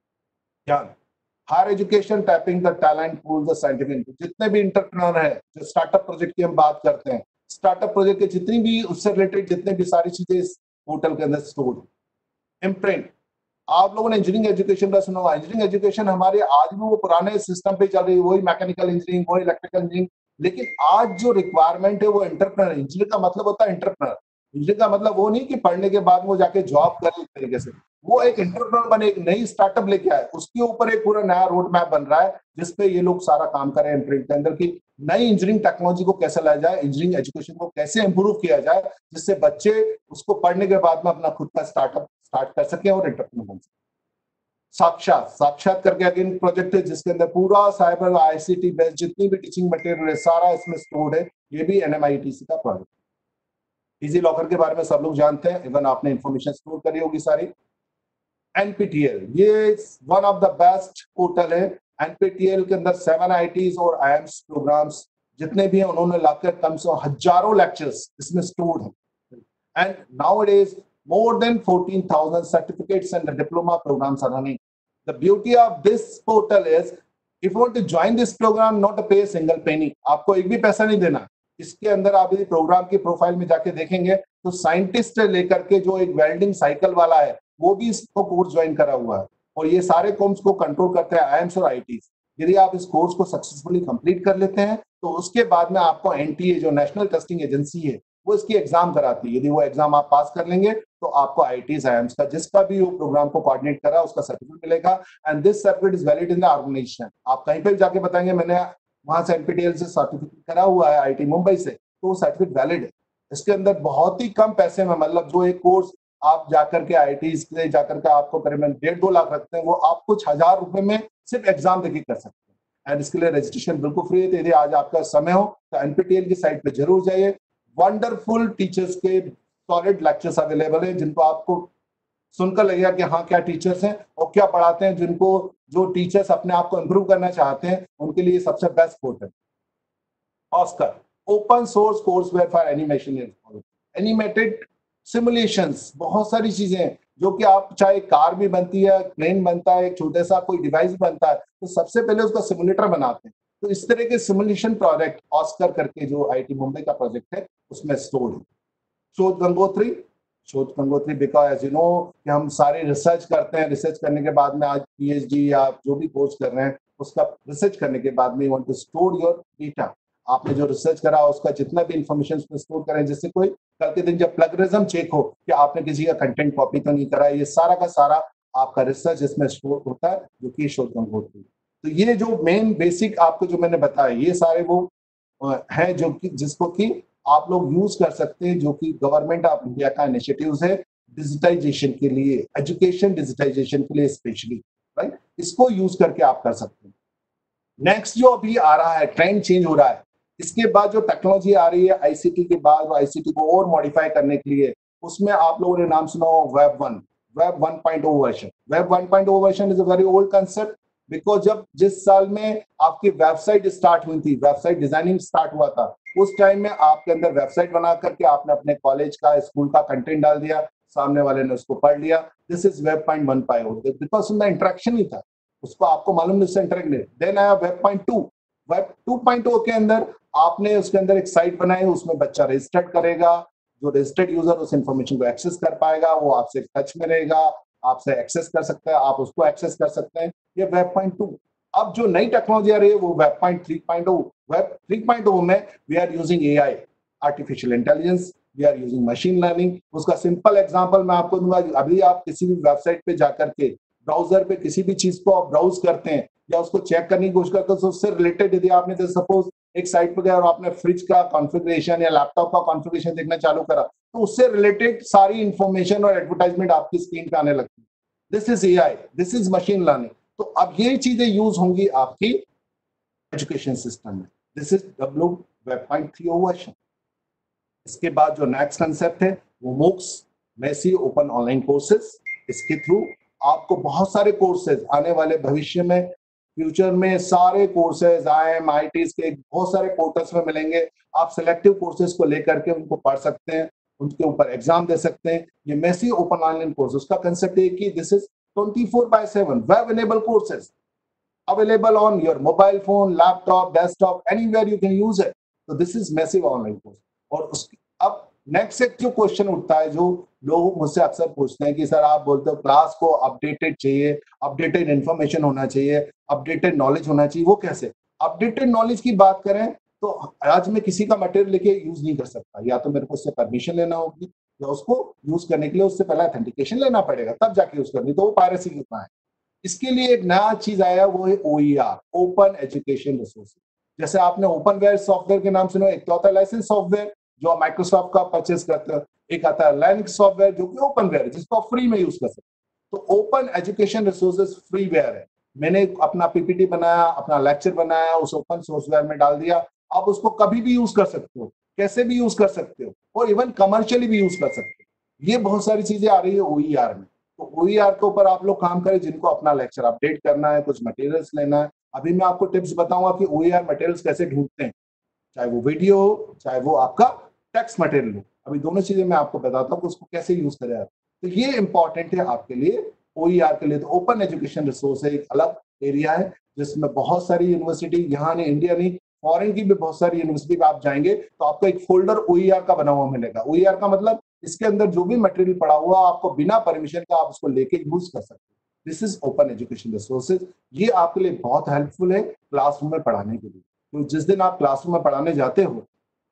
ज्ञान। Higher education tapping the talent pool the scientific, जितने भी इंटरप्रेन्योर है, जो स्टार्टअप प्रोजेक्ट की हम बात करते हैं, स्टार्टअप प्रोजेक्ट के जितनी भी उससे रिलेटेड जितने भी सारी चीजें इस पोर्टल के अंदर स्टोर है। इम्प्रिंट, आप लोगों ने इंजीनियरिंग एजुकेशन का सुना होगा, इंजीनियरिंग एजुकेशन हमारे आज भी वो पुराने सिस्टम पे चल रही है, वही मैकेनिकल इंजीनियरिंग, वही इलेक्ट्रिकल इंजीनियरिंग, लेकिन आज जो रिक्वायरमेंट है वो इंटरप्रेन्योर। इंजीनियर का मतलब होता है इंटरप्रेन्योर, इंजीनियर का मतलब वो नहीं कि पढ़ने के बाद वो जाके जॉब करे, एक तरीके से वो एक एंटरप्रेन्योर बने, एक नई स्टार्टअप लेके आए, उसके ऊपर एक पूरा नया रोड मैप बन रहा है जिसपे ये लोग सारा काम कर रहे हैं इम्प्रिंट के अंदर की नई इंजीनियरिंग टेक्नोलॉजी को कैसे लाया जाए, इंजीनियरिंग एजुकेशन को कैसे इंप्रूव किया जाए जिससे बच्चे उसको पढ़ने के बाद में अपना खुद का स्टार्टअप स्टार्ट कर सके और एंटरप्रेन्योर बन सके। साक्षात, साक्षात करके अगेन प्रोजेक्ट है जिसके अंदर पूरा साइबर आईसीटी बेस्ड जितनी भी टीचिंग मटेरियल है सारा इसमें स्टोर्ड है, ये भी एनएमआईटीसी का प्रोजेक्ट। इजी लॉकर के बारे में सब लोग जानते हैं, इवन आपने इंफॉर्मेशन स्टोर करी होगी सारी। एनपीटीएल, ये one of the best portal है। एनपीटीएल के अंदर सेवन आईआईटीज और आईएम्स प्रोग्राम्स जितने भी हैं उन्होंने लाकर कम से हजारों लेक्चर्स इसमें स्टोर्ड हैं and nowadays more than fourteen thousand certificates and the diploma programs are running. The beauty of this portal is if you want to join this program, not to pay a single penny, आपको एक भी पैसा नहीं देना। इसके अंदर आप यदि प्रोग्राम की प्रोफाइल में जाके देखेंगे तो साइंटिस्ट लेकर के जो एक वेल्डिंग साइकिल वाला है वो भी इसको कोर्स ज्वाइन करा हुआ है और ये सारे कोर्स को कंट्रोल करते हैं आईएम्स और आईआईटीज। यदि आप इस कोर्स को सक्सेसफुली कंप्लीट कर लेते हैं तो उसके बाद में आपको एनटीए जो नेशनल टेस्टिंग एजेंसी है वो इसकी एग्जाम कराती है। यदि वो एग्जाम आप पास कर लेंगे तो आपको आईआईटीज आईएम्स का जिसका भी वो प्रोग्राम को कोऑर्डिनेट करा उसका सर्टिफिकेट मिलेगा and this certificate is valid in the organisation. आप कहीं पे जाके बताएंगे मैंने वहां से एनपीटीएल से सर्टिफिकेट करा हुआ है आईआईटी मुंबई से, तो वो सर्टिफिकेट वैलिड है। इसके अंदर बहुत ही कम पैसे में, मतलब जो एक कोर्स आप जाकर के आईआईटी से जाकर के आपको करीबन डेढ़ दो लाख रखते हैं वो आप कुछ हजार रुपए में सिर्फ एग्जाम देके कर सकते हैं एंड इसके लिए रजिस्ट्रेशन बिल्कुल फ्री है। तो यदि आज आपका समय हो तो एनपीटीएल की साइट पे जरूर जाइए। वंडरफुल टीचर्स के सॉलिड लेक्चर्स अवेलेबल है जिनको आपको सुनकर लगेगा कि हाँ क्या टीचर्स हैं और क्या पढ़ाते हैं, जिनको जो टीचर्स अपने आप को इंप्रूव करना चाहते हैं उनके लिए सबसे best portal. OSCAR, open source courseware for animation, animated simulations, बहुत सारी चीजें हैं। जो कि आप चाहे कार भी बनती है, प्लेन बनता है, एक छोटा सा कोई डिवाइस बनता है, तो सबसे पहले उसका सिमुलेटर बनाते हैं। तो इस तरह के सिमुलेशन प्रोजेक्ट ऑस्कर करके जो आईआईटी मुंबई का प्रोजेक्ट है उसमें स्टोर्ड है। Shodh Gangotri, Shodh Gangotri because as you know कि हम सारे रिसर्च करते हैं, रिसर्च करने के बाद में आज पीएचडी या जो भी कोर्स कर रहे हैं उसका रिसर्च करने के बाद में you want to store your data. आपने जो रिसर्च करा उसका जितना भी इंफॉर्मेशन उसमें स्टोर करें, जिससे कोई कल के दिन जब प्लगरिज्म चेक हो कि आपने किसी का कंटेंट कॉपी तो नहीं करा, ये सारा का सारा आपका रिसर्च इसमें स्टोर होता है, जो कि शोध गंगोत्री। तो ये जो मेन बेसिक आपको जो मैंने बताया ये सारे वो है जो कि जिसको कि आप लोग यूज कर सकते हैं, जो कि गवर्नमेंट ऑफ इंडिया का इनिशिएटिव्स है डिजिटाइजेशन के लिए, एजुकेशन डिजिटाइजेशन के लिए स्पेशली, राइट। इसको यूज करके आप कर सकते हैं। नेक्स्ट जो अभी आ रहा है, ट्रेंड चेंज हो रहा है, इसके बाद जो टेक्नोलॉजी आ रही है आईसीटी के बाद, आईसीटी को और मॉडिफाई करने के लिए, उसमें आप लोगों ने नाम सुना हो web one, web one point O version. Web one point O version is a very old concept, because जब जिस साल में आपकी वेबसाइट स्टार्ट हुई थी, वेबसाइट डिजाइनिंग स्टार्ट हुआ था, उस टाइम में आपके अंदर वेबसाइट बना करके आपने अपने कॉलेज का, स्कूल का कंटेंट डाल दिया, सामने वाले ने उसको पढ़ लिया। This is web point one point O, because उसमें इंटरेक्शन ही था, उसको आपको मालूम नहीं उससे इंटरेक्ट नहीं। देन आया web point two, web two point O के अंदर आपने उसके अंदर एक साइट बनाई, उसमें बच्चा रजिस्टर्ड करेगा, जो रजिस्टर्ड यूजर उस इंफॉर्मेशन को एक्सेस कर पाएगा, वो आपसे टच में रहेगा, आपसे एक्सेस कर सकता है, आप उसको एक्सेस कर सकते हैं। ये वेब पॉइंट टू। अब जो नई टेक्नोलॉजी आ रही है वो web point three point O. Web three point O में we are using AI, artificial intelligence, we are using machine learning. उसका सिंपल एग्जांपल मैं आपको दूंगा। अभी आप किसी भी वेबसाइट पे जाकर के ब्राउजर पे किसी भी चीज को आप ब्राउज करते हैं या उसको चेक करने की कोशिश करते हैं, तो उससे रिलेटेड यदि आपने जैसे सपोज एक साइट पर गया और आपने फ्रिज का कॉन्फ़िगरेशन या लैपटॉप का कॉन्फ़िगरेशन देखना चालू करा, तो उससे रिलेटेड सारी इंफॉर्मेशन और एडवर्टाइजमेंट आपकी स्क्रीन पे आने लगती है। This is AI, this is machine learning. तो अब ये चीजें यूज होंगी आपकी एजुकेशन सिस्टम में। This is W web point three O version. इसके बाद जो नेक्स्ट कंसेप्ट है वो MOOCs, massive open online courses. इसके थ्रू आपको बहुत सारे कोर्सेज आने वाले भविष्य में, फ्यूचर में सारे कोर्सेज आईएम आईआईटीज के बहुत सारे पोर्टल्स में मिलेंगे। आप सिलेक्टिव कोर्सेज को लेकर के उनको पढ़ सकते हैं, उनके ऊपर एग्जाम दे सकते हैं। ये मेसी ओपन ऑनलाइन कोर्स, उसका कंसेप्ट है कि this is twenty four by seven web enable courses available on your mobile phone, laptop, desktop, anywhere you can use it. So this is massive online course. और उसकी अब next एक जो question उठता है, जो लोग मुझसे अक्सर पूछते हैं कि सर आप बोलते हो क्लास को अपडेटेड चाहिए, अपडेटेड इंफॉर्मेशन होना चाहिए, अपडेटेड नॉलेज होना चाहिए, वो कैसे? अपडेटेड नॉलेज की बात करें तो आज मैं किसी का मटेरियल लेके यूज नहीं कर सकता, या तो मेरे को उससे परमिशन लेना होगी या उसको यूज करने के लिए उससे पहले ऑथेंटिकेशन लेना पड़ेगा, तब जाके यूज करनी, तो वो पायरेसी कितना है। इसके लिए एक नया चीज आया, वो है ओईआर, ओपन एजुकेशन रिसोर्सेज। जैसे आपने ओपनवेयर सॉफ्टवेयर के नाम सुना, एक तो आता है लाइसेंस सॉफ्टवेयर जो माइक्रोसॉफ्ट का परचेज करते हैं, एक आता है लिनक्स सॉफ्टवेयर जो कि ओपनवेयर है जिसको आप फ्री में यूज कर सकते हैं। तो ओपन एजुकेशन रिसोर्सेज फ्रीवेयर है। मैंने अपना पीपीटी बनाया, अपना लेक्चर बनाया, उस ओपन सोर्सवेयर में डाल दिया, आप उसको कभी भी यूज कर सकते हो, कैसे भी यूज कर सकते हो, और इवन कमर्शियली भी यूज कर सकते हो। ये बहुत सारी चीजें आ रही है ओईआर में। तो ओईआर के ऊपर आप लोग काम करें, जिनको अपना लेक्चर अपडेट करना है, कुछ मटेरियल्स लेना है। अभी मैं आपको टिप्स बताऊंगा कि ओईआर मटेरियल्स कैसे ढूंढते हैं, चाहे वो वीडियो हो, चाहे वो आपका टेक्स्ट मटेरियल हो। अभी दोनों चीजें मैं आपको बताता हूँ कि उसको कैसे यूज करें आप। तो ये इंपॉर्टेंट है आपके लिए, ओईआर के लिए। तो ओपन एजुकेशन रिसोर्स है, एक अलग एरिया है जिसमें बहुत सारी यूनिवर्सिटी, यहाँ नहीं, इंडिया नहीं, फॉरेन की भी बहुत सारी यूनिवर्सिटी पे आप जाएंगे तो आपको एक फोल्डर ओईआर का बना हुआ मिलेगा। ओईआर का मतलब इसके अंदर जो भी मटेरियल पड़ा हुआ आपको बिना परमिशन का आप उसको लेके यूज कर सकते हैं। This is open education resources. ये आपके लिए बहुत हेल्पफुल है क्लासरूम में पढ़ाने के लिए। तो जिस दिन आप क्लासरूम में पढ़ाने जाते हो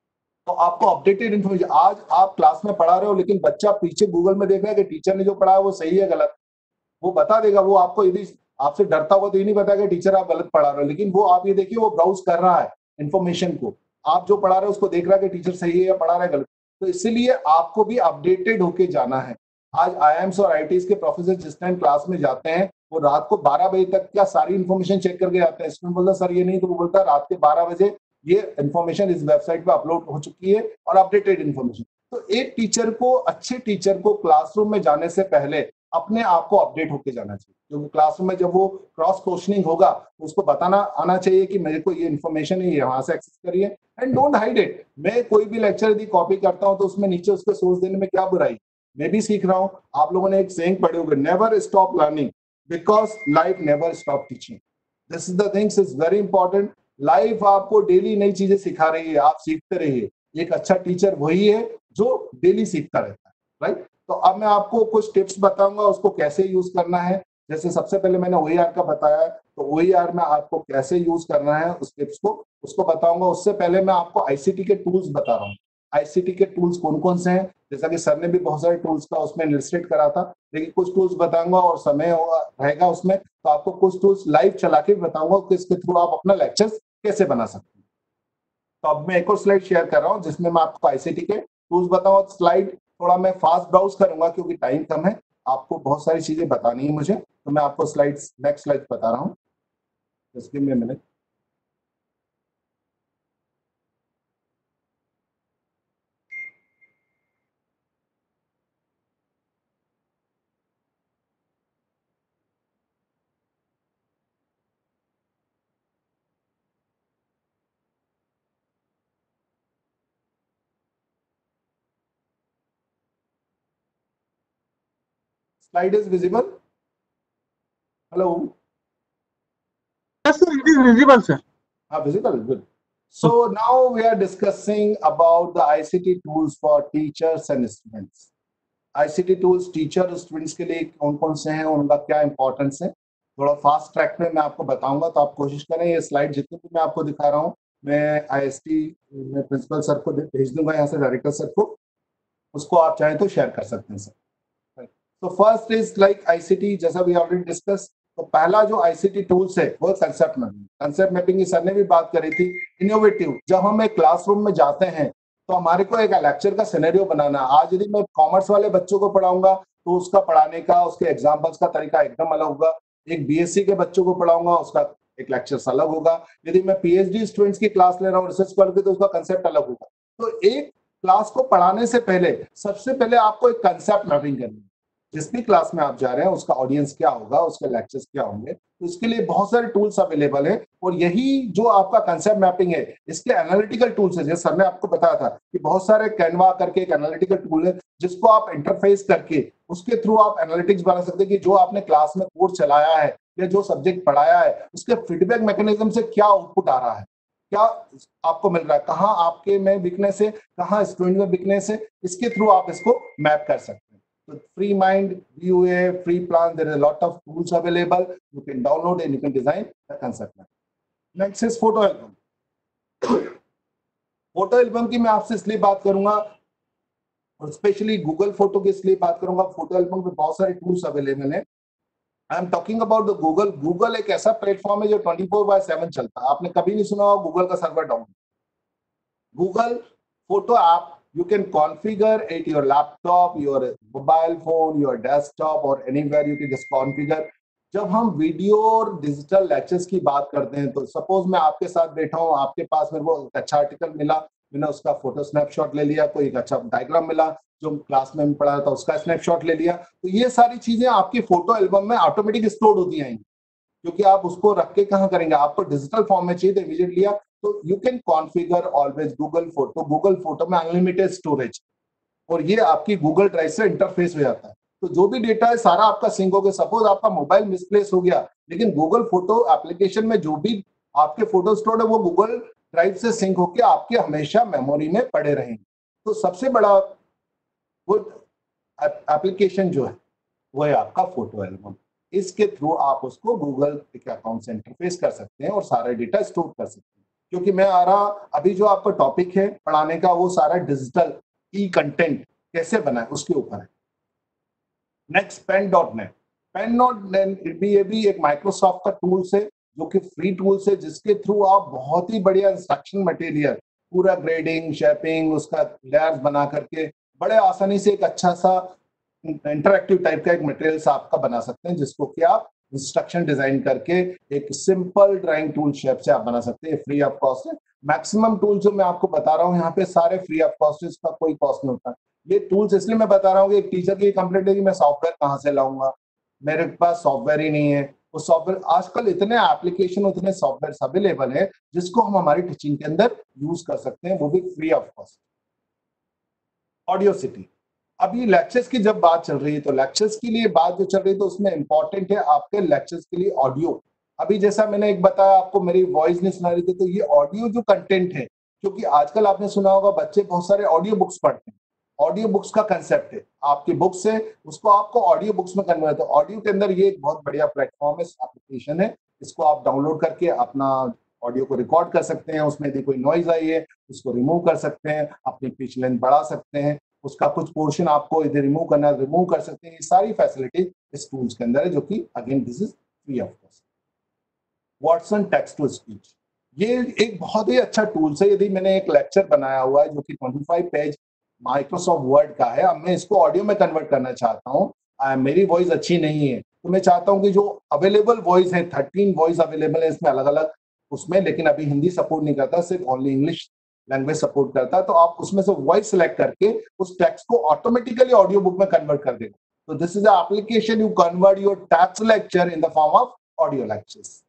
तो आपको अपडेटेड इन्फॉर्मेशन, आज आप क्लास में पढ़ा रहे हो लेकिन बच्चा पीछे गूगल में देख रहा है कि टीचर ने जो पढ़ा है वो सही है गलत, वो बता देगा। वो आपको यदि आपसे डरता हुआ तो ये नहीं बताएगा टीचर आप गलत पढ़ा रहे हो, लेकिन वो आप ये देखिए वो ब्राउज कर रहा है इन्फॉर्मेशन को, आप जो पढ़ा रहे हो उसको देख रहा है कि टीचर सही है या पढ़ा रहा है गलत। तो इसीलिए आपको भी अपडेटेड होके जाना है। आज आईआईएम्स और आईआईटीज के प्रोफेसर जिस टाइम क्लास में जाते हैं वो रात को बारह बजे तक क्या सारी इन्फॉर्मेशन चेक करके आते हैं। स्टूडेंट बोलता सर ये नहीं, तो वो बोलता है रात के बारह बजे ये इन्फॉर्मेशन इस वेबसाइट पे अपलोड हो चुकी है और अपडेटेड इन्फॉर्मेशन। तो एक टीचर को, अच्छे टीचर को क्लासरूम में जाने से पहले अपने आप को अपडेट होके जाना चाहिए, क्योंकि क्लासरूम में जब वो क्रॉस क्वेश्चनिंग होगा तो उसको बताना आना चाहिए कि मेरे को ये इन्फॉर्मेशन है, यहाँ से एक्सेस करिए, एंड डोंट हाइड इट। मैं कोई भी लेक्चर यदि कॉपी करता हूँ तो उसमें नीचे उसके सोर्स देने में क्या बुराई, मैं भी सीख रहा हूँ। आप लोगों ने एक सेइंग पढ़े होंगे, never stop learning because life never stop teaching. This is the things is very important. Life आपको डेली नई चीजें सिखा रही है, आप सीखते रहिए। एक अच्छा टीचर वही है जो डेली सीखता रहता है, राइट। तो अब मैं आपको कुछ टिप्स बताऊंगा उसको कैसे यूज करना है। जैसे सबसे पहले मैंने ओईआर का बताया, तो ओईआर में आपको कैसे यूज करना है उस टिप्स को उसको बताऊंगा। उससे पहले मैं आपको आईसीटी के टूल्स बता रहा हूँ। आईसीटी के टूल्स कौन कौन से हैं, जैसा कि सर ने भी बहुत सारे टूल्स का उसमें लिस्टेड करा था, लेकिन कुछ टूल्स बताऊंगा और समय रहेगा उसमें तो आपको कुछ टूल्स लाइव चला के बताऊंगा कि इसके थ्रू आप अपना लेक्चर्स कैसे बना सकते हैं। तो अब मैं एक और स्लाइड शेयर कर रहा हूँ जिसमें मैं आपको आईसीटी के टूल्स बताऊंगा। स्लाइड थोड़ा मैं फास्ट ब्राउज करूंगा क्योंकि टाइम कम है, आपको बहुत सारी चीजें बतानी है मुझे, तो मैं आपको स्लाइड्स नेक्स्ट स्लाइड बता रहा हूँ। Just give me a minute. Slide is visible? Hello? Yes, sir, it is visible, sir. Ah, visible, good. So now we are discussing about the I C T tools for teachers and students. I C T tools teacher और students के लिए कौन कौन से हैं, उनका क्या importance है, थोड़ा फास्ट ट्रैक में मैं आपको बताऊंगा। तो आप कोशिश करें ये स्लाइड जितनी भी मैं आपको दिखा रहा हूँ मैं आईएसटी में प्रिंसिपल सर को भेज दूंगा, यहाँ से डायरेक्टर सर को, उसको आप चाहें तो शेयर कर सकते हैं सर। तो फर्स्ट इज लाइक आईसीटी, जैसा वी ऑलरेडी डिस्कस। तो पहला जो आईसीटी टूल्स है वो कंसेप्ट मैपिंग। कंसेप्ट मैपिंग की सर ने भी बात करी थी। इनोवेटिव, जब हम एक क्लासरूम में जाते हैं तो हमारे को एक लेक्चर का सिनेरियो बनाना। आज यदि मैं कॉमर्स वाले बच्चों को पढ़ाऊंगा तो उसका पढ़ाने का, उसके एग्जाम्पल्स का तरीका एकदम अलग होगा। एक बीएससी के बच्चों को पढ़ाऊंगा उसका एक लेक्चर अलग होगा। यदि मैं पीएचडी स्टूडेंट्स की क्लास ले रहा हूँ रिसर्च करके तो उसका कंसेप्ट अलग होगा। तो एक क्लास को पढ़ाने से पहले सबसे पहले आपको एक कंसेप्ट मैपिंग करनी है। जिस भी क्लास में आप जा रहे हैं उसका ऑडियंस क्या होगा, उसके लेक्चर्स क्या होंगे, तो इसके लिए बहुत सारे टूल्स अवेलेबल है। और यही जो आपका कंसेप्ट मैपिंग है, इसके एनालिटिकल टूल्स है। जैसे सर ने आपको बताया था कि बहुत सारे कैनवा करके एक एनालिटिकल टूल है जिसको आप इंटरफेस करके उसके थ्रू आप एनालिटिक्स बना सकते हैं कि जो आपने क्लास में कोर्स चलाया है या जो सब्जेक्ट पढ़ाया है उसके फीडबैक मैकेनिज्म से क्या आउटपुट आ रहा है, क्या आपको मिल रहा है, कहाँ आपके में वीकनेस है, कहाँ स्टूडेंट में वीकनेस है, इसके थ्रू आप इसको मैप कर सकते हैं। So free mind, V U A, free plan, there is a lot of tools available. You can download and you can design the concept map. Next is photo album. Photo album की मैं आपसे इसलिए बात करूंगा और specially Google photo की इसलिए बात करूंगा। फोटो एल्बम में बहुत सारे टूल्स अवेलेबल हैं। I am talking about the Google. Google एक ऐसा प्लेटफॉर्म है जो ट्वेंटी फोर बाय सेवन चलता है। आपने कभी नहीं सुना होगा गूगल का server down. Google photo app you can configure at your laptop, your mobile phone, your desktop or anywhere you can just configure. जब हम वीडियो और डिजिटल लेक्चर्स की बात करते हैं तो सपोज मैं आपके साथ बैठा हूँ, आपके पास मेरे को एक अच्छा आर्टिकल मिला, मैंने उसका फोटो स्नैपशॉट ले लिया, कोई एक अच्छा डायग्राम मिला जो क्लास में पढ़ा था उसका स्नैपशॉट ले लिया, तो ये सारी चीजें आपकी फोटो एल्बम में ऑटोमेटिक स्टोर होती आएंगी। क्योंकि आप उसको रख के कहाँ करेंगे, आपको डिजिटल फॉर्म में चाहिए तो इमीडिएटली आप, तो you can configure always Google photo. Google photo में अनलिमिटेड स्टोरेज और ये आपकी गूगल ड्राइव से इंटरफेस हो जाता है। तो जो भी डेटा है सारा आपका सिंक हो गया। सपोज आपका मोबाइल मिसप्लेस हो गया लेकिन गूगल फोटो एप्लीकेशन में जो भी आपके फोटो स्टोर्ड है वो गूगल ड्राइव से सिंक होकर आपके हमेशा मेमोरी में पड़े रहेंगे। तो सबसे बड़ा गुड एप्लीकेशन जो है वो है आपका फोटो एल्बम। इसके थ्रू आप उसको गूगल के अकाउंट से इंटरफेस कर सकते हैं और सारा डेटा स्टोर कर सकते हैं। क्योंकि मैं आ रहा अभी जो आपका टॉपिक है पढ़ाने का वो सारा डिजिटल ई कंटेंट कैसे बनाए उसके ऊपर है। Next pen dot net. Pen dot net भी ये भी एक माइक्रोसॉफ्ट का टूल्स है जो कि फ्री टूल्स है जिसके थ्रू आप बहुत ही बढ़िया इंस्ट्रक्शन मटेरियल पूरा ग्रेडिंग शेपिंग उसका लेयर्स बना करके बड़े आसानी से एक अच्छा सा इंटरएक्टिव टाइप का एक मटेरियल आपका बना सकते हैं जिसको कि आप इंस्ट्रक्शन डिजाइन करके एक सिंपल ड्राइंग टूल शेप से आप बना सकते हैं। फ्री ऑफ कॉस्ट है। मैक्सिमम टूल जो मैं आपको बता रहा हूँ यहाँ पे सारे फ्री ऑफ कॉस्ट, इसका कोई कॉस्ट नहीं होता। ये टूल्स इसलिए मैं बता रहा हूँ कि एक टीचर की कंप्लेंट है कि मैं सॉफ्टवेयर कहाँ से लाऊंगा, मेरे पास सॉफ्टवेयर ही नहीं है। वो सॉफ्टवेयर आजकल इतने एप्लीकेशन इतने सॉफ्टवेयर अवेलेबल है जिसको हम हमारी टीचिंग के अंदर यूज कर सकते हैं, वो भी free of cost. Audacity. अभी लेक्चर्स की जब बात चल रही है तो लेक्चर्स के लिए बात जो चल रही है तो उसमें इंपॉर्टेंट है आपके लेक्चर्स के लिए ऑडियो। अभी जैसा मैंने एक बताया आपको, मेरी वॉइस नहीं सुना रही थी, तो ये ऑडियो जो कंटेंट है, क्योंकि आजकल आपने सुना होगा बच्चे बहुत सारे ऑडियो बुक्स पढ़ते हैं। ऑडियो बुक्स का कंसेप्ट है, आपकी बुक्स है उसको आपको ऑडियो बुक्स में कन्वर्ट है। ऑडियो के अंदर ये एक बहुत बढ़िया प्लेटफॉर्म है, एप्लीकेशन है, इसको आप डाउनलोड करके अपना ऑडियो को रिकॉर्ड कर सकते हैं। उसमें यदि कोई नॉइज आई है उसको रिमूव कर सकते हैं, अपनी पिच लेंथ बढ़ा सकते हैं, उसका कुछ पोर्शन आपको यदि रिमूव करना है रिमूव कर सकते हैं। ये सारी फैसिलिटी इस टूल्स के अंदर है, जो कि again this is free of cost. Watson text to speech, ये एक बहुत ही अच्छा टूल्स है। यदि मैंने एक लेक्चर बनाया हुआ है जो कि पच्चीस पेज माइक्रोसॉफ्ट वर्ड का है, अब मैं इसको ऑडियो में कन्वर्ट करना चाहता हूँ, मेरी वॉइस अच्छी नहीं है तो मैं चाहता हूँ कि जो अवेलेबल वॉइस है, थर्टीन वॉइस अवेलेबल है इसमें अलग अलग उसमें, लेकिन अभी हिंदी सपोर्ट नहीं करता, सिर्फ ओनली इंग्लिश लैंग्वेज सपोर्ट करता है, तो आप उसमें से वॉइस सेलेक्ट करके उस टेक्स्ट को ऑटोमेटिकली ऑडियो बुक में कन्वर्ट कर देगा। तो this is a application, you convert your text lecture in the form of audio lectures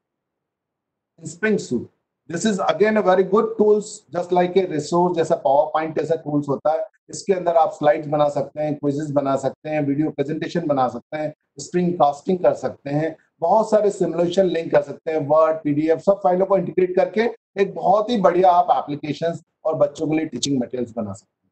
in spring suite. This is again a very good tools, just like a resource, जैसा PowerPoint जैसा tools होता है। इसके अंदर आप slides बना सकते हैं, क्विजेस बना सकते हैं, वीडियो प्रेजेंटेशन बना सकते हैं, स्क्रीन कास्टिंग कर सकते हैं, बहुत सारे सिमुलेशन लिंक कर सकते हैं, वर्ड, पीडीएफ, सब फाइलों को इंटीग्रेट करके एक बहुत ही बढ़िया आप एप्लीकेशंस और बच्चों के लिए टीचिंग मटेरियल्स बना सकते हैं।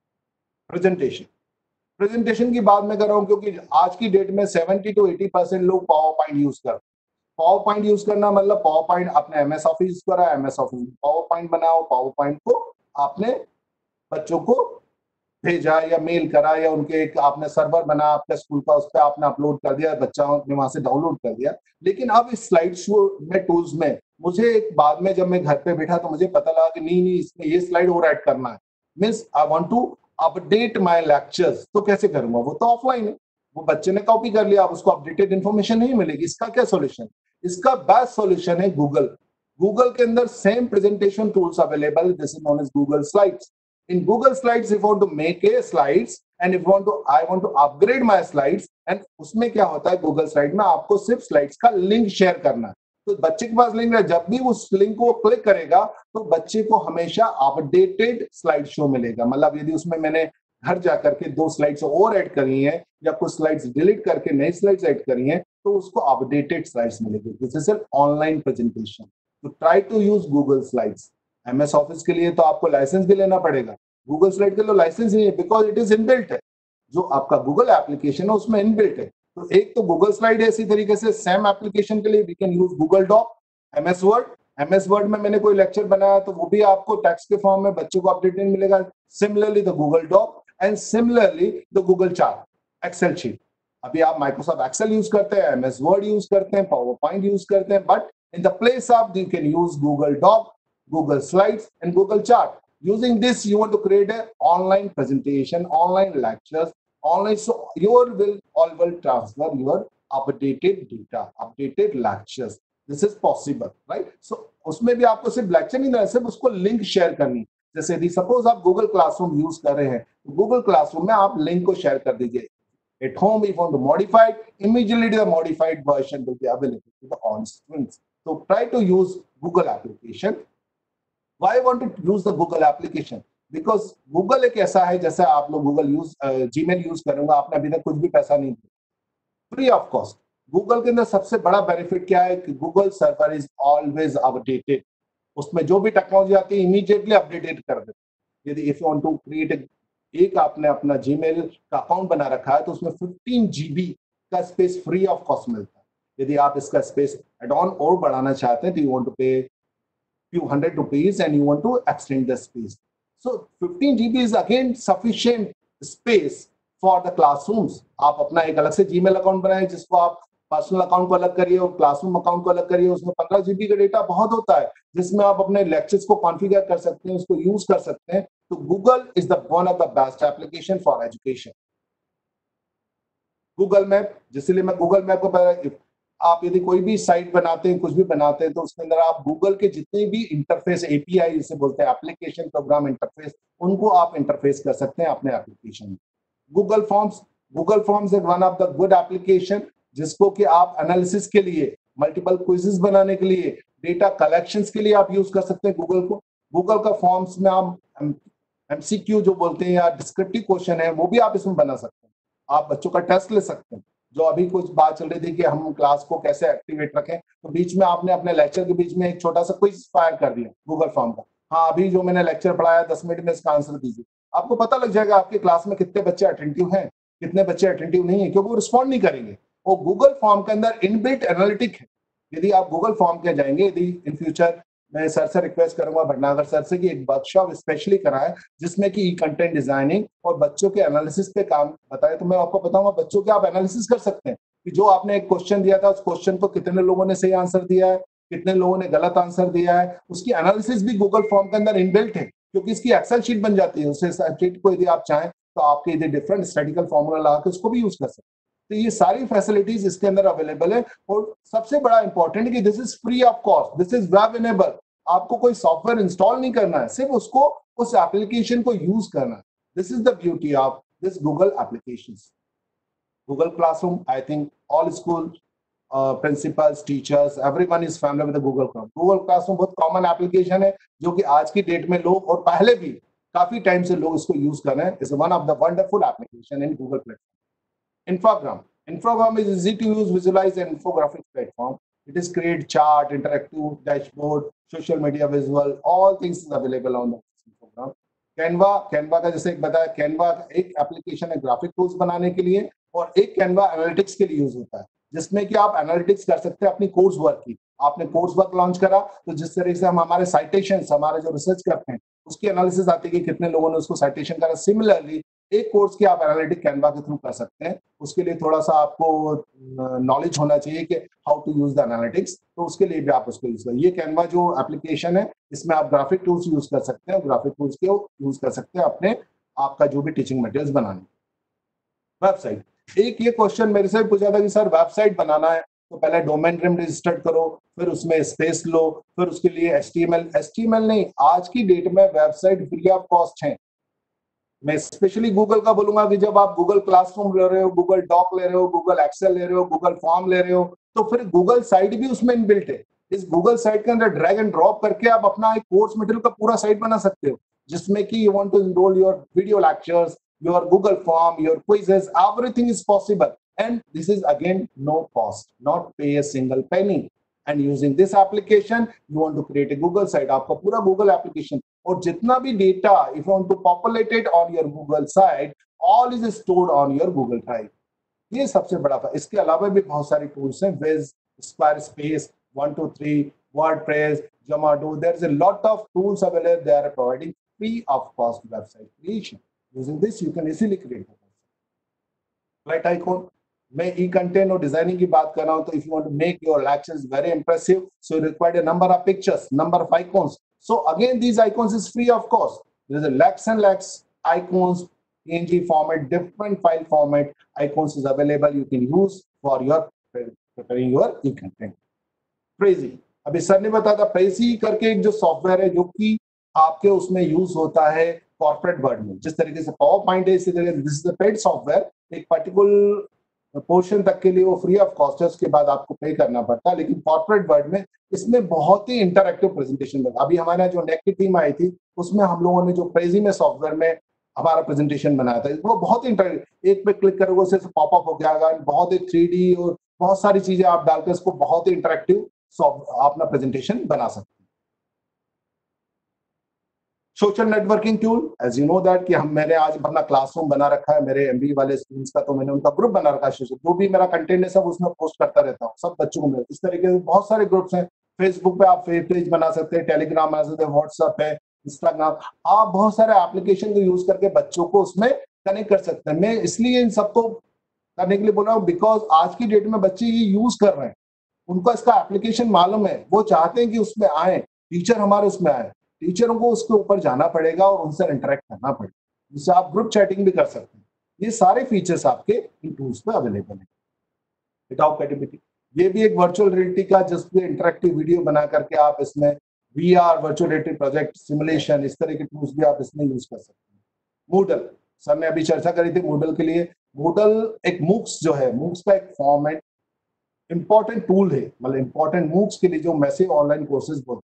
प्रेजेंटेशन प्रेजेंटेशन की बात मैं कर रहा हूँ क्योंकि आज की डेट में सेवेंटी टू एटी परसेंट लोग पावर पॉइंट यूज करते हैं। पावर पॉइंट यूज करना मतलब पावर पॉइंट आपने एमएस ऑफिस यूज करा, एमएस ऑफिस में पावर पॉइंट बनाओ, पावर पॉइंट को आपने बच्चों को भेजा या मेल करा या उनके एक आपने सर्वर बना आपके स्कूल का, उस पर आपने अपलोड कर दिया, बच्चा ने वहां से डाउनलोड कर दिया। लेकिन अब इस स्लाइड शो में टूल्स में मुझे एक बाद में जब मैं घर पे बैठा तो मुझे पता लगा कि नहीं नहीं इसमें ये स्लाइड और ऐड करना है, means I want to update my lectures, तो कैसे करूंगा? वो तो ऑफलाइन है, वो बच्चे ने कॉपी कर लिया, अब उसको अपडेटेड इन्फॉर्मेशन नहीं मिलेगी। इसका क्या सोल्यूशन? इसका बेस्ट सोल्यूशन है गूगल। गूगल के अंदर same presentation tools available, this is known as Google Slides. In Google Slides, if you want to make a slides and if you want to, I want to upgrade my slides, and उसमें क्या होता है Google Slide में आपको सिर्फ slides का link share करना है। तो बच्चे के पास लिंक है, जब भी उस लिंक को क्लिक करेगा तो बच्चे को हमेशा अपडेटेड स्लाइड शो मिलेगा। मतलब यदि उसमें मैंने घर जाकर के दो स्लाइड्स और ऐड करी हैं या कुछ स्लाइड्स डिलीट करके नई स्लाइड्स ऐड करी हैं तो उसको अपडेटेड स्लाइड्स मिलेगी। This is an online presentation, तो try to use Google Slides. MS Office के लिए तो आपको लाइसेंस भी लेना पड़ेगा, गूगल स्लाइड के लिए लाइसेंस नहीं है, बिकॉज इट इज इनबिल्ट है। जो आपका गूगल एप्लीकेशन है उसमें इनबिल्ट है। तो एक तो गूगल स्लाइड है, इसी तरीके से सेम एप्लीकेशन के लिए we can use Google Doc, MS Word. MS Word में मैंने कोई लेक्चर बनाया तो वो भी आपको टेक्स्ट के फॉर्म में बच्चों को अपडेट नहीं मिलेगा। Similarly the Google Doc and similarly the Google chart, Excel sheet. अभी आप माइक्रोसॉफ्ट एक्सेल यूज करते हैं, एमएस वर्ड यूज करते हैं, पावर पॉइंट यूज करते हैं, but in the place of you can use Google Doc, Google Slides and Google Chart. Using this, you want to create an online presentation, online lectures, online, so your will all will transfer your updated data, updated lectures. This is possible, right? So उसमें भी आपको सिर्फ lecture नहीं देना, सिर्फ उसको link share करनी। जैसे यदि सपोज आप Google Classroom यूज कर रहे हैं तो Google Classroom में आप लिंक को शेयर कर दीजिए। At home, if you want to modify it, immediately the modified version will be available to the all students. So try to use Google application. Why I want to use the Google application? Because Google एक ऐसा है, जैसे आप लोग Google use Gmail use करेंगे, आपने अभी तक कुछ भी पैसा नहीं दिया, फ्री ऑफ कॉस्ट। Google के अंदर सबसे बड़ा बेनिफिट क्या है कि Google server is always updated. उसमें जो भी टेक्नोलॉजी आती है इमीडिएटली अपडेटेड कर देते। यदि if you want to create एक आपने अपना जीमेल का अकाउंट बना रखा है तो उसमें फिफ्टीन जीबी का स्पेस फ्री ऑफ कॉस्ट मिलता है। यदि आप इसका स्पेस एड ऑन और बढ़ाना चाहते हैं तो you want to pay few hundred rupees and you want to extend the space. So fifteen G B is again sufficient space for the classrooms. आप अपना एक अलग से जीमेल अकाउंट बनाएं जिसको आप पर्सनल अकाउंट को अलग करिए और क्लासरूम अकाउंट को अलग करिए। उसमें पंद्रह जीबी का डेटा बहुत होता है जिसमें आप अपने लेक्चर्स को कॉन्फ़िगर कर सकते हैं, उसको यूज कर सकते हैं। तो Google is the one of the best application for education. Google map, जिसलिए मैं गूगल मैप को पहले, आप यदि कोई भी साइट बनाते हैं, कुछ भी बनाते हैं तो उसके अंदर आप गूगल के जितने भी इंटरफेस, एपीआई जिसे बोलते हैं, एप्लीकेशन प्रोग्राम इंटरफेस, उनको आप इंटरफेस कर सकते हैं अपने एप्लीकेशन में। Google forms, Google forms is one of the good application जिसको कि आप एनालिसिस के लिए, मल्टीपल क्विजेस बनाने के लिए, डेटा कलेक्शंस के लिए आप यूज कर सकते हैं गूगल को। गूगल का फॉर्म्स में आप एमसीक्यू जो बोलते हैं या डिस्क्रिप्टिव क्वेश्चन है वो भी आप इसमें बना सकते हैं। आप बच्चों का टेस्ट ले सकते हैं। जो अभी कुछ बात चल रही थी कि हम क्लास को कैसे एक्टिवेट रखें, तो बीच में आपने अपने लेक्चर के बीच में एक छोटा सा क्विज फायर कर दिया गूगल फॉर्म का, हाँ अभी जो मैंने लेक्चर पढ़ाया दस मिनट में इसका आंसर दीजिए। आपको पता लग जाएगा आपकी क्लास में कितने बच्चे अटेंटिव हैं, कितने बच्चे अटेंटिव नहीं है, क्योंकि वो रिस्पॉन्ड नहीं करेंगे। वो गूगल फॉर्म के अंदर इनबिल्ट एनालिटिक है। यदि आप गूगल फॉर्म के जाएंगे, यदि इन फ्यूचर मैं सर से रिक्वेस्ट करूंगा भटनागर सर से कि एक वर्कशॉप स्पेशली कराएं जिसमें कि कंटेंट डिजाइनिंग और बच्चों के एनालिसिस पे काम बताएं, तो मैं आपको बताऊंगा बच्चों के आप एनालिसिस कर सकते हैं कि जो आपने एक क्वेश्चन दिया था उस क्वेश्चन को कितने लोगों ने सही आंसर दिया है, कितने लोगों ने गलत आंसर दिया है। उसकी एनालिसिस भी गूगल फॉर्म के अंदर इनबिल्ट है, क्योंकि इसकी एक्सेल शीट बन जाती है। उस शीट को यदि आप चाहें तो आपके यदि डिफरेंट स्टैटिकल फॉर्मूला लगा के उसको भी यूज कर सकते हैं। तो ये सारी फैसिलिटीज इसके अंदर अवेलेबल है। और सबसे बड़ा इंपॉर्टेंट कि this is free of cost, this is web enable. आपको कोई सॉफ्टवेयर इंस्टॉल नहीं करना है, सिर्फ उसको उस एप्लीकेशन को यूज करना है। This is the beauty of this Google applications. Google classroom, I think all school principals, teachers, everyone is familiar with Google classroom. Google classroom बहुत कॉमन एप्लीकेशन है जो कि आज की डेट में लोग और पहले भी काफी टाइम से लोग इसको यूज कर रहे हैं। Is one of the wonderful application in Google platform. Infogram. Infogram is easy to use, visualize and infographic platform. It is create chart, interactive dashboard, social media visual, all things is available on the Infogram. Canva, Canva का जैसे एक बताया, Canva एक application है graphic tools बनाने के लिए, और एक Canva एनालिटिक्स के लिए यूज होता है, जिसमें कि आप एनालिटिक्स कर सकते हैं अपनी कोर्स वर्क की। आपने कोर्स वर्क लॉन्च करा तो जिस तरीके से हम हमारे साइटेशंस, हमारे जो रिसर्च करते हैं उसकी एनालिसिस आती है कि कितने लोगों ने उसको साइटेशन करा। सिमिलरली एक कोर्स की आप एनालिटिक कैनवा के थ्रू कर सकते हैं। उसके लिए थोड़ा सा आपको नॉलेज होना चाहिए कि how to use the analytics, तो उसके लिए भी आप उसको यूज करें। ये कैनवा जो एप्लीकेशन है इसमें आप ग्राफिक टूल्स यूज कर सकते हैं, ग्राफिक टूल्स के यूज कर सकते हैं अपने आपका जो भी टीचिंग मटेरियल्स बनाने। वेबसाइट, एक ये क्वेश्चन मेरे से पूछा था कि सर वेबसाइट बनाना है तो पहले डोमेन नेम रजिस्टर्ड करो, फिर उसमें स्पेस लो, फिर उसके लिए एचटीएमएल एचटीएमएल नहीं, आज की डेट में वेबसाइट फ्री ऑफ कॉस्ट है। मैं स्पेशली गूगल का बोलूंगा कि जब आप गूगल क्लासरूम ले रहे हो, गूगल डॉक ले रहे हो, गूगल एक्सेल ले रहे हो, गूगल फॉर्म ले रहे हो, तो फिर गूगल साइट भी उसमें इनबिल्ट है। इस गूगल साइट के अंदर ड्रैग एंड ड्रॉप करके आप अपना एक कोर्स मटेरियल का पूरा साइट बना सकते हो, जिसमें कि you want to enrol your video lectures, your Google form, your quizzes, everything is possible, and this is again no cost, not pay a single penny. And using this application you want to create a Google site, आपका पूरा Google application और जितना भी data if you want to populate it on your Google site, all is stored on your Google Drive. ये सबसे बड़ा था। इसके अलावा भी बहुत सारी टूल्स हैं, Wiz, Squarespace, one two three, WordPress, Jamado. There is a lot of tools available. They are providing free of cost website creation. Using this you can easily create a website. Right icon, मैं ई content और designing की बात कर रहा हूं, तो if you want to make your lectures very impressive, so required a number of pictures, number of icons. So again these icons is free of cost. There is a lakhs and lakhs icons, P N G format, different file format icons is available, you can use for your preparing your e content. Prezi, अभी sir ने बताया था Prezi करके एक जो software है जो कि आपके उसमें यूज होता है कॉर्पोरेट वर्ल्ड में। जिस तरीके से पावर पॉइंट है, इसी तरीके this is the paid software, एक पर्टिकुलर पोर्शन तक के लिए वो फ्री ऑफ कॉस्ट है, उसके बाद आपको पे करना पड़ता है। लेकिन कॉर्पोरेट वर्ल्ड में इसमें बहुत ही इंटरैक्टिव प्रेजेंटेशन बना। अभी हमारा जो नेक की टीम आई थी उसमें हम लोगों ने जो Prezi में सॉफ्टवेयर में हमारा प्रेजेंटेशन बनाया था, वो बहुत ही इंटरैक्टिव, एक पे क्लिक करोगे उससे पॉपअप हो जाएगा, बहुत ही थ्री डी और बहुत सारी चीजें आप डालकर इसको बहुत ही इंटरैक्टिव अपना प्रेजेंटेशन बना सकते हैं। Social networking tool, as you know that कि हम मैंने आज अपना क्लासरूम बना रखा है मेरे एमबी वाले स्टूडेंट्स का, तो मैंने उनका ग्रुप बना रखा है। जो भी मेरा कंटेंट है सब उसमें पोस्ट करता रहता हूँ, सब बच्चों को मिलता। इस तरीके से बहुत सारे ग्रुप्स हैं। फेसबुक पे आप पेज बना सकते हैं, टेलीग्राम बना सकते हैं, व्हाट्सएप है, इंस्टाग्राम, आप बहुत सारे एप्लीकेशन को यूज करके बच्चों को उसमें कनेक्ट कर सकते हैं। मैं इसलिए इन सबको करने के लिए बोल रहा हूँ बिकॉज आज की डेट में बच्चे ये यूज कर रहे हैं, उनको इसका एप्लीकेशन मालूम है, वो चाहते हैं कि उसमें आए, टीचर हमारे उसमें आए। टीचरों को उसके ऊपर जाना पड़ेगा और उनसे इंटरेक्ट करना पड़ेगा, जिससे आप ग्रुप चैटिंग भी कर सकते हैं। ये सारे फीचर्स आपके इन टूल्स पे अवेलेबल है। विदाउट क्रिएटिविटी, ये भी एक वर्चुअल रियलिटी का जिसपे इंटरेक्टिव वीडियो बना करके आप इसमें VR, virtual reality project, simulation, इस तरह के टूल्स भी आप इसमें यूज कर सकते हैं। मूडल, सर ने अभी चर्चा करी थी मूडल के लिए। मूडल एक मूक्स जो है, मूक्स का एक फॉर्म है, इंपॉर्टेंट टूल है, मतलब इंपॉर्टेंट मूक्स के लिए जो मैसिव ऑनलाइन कोर्सेज बोलते हैं,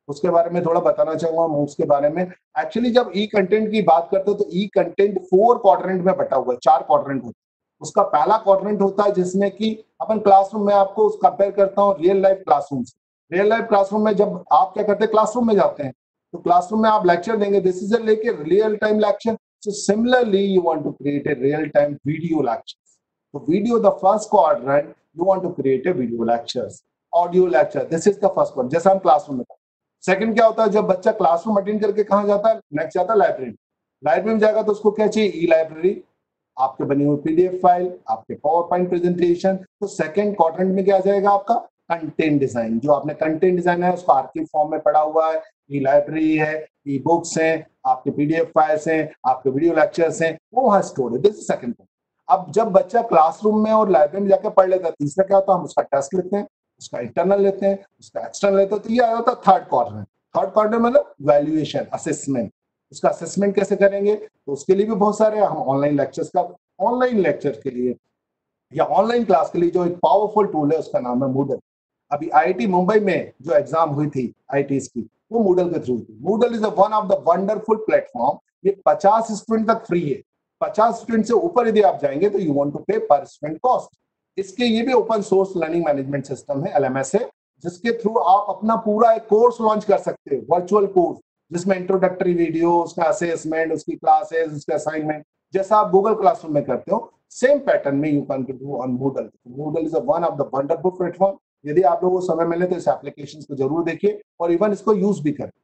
उसके बारे में थोड़ा बताना चाहूंगा मूव्स के बारे में। एक्चुअली जब ई कंटेंट की बात करते हो तो ई कंटेंट फोर क्वाड्रेंट में बटा हुआ है, चार क्वाड्रेंट होता है। उसका पहला क्वाड्रेंट होता है जिसमें कि अपन क्लासरूम में, आपको कंपेयर करता हूँ रियल लाइफ क्लासरूम से। रियल लाइफ क्लासरूम में जब आप क्या करते हैं, क्लासरूम में जाते हैं तो क्लासरूम में आप लेक्चर देंगे, दिस इज अ लेके real time lecture. So similarly you want to create a real time video lecture. तो video the first quadrant, you want to create a video lectures, audio lecture, this is the first one, जैसा हम classroom में। Second क्या होता है, जब बच्चा classroom attend करके कहाँ जाता है, नेक्स्ट जाता है लाइब्रेरी। लाइब्रेरी में जाएगा तो उसको क्या चाहिए, ई लाइब्रेरी, आपके बनी हुई पीडीएफ फाइल, आपके पावर पॉइंट प्रेजेंटेशन। तो सेकंड क्वाड्रेंट में क्या आ जाएगा आपका, कंटेंट डिजाइन। जो आपने कंटेंट डिजाइन है उसको आर्काइव फॉर्म में पड़ा हुआ है, ई लाइब्रेरी है, ई बुक्स हैं, आपके पीडीएफ फाइल्स हैं, आपके वीडियो लेक्चर्स हैं, वो वहां स्टोर है। This is second point. अब जब बच्चा क्लासरूम में और लाइब्रेरी में जाकर पढ़ लेता है, तीसरा क्या होता है, हम उसका टेस्ट लेते हैं, उसका इंटरनल लेते हैं, उसका एक्सटर्नल लेते हैं। तो ये आ जाता है थर्ड क्वाड्रेंट। थर्ड क्वाड्रेंट मतलब वैल्यूएशन, असेसमेंट। उसका असेसमेंट कैसे करेंगे, तो उसके लिए भी बहुत सारे हम ऑनलाइन लेक्चर्स का, ऑनलाइन लेक्चर के लिए या ऑनलाइन क्लास के लिए जो एक पावरफुल टूल है उसका नाम है मूडल। अभी आईआईटी मुंबई में जो एग्जाम हुई थी आईआईटीज की, वो मूडल के थ्रू थी। Moodle is one of the wonderful platform. ये पचास स्टूडेंट तक फ्री है। पचास स्टूडेंट से ऊपर यदि आप जाएंगे तो यू वांट टू पे पर स्टूडेंट कॉस्ट। इसके ये भी open source learning management system है, एलएमएस है, जिसके थ्रू आप अपना पूरा एक कोर्स लॉन्च कर सकते हो, वर्चुअल कोर्स, जिसमें इंट्रोडक्टरी वीडियो, उसका असेसमेंट, उसकी क्लासेस, उसका असाइनमेंट, जैसा आप गूगल क्लासरूम में करते हो, सेम पैटर्न में you can do on Moodle. Moodle is one of the wonderful platform. यदि आप लोगों को समय मिले तो इस एप्लीकेशन को जरूर देखिए और इवन इसको यूज भी करें।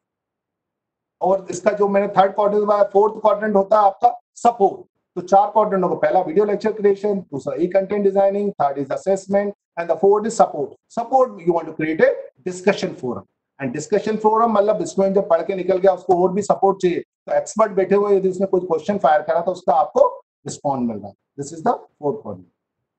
और इसका जो मैंने थर्ड क्वाड्रेंट बताया, फोर्थ क्वाड्रेंट होता है आपका सपोर्ट। तो चार क्वाड्रेंट होगा, पहला वीडियो लेक्चर क्रिएशन, दूसरा e content designing, third is assessment and the fourth is support. Support you want to create a discussion forum. And discussion forum मतलब स्टूडेंट जब पढ़ के निकल गया उसको और भी सपोर्ट चाहिए, तो एक्सपर्ट बैठे हुए, यदि उसने कोई क्वेश्चन फायर करा तो उसका आपको रिस्पॉन्ड मिल रहा है। This is the fourth quadrant.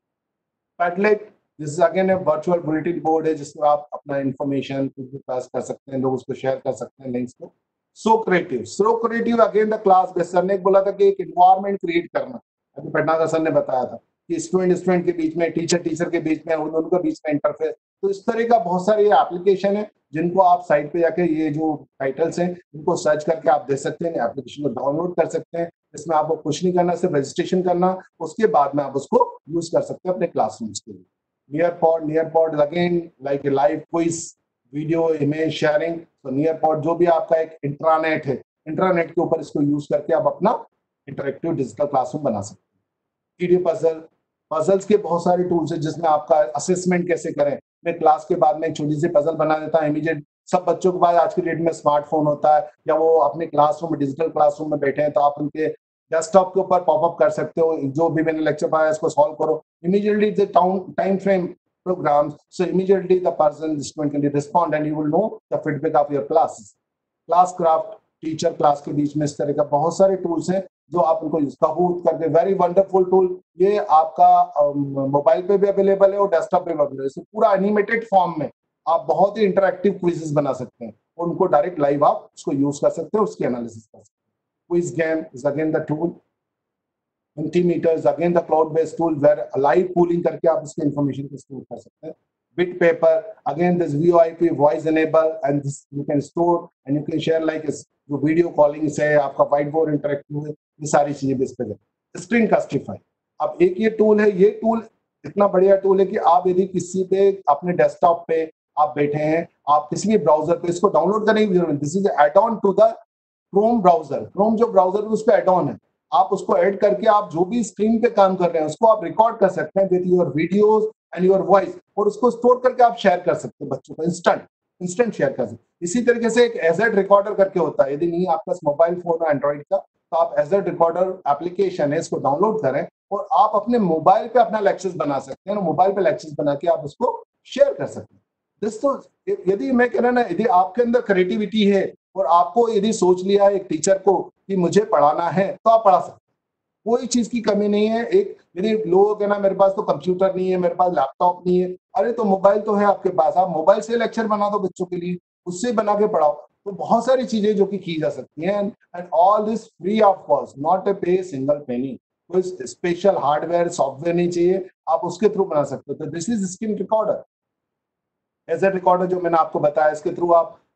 Padlet, this is again a virtual bulletin board है जिसमें आप अपना इंफॉर्मेशन कुछ भी पास कर सकते हैं, लोग उसको शेयर कर सकते हैं लिंक्स को। So creative, so creative again the class based. Sir ने बोला था कि एक एनवायरनमेंट क्रिएट करना, अभी पटनागर सर ने बताया था कि स्टूडेंट स्टूडेंट के बीच में, टीचर टीचर के बीच में, उन दोनों के बीच में इंटरफेस। तो इस तरह का बहुत सारे एप्लीकेशन है जिनको आप साइट पे जाके, ये जो टाइटल्स हैं इनको सर्च करके आप दे सकते हैं, एप्लीकेशन को डाउनलोड कर सकते हैं। इसमें आपको कुछ नहीं करना, सिर्फ रजिस्ट्रेशन करना, उसके बाद में आप उसको यूज कर सकते हैं अपने क्लासरूम्स के लिए। Nearpod, Nearpod again like a live quiz, video image sharing. तो नियरपॉड जो भी आपका एक इंट्रानेट है, इंट्रानेट के ऊपर इसको यूज करके आप अपना इंटरेक्टिव डिजिटल क्लासरूम बना सकते हैं। वीडियो पजल, पजल्स के बहुत सारे टूल्स हैं जिसमें आपका असेसमेंट कैसे करें। मैं क्लास के बाद में एक छोटी सी पजल बना देता हूं इमीडिएट। सब बच्चों के पास आज की डेट में स्मार्टफोन होता है, या वो अपने क्लासरूम में, डिजिटल क्लासरूम में बैठे हैं, तो आप उनके डेस्कटॉप के ऊपर पॉपअप कर सकते हो, जो भी मैंने लेक्चर पढ़ाया इसको सॉल्व करो immediately. The time frame programs, so immediately the person, the student can respond and you will know the feedback of your classes. Class craft, teacher class के बीच में इस तरह का बहुत सारे टूल्स हैं जो आप उनको काबूत करके, वेरी वंडरफुल टूल। ये आपका मोबाइल पे भी अवेलेबल है और डेस्कटॉप पे भी अवेलेबल है। पूरा एनिमेटेड फॉर्म में आप बहुत ही इंटरेक्टिव क्विजेस बना सकते हैं, उनको डायरेक्ट लाइव आप उसको यूज कर सकते हैं, उसकी एनालिसिस कर सकते हैं। Quiz game is again the tool. Mentimeter is again the cloud-based tool where live pooling करके आप इसके information को store कर सकते हैं। Bitpaper, again this V O I P, voice enable, and this you can store and you can share like जो video calling से आपका whiteboard interactive है, ये सारी चीजें भी इस पे है। Screencastify, अब एक ये tool है, ये tool इतना बढ़िया tool है कि आप यदि किसी पे अपने desktop पे आप बैठे हैं, आप किसी भी browser पे इसको download करने की जरूरत नहीं। This is add-on to the Chrome browser. Chrome जो browser है उस पे add-on है, आप उसको ऐड करके आप जो भी स्क्रीन पे काम कर रहे हैं उसको आप रिकॉर्ड कर सकते हैं with your videos and your voice, और उसको स्टोर करके आप शेयर कर सकते हैं बच्चों को, इंस्टेंट इंस्टेंट शेयर कर सकते हैं। इसी तरीके से एक एजेड रिकॉर्डर करके होता है, यदि नहीं आपका मोबाइल फोन है एंड्रॉइड का, तो आप एजेड रिकॉर्डर एप्लीकेशन है, इसको डाउनलोड करें और आप अपने मोबाइल पे अपना लेक्चर्स बना सकते हैं, मोबाइल पे लेक्चर्स बना के आप उसको शेयर कर सकते हैं। दोस्तों यदि मैं कह रहा ना, यदि आपके अंदर क्रिएटिविटी है और आपको यदि सोच लिया एक टीचर को कि मुझे पढ़ाना है, तो आप पढ़ा सकते हैं, कोई चीज की कमी नहीं है। एक यदि लोग है ना, मेरे पास तो कंप्यूटर नहीं है, मेरे पास लैपटॉप नहीं है, अरे तो मोबाइल तो है आपके पास, आप मोबाइल से लेक्चर बना दो बच्चों के लिए, उससे बना के पढ़ाओ। तो बहुत सारी चीजें जो कि की जा सकती हैं, and all this free of cost, not a pay single पेनी। कोई स्पेशल हार्डवेयर सॉफ्टवेयर नहीं चाहिए, आप उसके थ्रू बना सकते हो। तो this is screen recorder, as a recorder जो मैंने आपको बताया, इसके थ्रू आप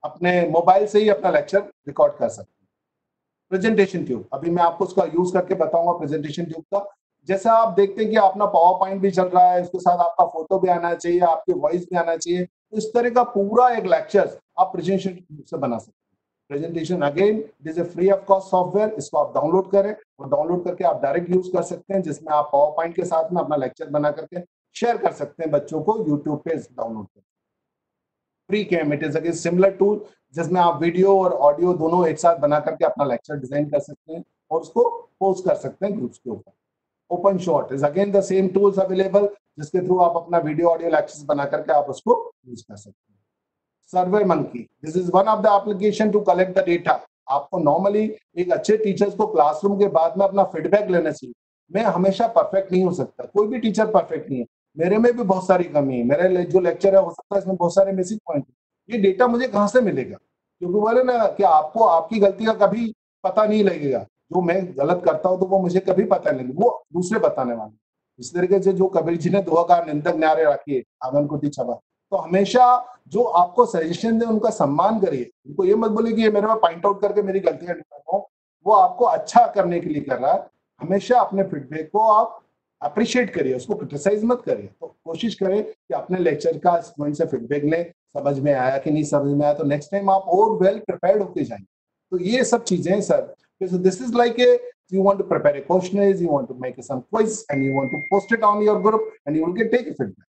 अपने मोबाइल से ही अपना लेक्चर रिकॉर्ड कर सकते हैं। प्रेजेंटेशन ट्यूब, अभी मैं आपको उसका यूज करके बताऊंगा प्रेजेंटेशन ट्यूब का। जैसा आप देखते हैं कि अपना पावर पॉइंट भी चल रहा है, उसके साथ आपका फोटो भी आना चाहिए, आपकी वॉइस भी आना चाहिए, तो इस तरह का पूरा एक लेक्चर आप प्रेजेंटेशन ट्यूब से बना सकते हैं। Presentation again it is a free of cost software, इसको आप डाउनलोड करें और डाउनलोड करके आप डायरेक्ट यूज कर सकते हैं, जिसमें आप पावर पॉइंट के साथ में अपना लेक्चर बना करके शेयर कर सकते हैं बच्चों को यूट्यूब पे डाउनलोड कर। Free cam, it is again similar tool जिसमें आप वीडियो और ऑडियो दोनों एक साथ बना करके अपना लेक्चर डिजाइन कर सकते हैं और उसको पोस्ट कर सकते हैं ग्रुप्स के ऊपर। OpenShot is again the same tools available, जिसके थ्रू आप अपना वीडियो ऑडियो लेक्चर्स बना करके आप उसको यूज कर सकते हैं। SurveyMonkey, this is one of the application to collect the data. आपको नॉर्मली एक अच्छे टीचर्स को क्लासरूम के बाद में अपना फीडबैक लेना चाहिए। मैं हमेशा परफेक्ट नहीं हो सकता, कोई भी टीचर परफेक्ट नहीं है, मेरे में भी बहुत सारी कमी है, मेरे जो लेक्चर है हो सकता है इसमें बहुत सारे मिसिंग पॉइंट है। ये डेटा मुझे कहाँ से मिलेगा? क्योंकि बोले ना कि आपको आपकी गलती का कभी पता नहीं लगेगा, जो मैं गलत करता हूँ तो वो मुझे कभी पता नहीं, वो दूसरे बताने वाले। इस तरीके से जो कबीर जी ने दुआ का निंदक न्यारे रखिए आंगन को छबा, तो हमेशा जो आपको सजेशन दे उनका सम्मान करिए। उनको ये मत बोले कि ये मेरे में पॉइंट आउट करके मेरी गलतियां निकाल रहा हूं, वो आपको अच्छा करने के लिए कर रहा है। हमेशा अपने फीडबैक को आप अप्रिशिएट करिए, उसको क्रिटिसाइज मत करिए। तो कोशिश करें कि अपने लेक्चर का स्टूडेंट से फीडबैक लें, समझ में आया कि नहीं समझ में आया, तो नेक्स्ट टाइम आप और वेल प्रिपेयर्ड होके जाएंगे। तो ये सब चीजें sir, this is like a you want to prepare a questionnaire, you want to make some quiz and you want to post it on your group and you will get take a feedback.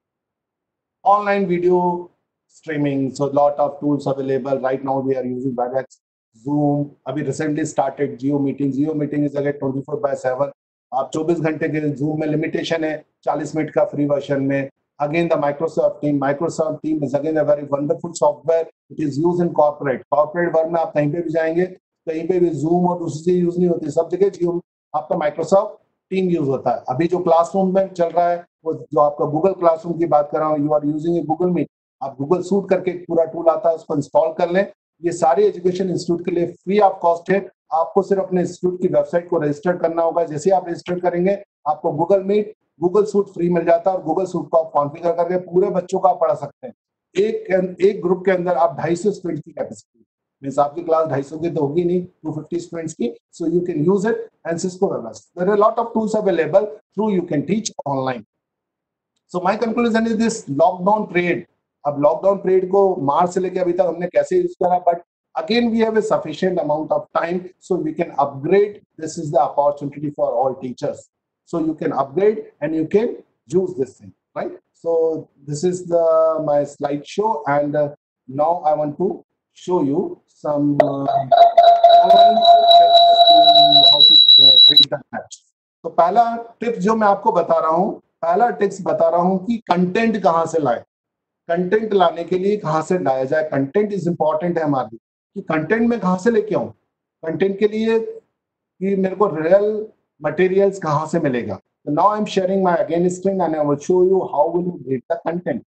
Online video streaming, so lot of tools available right now. We are using WebEx, Zoom, अभी recently started Geo Meeting. Geo Meeting is again twenty-four by seven. आप चौबीस घंटे के Zoom में limitation है, चालीस minute का free version में. Again the Microsoft team, Microsoft team is again a very wonderful software. It is used in corporate. Corporate वर्ग में आप कहीं पे भी जाएंगे, कहीं पे भी जूम और दूसरी चीज यूज नहीं होती, सब जगह जूम आपका माइक्रोसॉफ्ट टीम यूज होता है। अभी जो क्लासरूम में चल रहा है वो जो आपका गूगल क्लासरूम की बात कर रहा हूँ, you are using a Google Meet, आप गूगल सूट करके एक पूरा टूल आता है उसको इंस्टॉल कर लें। ये सारे एजुकेशन इंस्टीट्यूट के लिए फ्री ऑफ कॉस्ट है। आपको सिर्फ अपने इंस्टीट्यूट की वेबसाइट को रजिस्टर करना होगा। जैसे आप रजिस्टर करेंगे आपको Google Meet, Google suite free मिल जाता है और गूगल सूट को आप कॉन्फ़िगर करके पूरे बच्चों को आप पढ़ा सकते हैं। एक एक ग्रुप के अंदर आप ढाई सौ स्टूडेंट की कैपेसिटी, मींस आपकी क्लास ढाई सौ की तो होगी नहीं, दो सौ पचास स्टूडेंट्स की, so you can use it and Cisco Webex. There are lot of tools available through you can teach online. So my conclusion is this lockdown period, अब लॉकडाउन पीरियड को मार्च से लेके अभी तक हमने कैसे यूज करा, but again we have a sufficient amount of time so we can upgrade. This is the opportunity for all teachers, so you can upgrade and you can use this thing, right? So this is the my slideshow and uh, now I want to show you some uh, online tips to how to uh, create the apps. तो पहला tip जो मैं आपको बता रहा हूँ, पहला tips बता रहा हूँ कि कंटेंट कहाँ से लाए। कंटेंट लाने के लिए कहाँ से लाया जाए, कंटेंट इज इंपॉर्टेंट है हमारे लिए कि कंटेंट में कहाँ से लेके आऊँ। कंटेंट के लिए कि मेरे को रियल मटेरियल्स कहाँ से मिलेगा। So now I'm sharing my again screen and I will show you how will you read the content.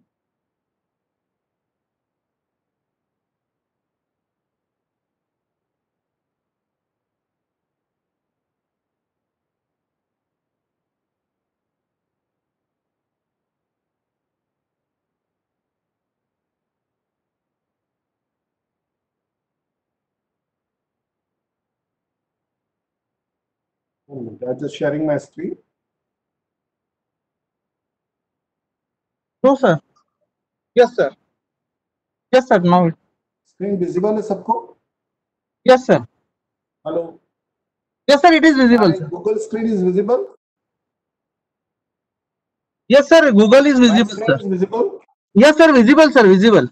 I'm just sharing my screen. No, sir. Yes, sir. Yes, sir. Now. Screen visible है सबको? Yes, sir. Hello. Yes, sir. It is visible. My Google screen is visible. Yes, sir. Google is visible, My sir. is visible. Yes, sir. Visible, sir. Visible.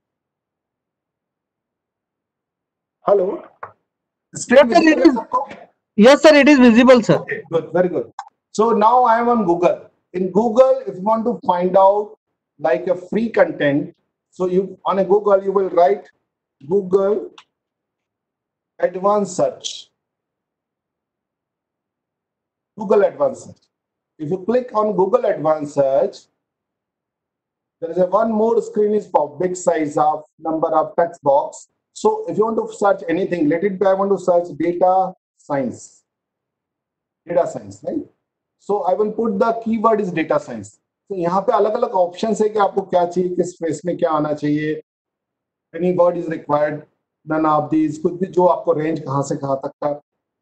Hello. Screen Yes, sir. It visible है is. सबको? Yes, sir. It is visible, sir. Okay, good, very good. So now I am on Google. In Google, if you want to find out like a free content, so you on a Google you will write Google Advanced Search. Google Advanced Search. If you click on Google Advanced Search, there is a one more screen is for big size of number of text box. So if you want to search anything, let it be. I want to search data science. Data science, right? So I will put the keyword is data science. तो यहाँ पे अलग अलग option है कि आपको क्या चाहिए, किस फेस में क्या आना चाहिए। Any word is required, none of these, कुछ भी जो आपको रेंज कहाँ से कहाँ तक का।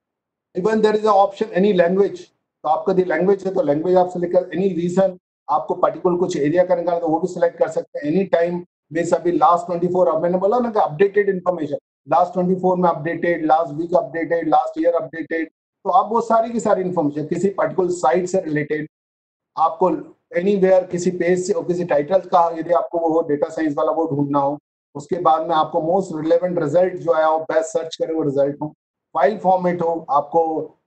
Even there is a option any language, तो आपका दी लैंग्वेज है तो लैंग्वेज आप सिलेक्ट कर, एनी रीजन आपको पर्टिकुलर कुछ एरिया का निकालना तो वो भी सिलेक्ट कर सकते हैं। एनी टाइम में सभी लास्ट ट्वेंटी फोर, अब मैंने बोला ना कि updated information, last twenty four में updated, last week updated, last year updated, तो आप वो सारी की सारी इन्फॉर्मेशन किसी पर्टिकुलर साइट से रिलेटेड आपको एनीवेयर किसी पेज से और किसी टाइटल का यदि आपको वो डेटा साइंस वाला वो ढूंढना हो, उसके बाद में आपको मोस्ट रिलेवेंट रिजल्ट जो आया हो, बेस्ट सर्च करे वो रिजल्ट हो, फाइल फॉर्मेट हो, आपको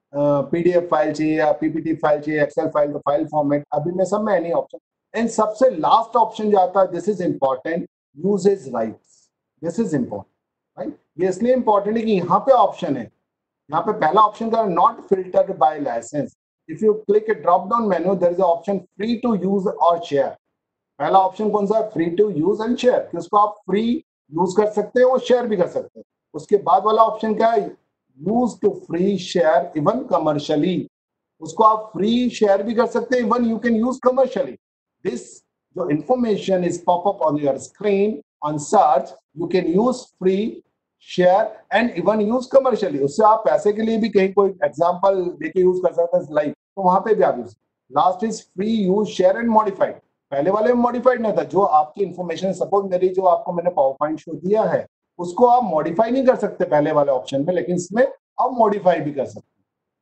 पीडीएफ फाइल चाहिए या पीपीटी फाइल चाहिए, एक्सेल फाइल का फाइल फॉर्मेट, अभी में सब में एनी ऑप्शन। एंड सबसे लास्ट ऑप्शन जो आता है, this is important, usage rights, this is important right. ये इसलिए इंपॉर्टेंट है कि यहाँ पे ऑप्शन है, यहाँ पे पहला ऑप्शन का not filtered by license, if you click a drop down menu there is option free to use और शेयर। पहला ऑप्शन कौन सा है? Free to use and share, कि उसको आप फ्री यूज कर सकते हैं और शेयर भी कर सकते हैं। उसके बाद वाला ऑप्शन क्या है? Use to free share even commercially, उसको आप फ्री शेयर भी कर सकते हैं, even you can use commercially. This जो information is pop up on your screen on search, you can use free share and even use commercially, उससे आप पैसे के लिए भी कहीं कोई एग्जांपल देके यूज कर सकते हैं लाइव, तो वहां पे भी आप use. Last is free use share and modified, पहले वाले में मॉडिफाइड नहीं था, जो आपकी इंफॉर्मेशन सपोज मेरी जो आपको मैंने पावर पॉइंट शो दिया है उसको आप मॉडिफाई नहीं कर सकते पहले वाले ऑप्शन में, लेकिन इसमें आप मॉडिफाई भी कर सकते हैं।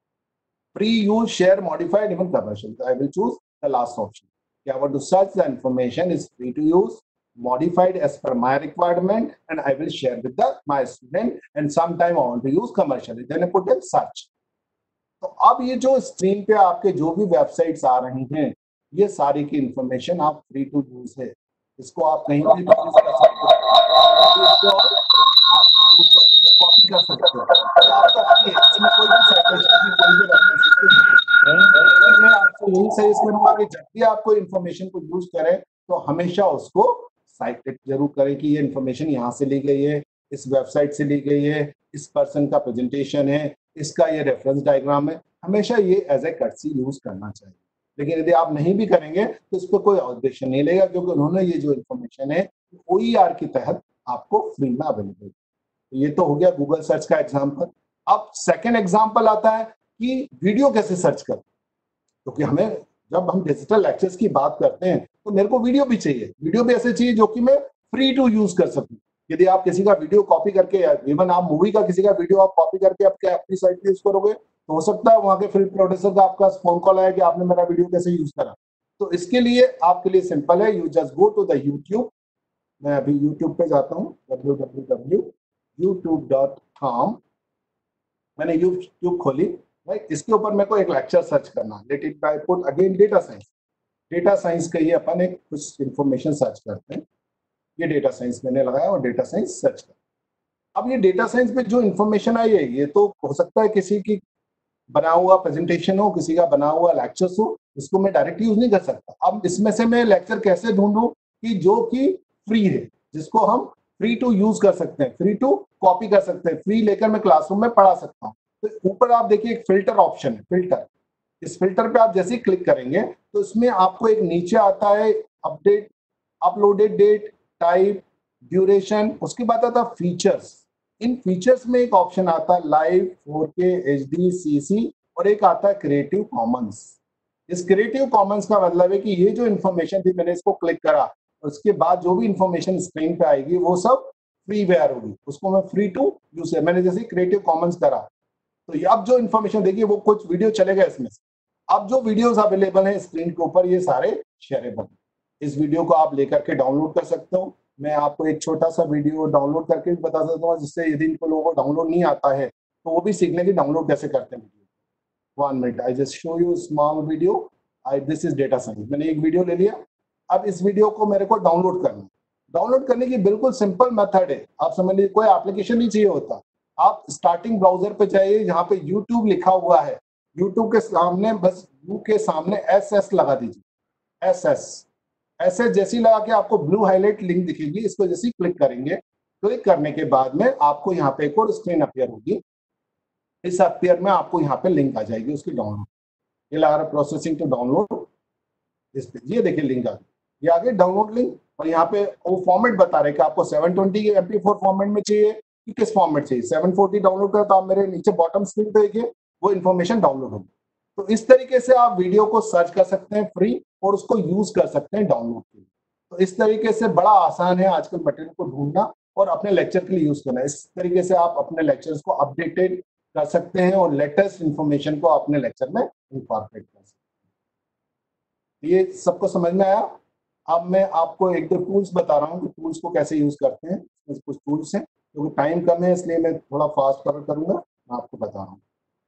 Free use share modified even commercial, I will choose the last option. I want to search the information is free to use, modified as per my requirement, and I will share with the my student, and sometime I want to use commercially, then I put in search. तो अब ये जो screen पे आपके जो भी websites आ रही हैं, ये सारी की इंफॉर्मेशन आप फ्री टू यूज है, इसको आप कहीं भी यूज कर सकते हो, इसको आप कॉपी कर सकते हो, आपका फ्री है, इसमें कोई भी साइटेशन की कोई भी रेफरेंस नहीं। मैं आपको यही सजेस्ट करूंगा कि जब भी आप कोई इंफॉर्मेशन को यूज करें तो हमेशा उसको साइटेड जरूर करें कि ये इंफॉर्मेशन यहाँ से ली गई है, इस वेबसाइट से ली गई है, इस पर्सन का प्रेजेंटेशन है, इसका ये रेफरेंस डायग्राम है, हमेशा ये एज ए कर्टसी यूज करना चाहिए। लेकिन यदि आप नहीं भी करेंगे तो इस पर कोई ऑब्जेक्शन नहीं लेगा, क्योंकि उन्होंने ये जो इन्फॉर्मेशन है ओईआर के तहत आपको फ्री में अवेलेबल। ये तो हो गया गूगल सर्च का एग्जाम्पल। अब सेकेंड एग्जाम्पल आता है कि वीडियो कैसे सर्च करें, क्योंकि तो हमें जब हम डिजिटल लेक्चर्स की बात करते हैं तो मेरे को वीडियो भी चाहिए, वीडियो भी ऐसे चाहिए जो कि मैं फ्री टू यूज कर सकूं। यदि आप किसी का वीडियो कॉपी करके, इवन आप मूवी का किसी का वीडियो आप कॉपी करके आपके अपनी साइट पे यूज करोगे तो हो सकता है वहां के फिल्म प्रोड्यूसर का आपका फोन कॉल आया कि आपने मेरा वीडियो कैसे यूज करा। तो इसके लिए आपके लिए सिंपल है, you just go to the YouTube. मैं अभी यूट्यूब पे जाता हूँ, W W W dot YouTube dot com. मैंने यूट्यूब खोली, राइट, इसके ऊपर मेरे को एक लेक्चर सर्च करना, let it by put again data science. Data science का ये अपन एक कुछ इंफॉर्मेशन सर्च करते हैं, ये डेटा साइंस मैंने लगाया और डेटा साइंस सर्च कर। अब ये डेटा साइंस पे जो इंफॉर्मेशन आई है, ये तो हो सकता है किसी की बना हुआ प्रेजेंटेशन हो, किसी का बना हुआ लेक्चर्स हो, इसको मैं डायरेक्ट यूज नहीं कर सकता। अब इसमें से मैं लेक्चर कैसे ढूंढूं कि जो कि फ्री है, जिसको हम फ्री टू यूज कर सकते हैं, फ्री टू कॉपी कर सकते हैं, फ्री लेकर मैं क्लासरूम में पढ़ा सकता हूँ। तो ऊपर आप देखिए एक फिल्टर ऑप्शन है, फिल्टर। इस फिल्टर पे आप जैसे ही क्लिक करेंगे तो इसमें आपको एक नीचे आता है update, uploaded date, type, duration, उसके बाद आता है फीचर्स। इन फीचर्स में एक ऑप्शन आता है live, four K, H D, C C, और एक आता है क्रिएटिव कॉमन्स। इस क्रिएटिव कॉमन्स का मतलब है कि ये जो इन्फॉर्मेशन थी, मैंने इसको क्लिक करा, उसके बाद जो भी इन्फॉर्मेशन स्क्रीन पे आएगी वो सब फ्री वेयर होगी, उसको मैं फ्री टू यूज है। मैंने जैसे क्रिएटिव कॉमन्स करा तो ये अब जो इन्फॉर्मेशन देखिए वो कुछ वीडियो चलेगा इसमें से। अब जो वीडियोस अवेलेबल हैं स्क्रीन के ऊपर ये सारे शेयरेबल, इस वीडियो को आप लेकर के डाउनलोड कर सकते हो। मैं आपको एक छोटा सा वीडियो डाउनलोड करके भी बता सकता हूँ, जिससे यदि इनको लोगों को डाउनलोड नहीं आता है तो वो भी सीखने की डाउनलोड कैसे करते हैं video. One minute, I just show you small video. I this is data science, मैंने एक वीडियो ले लिया। अब इस वीडियो को मेरे को डाउनलोड करना है। डाउनलोड करने की बिल्कुल सिंपल मेथड है, आप समझ लीजिए कोई एप्लीकेशन नहीं चाहिए होता। आप स्टार्टिंग ब्राउजर पे जाइए, जहाँ पे यूट्यूब लिखा हुआ है, यूट्यूब के सामने बस यू के सामने एस एस लगा दीजिए, एस एस एस एस जैसी लगा के आपको ब्लू हाईलाइट लिंक दिखेगी, इसको जैसे क्लिक करेंगे, क्लिक करने के बाद में आपको यहाँ पे एक और स्क्रीन अपीयर होगी। इस अपीयर में आपको यहाँ पे लिंक आ जाएगी उसकी डाउनलोड, ये लगा रहा प्रोसेसिंग टू डाउनलोड। इस पे ये देखिए लिंक आ गई, ये आगे डाउनलोड लिंक। और यहाँ पे वो फॉर्मेट बता रहे कि आपको seven twenty M P four format में चाहिए कि किस फॉर्मेट चाहिए। सेवन फोर्टी डाउनलोड करें तो आप मेरे नीचे बॉटम स्क्रीन पे देखिए वो इन्फॉर्मेशन डाउनलोड होगी। तो इस तरीके से आप वीडियो को सर्च कर सकते हैं फ्री और उसको यूज कर सकते हैं डाउनलोड के लिए। तो इस तरीके से बड़ा आसान है आजकल मटेरियल को ढूंढना और अपने लेक्चर के लिए यूज करना। इस तरीके से आप अपने लेक्चर्स को अपडेटेड कर सकते हैं और लेटेस्ट इंफॉर्मेशन को अपने लेक्चर में इनकॉर्पोरेट कर सकते हैं। ये सबको समझ में आया? अब मैं आपको एक दो टूल्स बता रहा हूँ कि टूल्स को कैसे यूज करते हैं। कुछ टूल्स हैं क्योंकि टाइम कम है इसलिए मैं थोड़ा फास्ट कवर करूंगा, मैं आपको बता रहा हूँ।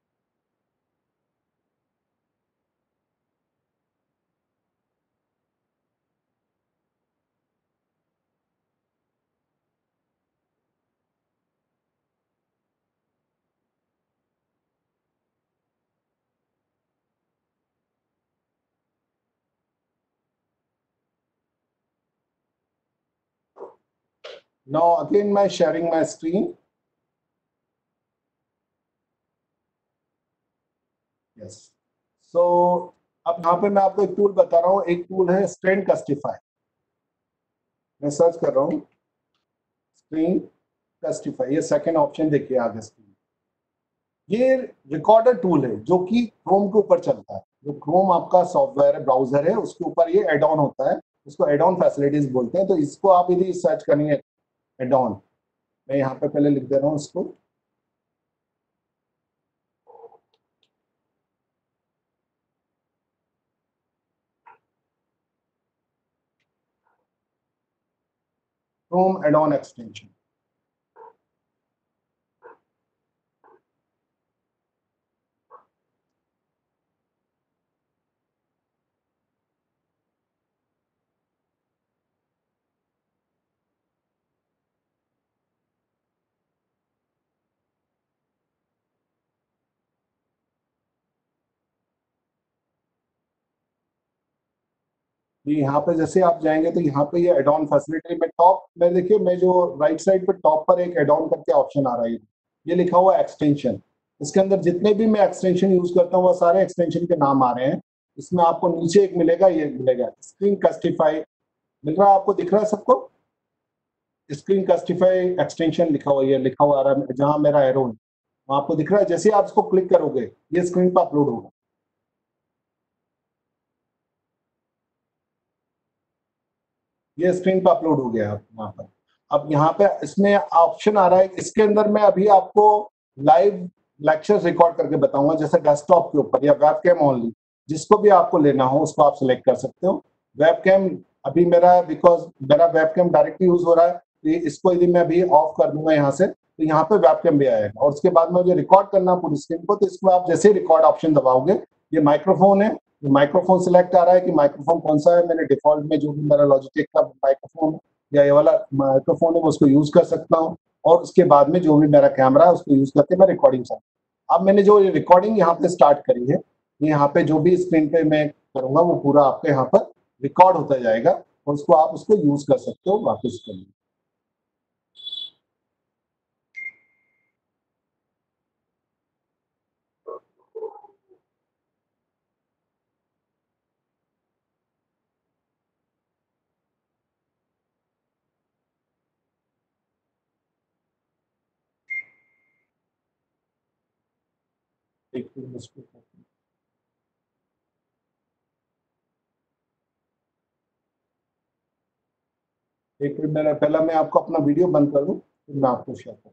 Now again my sharing my screen. Yes. So अब यहाँ पे मैं आपको एक टूल बता रहा हूँ। एक टूल है स्क्रीनकास्टिफाई। मैं सर्च कर रहा हूँ स्क्रीनकास्टिफाई, ये सेकंड ऑप्शन देखिए आगे स्क्रीन। ये रिकॉर्डर टूल है जो कि क्रोम के ऊपर चलता है। जो क्रोम आपका सॉफ्टवेयर है, ब्राउजर है, उसके ऊपर ये एड ऑन होता है। उसको एड ऑन फैसिलिटीज बोलते हैं। तो इसको आप यदि सर्च करेंगे एड ऑन, मैं यहाँ पे पहले लिख दे रहा हूँ इसको। Chrome add on extension. यहाँ पे जैसे आप जाएंगे तो यहाँ पे ये एड ऑन फैसिलिटी में टॉप में देखिए, मैं जो राइट साइड पे टॉप पर एक एड ऑन करके ऑप्शन आ रहा है, ये लिखा हुआ एक्सटेंशन। इसके अंदर जितने भी मैं एक्सटेंशन यूज करता हूँ वो सारे एक्सटेंशन के नाम आ रहे हैं। इसमें आपको नीचे एक मिलेगा, ये मिलेगा स्क्रीनकास्टिफाई, मिल रहा है आपको, दिख रहा है सबको? स्क्रीनकास्टिफाई एक्सटेंशन लिखा हुआ, ये लिखा हुआ आ रहा है जहां मेरा एरो है वहां आपको दिख रहा है। जैसे आप इसको क्लिक करोगे ये स्क्रीन पर अपलोड होगा। ये स्क्रीन पर अपलोड हो गया यहाँ पर। अब यहाँ पे इसमें ऑप्शन आ रहा है, इसके अंदर मैं अभी आपको लाइव लेक्चर रिकॉर्ड करके बताऊंगा, जैसे डेस्कटॉप के ऊपर या वेबकैम ओनली, जिसको भी आपको लेना हो उसको आप सिलेक्ट कर सकते हो। वेबकैम अभी मेरा, बिकॉज मेरा वेबकैम डायरेक्टली यूज हो रहा है, तो इसको यदि मैं अभी ऑफ कर दूंगा यहाँ से तो यहाँ पे वेबकैम भी आएगा। और उसके बाद में मुझे रिकॉर्ड करना पूरी स्क्रीन को, तो इसको आप जैसे रिकॉर्ड ऑप्शन दबाओगे, ये माइक्रोफोन है, माइक्रोफोन सिलेक्ट आ रहा है कि माइक्रोफोन कौन सा है। मैंने डिफॉल्ट में जो भी मेरा लॉजिटेक का माइक्रोफोन या ये वाला माइक्रोफोन है वो उसको यूज कर सकता हूँ। और उसके बाद में जो भी मेरा कैमरा है उसको यूज करके मैं रिकॉर्डिंग करता हूँ। अब मैंने जो रिकॉर्डिंग यहाँ पे स्टार्ट करी है, यहाँ पे जो भी स्क्रीन पे मैं करूंगा वो पूरा आपके यहाँ पर रिकॉर्ड होता जाएगा और उसको आप उसको यूज कर सकते हो वापस के लिए। एक एक मिनट, मैंने पहला मैं आपको अपना वीडियो बंद कर दूं फिर मैं आपको शेयर करूँ।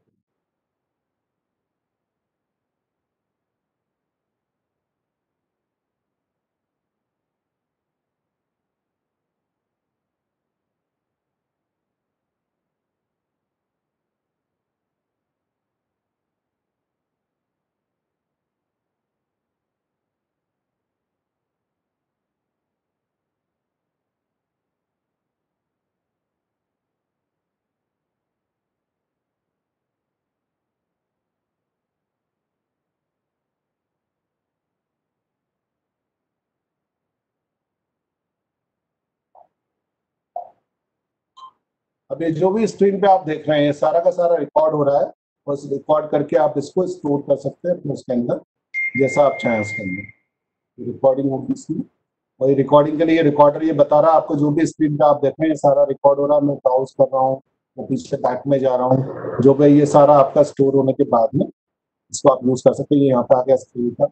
अब ये जो भी स्क्रीन पे आप देख रहे हैं ये सारा का सारा रिकॉर्ड हो रहा है, बस रिकॉर्ड करके आप इसको स्टोर कर सकते हैं अपने उसके अंदर जैसा आप चाहें उसके अंदर। रिकॉर्डिंग होगी इसमें, और रिकॉर्डिंग के लिए रिकॉर्डर ये बता रहा है आपको, जो भी स्क्रीन पे आप देख रहे हैं सारा रिकॉर्ड हो रहा है, मैं ब्राउज कर रहा हूँ, मैं पीछे बैक में जा रहा हूँ, जो भी ये सारा आपका स्टोर होने के बाद में इसको आप यूज कर सकते हैं। ये यहाँ पे आ गया स्क्रीन पर।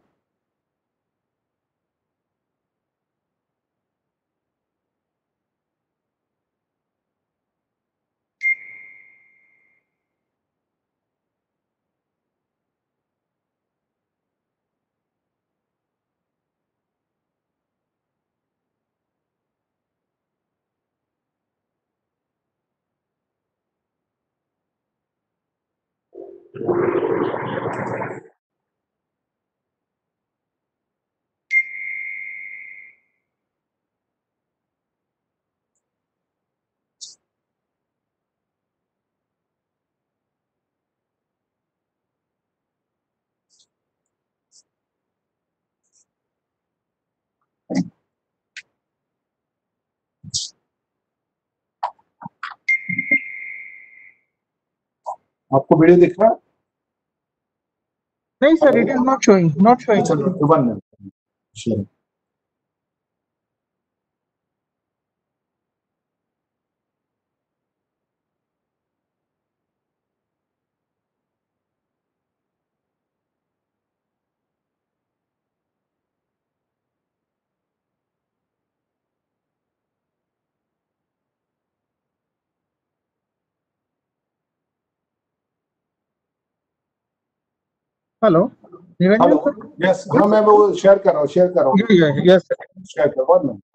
आपको वीडियो दिख रहा है? नहीं sir, it is not showing, not showing. चलो one minute share. Hello Niranjan hello, sir. Yes, हाँ मैं वो शेयर कर रहा हूँ, शेयर कर रहा हूँ, यस सर, शेयर कर वन मिनट।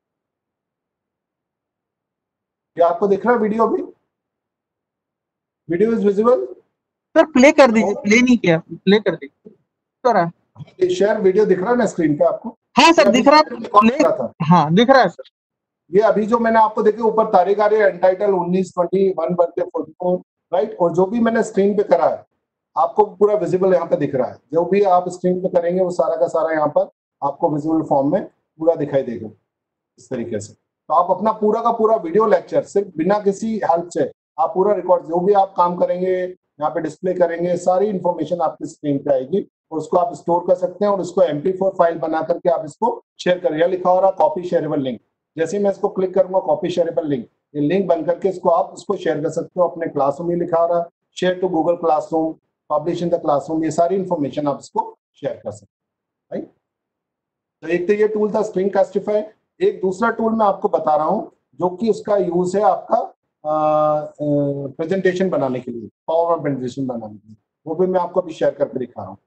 क्या आपको दिख रहा है वीडियो अभी? Video is visible? Sir play कर दीजिए, प्ले नहीं किया, प्ले कर दीजिए सर। शेयर वीडियो दिख रहा है ना स्क्रीन पे आपको? हाँ सर दिख रहा है, कौन कर रहा था? हाँ दिख रहा है सर। ये अभी जो मैंने आपको देखे ऊपर तारीख आ रही है, एंटाइटल उन्नीस, बीस, वन बर्थडे चौवालीस, राइट, और जो भी मैंने स्क्रीन पे करा है आपको पूरा विजिबल यहाँ पे दिख रहा है। जो भी आप स्क्रीन पे करेंगे वो सारा का सारा यहाँ पर आपको विजिबल फॉर्म में पूरा दिखाई देगा इस तरीके से। तो आप अपना पूरा का पूरा वीडियो लेक्चर सिर्फ बिना किसी हेल्प से आप पूरा रिकॉर्ड, जो भी आप काम करेंगे यहाँ पे डिस्प्ले करेंगे, सारी इंफॉर्मेशन आपकी स्क्रीन पे आएगी और उसको आप स्टोर कर सकते हैं और उसको एम पी फोर फाइल बना करके आप इसको शेयर करें। यह लिखा हो रहा कॉपी शेयरेबल लिंक, जैसे ही मैं इसको क्लिक करूंगा कॉपी शेयरेबल लिंक, ये लिंक बन करके इसको आप उसको शेयर कर सकते हो अपने क्लासरूम में। लिखा हो रहा share to Google classroom, publish in the classroom, ये सारी इंफॉर्मेशन आप इसको शेयर कर सकते हैं, राइट। तो एक तो ये टूल था स्क्रीन कास्टिफाई। एक दूसरा टूल मैं आपको बता रहा हूँ जो कि उसका यूज है आपका प्रेजेंटेशन बनाने के लिए, पावर प्रेजेंटेशन बनाने के लिए, वो भी मैं आपको अभी शेयर करके दिखा रहा हूँ।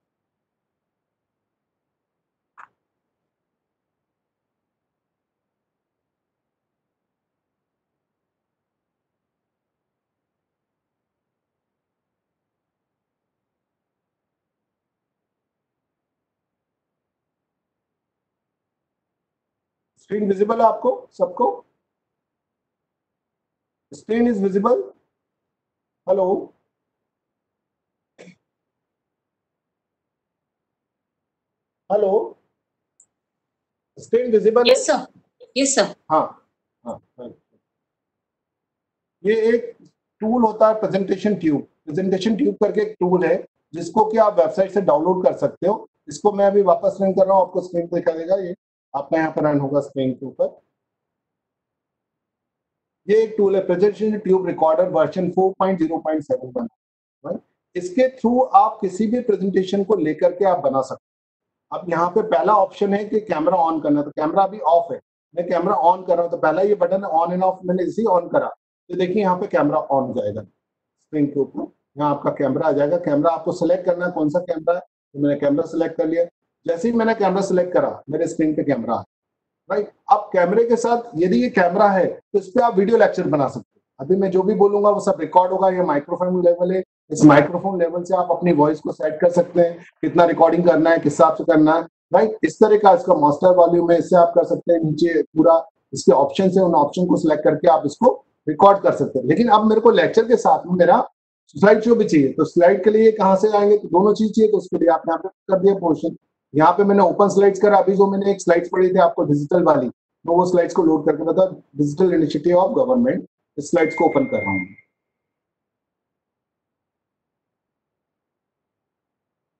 स्क्रीन विजिबल है आपको सबको? Screen is visible? Hello hello, screen visible? Yes sir, yes sir. हाँ हाँ, ये एक टूल होता है प्रेजेंटेशन ट्यूब। प्रेजेंटेशन ट्यूब करके एक टूल है जिसको कि आप वेबसाइट से डाउनलोड कर सकते हो। इसको मैं अभी वापस रन कर रहा हूँ, आपको स्क्रीन पे दिखा देगा, ये आपका यहाँ पर रन होगा स्क्रीन के ऊपर। ये एक टूल है presentation tube recorder version four point zero point seven one. इसके थ्रू आप किसी भी प्रेजेंटेशन को लेकर के आप बना सकते हो। अब यहाँ पे पहला ऑप्शन है कि कैमरा ऑन करना, तो कैमरा अभी ऑफ है, मैं कैमरा ऑन कर रहा हूँ, तो पहला ये बटन ऑन एंड ऑफ मैंने इसी ऑन करा, तो देखिए यहाँ पे कैमरा ऑन हो जाएगा स्क्रीन के ऊपर, यहाँ आपका कैमरा आ जाएगा। कैमरा आपको सिलेक्ट करना है कौन सा कैमरा है, तो मैंने कैमरा सिलेक्ट कर लिया। जैसे ही मैंने कैमरा सिलेक्ट करा मेरे स्क्रीन पे कैमरा है, राइट। अब कैमरे के साथ यदि ये कैमरा है तो इस पर आप वीडियो लेक्चर बना सकते हो। अभी मैं जो भी बोलूंगा वो सब रिकॉर्ड होगा, ये माइक्रोफोन लेवल है, इस माइक्रोफोन लेवल से आप अपनी वॉइस को सेट कर सकते हैं, कितना रिकॉर्डिंग करना है, किस हिसाब से करना है, राइट। इस तरह का इसका मास्टर वॉल्यूम है, इससे आप कर सकते हैं। नीचे पूरा इसके ऑप्शन है, उन ऑप्शन को सिलेक्ट करके आप इसको रिकॉर्ड कर सकते हैं। लेकिन अब मेरे को लेक्चर के साथ में मेरा स्लाइड शो भी चाहिए, तो स्लाइड के लिए कहाँ से आएंगे, तो दोनों चीज चाहिए, तो उसके लिए आप यहाँ पे कर दिया पोर्शन। यहाँ पे मैंने ओपन स्लाइड्स करा, अभी जो मैंने एक स्लाइड्स पढ़ी थी आपको डिजिटल वाली, तो वो स्लाइड्स को लोड करके बता, डिजिटल इनिशिएटिव ऑफ गवर्नमेंट, इस स्लाइड्स को ओपन कर रहा हूँ।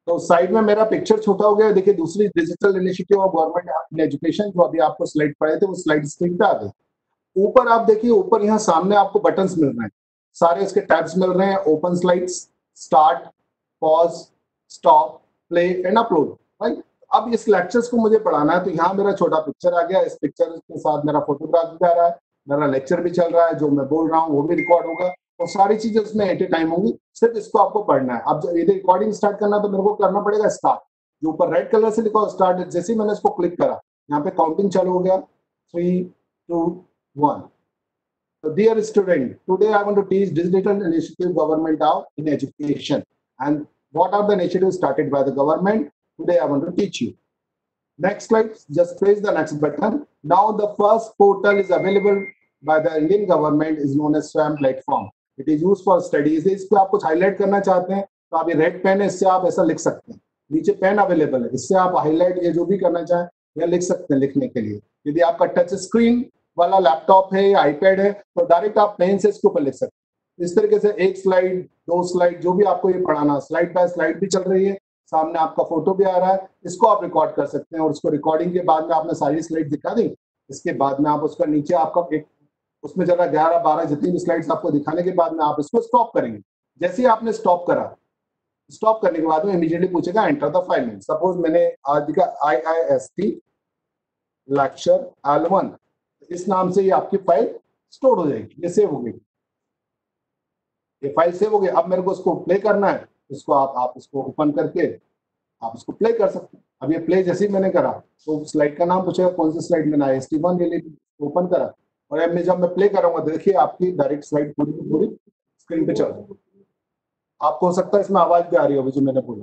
तो साइड में मेरा पिक्चर छोटा हो गया। देखिए दूसरी digital initiative of government in education, जो अभी आपको स्लाइड पढ़े थे वो स्लाइड स्क्रीन पे आ गई। ऊपर आप देखिए, ऊपर यहाँ सामने आपको बटन्स मिल रहे हैं, सारे इसके टैब्स मिल रहे हैं। Open slides, start, pause, stop, play and upload, right. अब इस लेक्चर्स को मुझे पढ़ाना है तो यहाँ मेरा छोटा पिक्चर आ गया। इस पिक्चर के साथ मेरा फोटोग्राफ भी आ रहा है, मेरा लेक्चर भी चल रहा है, जो मैं बोल रहा हूँ वो भी रिकॉर्ड होगा और सारी चीजें उसमें एट ए टाइम होंगी। सिर्फ इसको आपको पढ़ना है। अब जब ये रिकॉर्डिंग स्टार्ट करना है तो मेरे को करना पड़ेगा स्टार्ट, जो ऊपर रेड कलर से लिखा स्टार्ट। जैसे ही मैंने इसको क्लिक करा, यहाँ पे काउंटिंग चालू हो गया, three two one. So dear student, today I want to teach digital initiative government of in education, and what are the initiatives started by the government. Today I want to teach you. Next slide, just press the next button. Now the first portal is available by the Indian government is known as SWAYAM platform. It is used for studies. इस पे आप कुछ highlight करना चाहते हैं तो आप ये रेड पेन है, इससे आप ऐसा लिख सकते हैं। नीचे पेन अवेलेबल है, इससे आप हाईलाइट ये जो भी करना चाहें यह लिख सकते हैं लिखने के लिए। यदि आपका टच स्क्रीन वाला लैपटॉप है या आईपैड है तो डायरेक्ट आप पेन से इसके ऊपर लिख सकते हैं। इस तरीके से एक स्लाइड, दो स्लाइड, जो भी आपको ये पढ़ाना, स्लाइड बाय स्लाइड भी चल रही है, सामने आपका फोटो भी आ रहा है, इसको आप रिकॉर्ड कर सकते हैं और उसको रिकॉर्डिंग के बाद में आपने सारी स्लाइड दिखा दी। इसके बाद में आप उसका नीचे आपका एक उसमें जरा ग्यारह बारह जितनी भी स्लाइड्स आपको दिखाने के बाद में आप इसको स्टॉप करेंगे। जैसे ही आपने स्टॉप करा, स्टॉप करने के बाद में इमीडिएटली पूछेगा enter the file name. Suppose मैंने आज दिखा I I S T lecture L one, इस नाम से ये आपकी फाइल स्टोर हो जाएगी, ये सेव हो गई, ये फाइल सेव हो गई। अब मेरे को इसको प्ले करना है, इसको आप आप इसको ओपन करके आप इसको प्ले कर सकते हैं। अब ये प्ले जैसे ही मैंने करा तो स्लाइड का नाम पूछेगा, कौन सी स्लाइड मैंने आई एस टी वन ये ओपन करा और अब मैं जब मैं प्ले करूंगा देखिए आपकी डायरेक्ट स्लाइड पूरी की पूरी स्क्रीन पे चल रही है। आपको हो सकता है इसमें आवाज भी आ रही होगी जो मैंने बोला।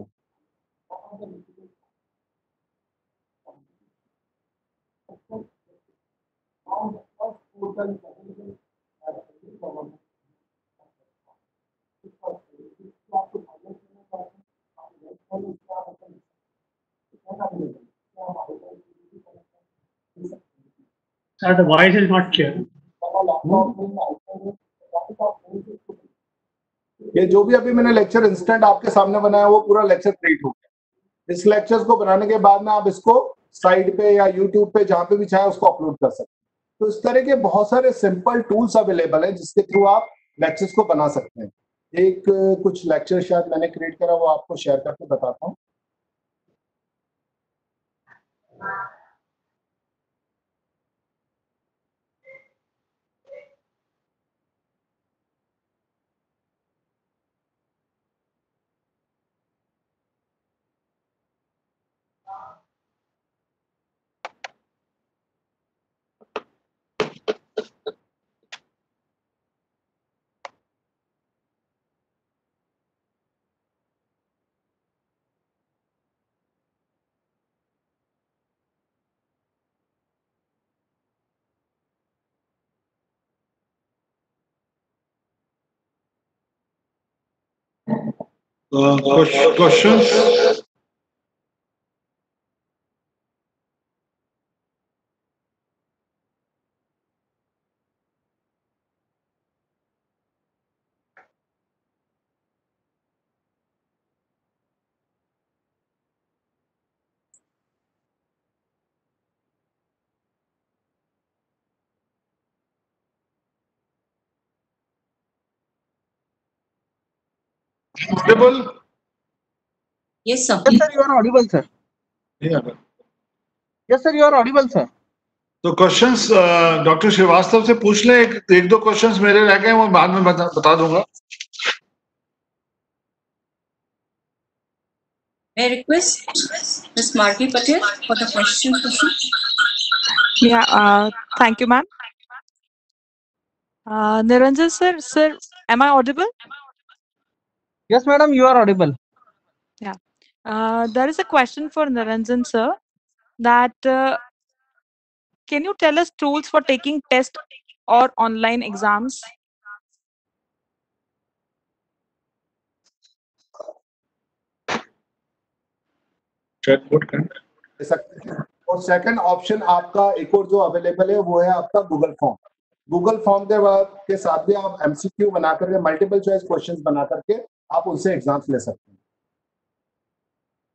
Sir, the voice is not clear. ये जो भी अभी मैंने लेक्चर इंस्टेंट आपके सामने बनाया वो पूरा लेक्चर क्रिएट हो गया। इस लेक्चर को बनाने के बाद में आप इसको साइड पे या यूट्यूब पे जहां पे भी चाहे उसको अपलोड कर सकते हैं। तो इस तरह के बहुत सारे सिंपल टूल्स अवेलेबल हैं जिसके थ्रू आप लेक्चर्स को बना सकते हैं। एक कुछ लेक्चर शायद मैंने क्रिएट करा, वो आपको शेयर करके बताता हूँ। Uh, questions? Audible? Yes, sir. Yes, sir, you are audible, sir. Yeah. Yes, sir, you are audible, sir. तो क्वेश्चंस डॉक्टर श्रीवास्तव से पूछ ले। एक, एक दो क्वेश्चंस मेरे रह गए, वो बाद में बता, बता दूंगा। May I request Miss Margi Patel for the question session? Yeah, uh, thank you, ma'am. Uh, Niranjan sir, sir, am I audible? Yes, madam, you are audible. Yeah. Uh, there is a question for Niranjan sir that uh, can you tell us tools for taking test or online exams? और second option आपका एक और जो available है वो है आपका Google form. Google form के बाद के साथ भी आप एमसीक्यू बना करके, मल्टीपल चॉइस क्वेश्चंस बना करके आप उनसे एग्जाम्स ले सकते हैं।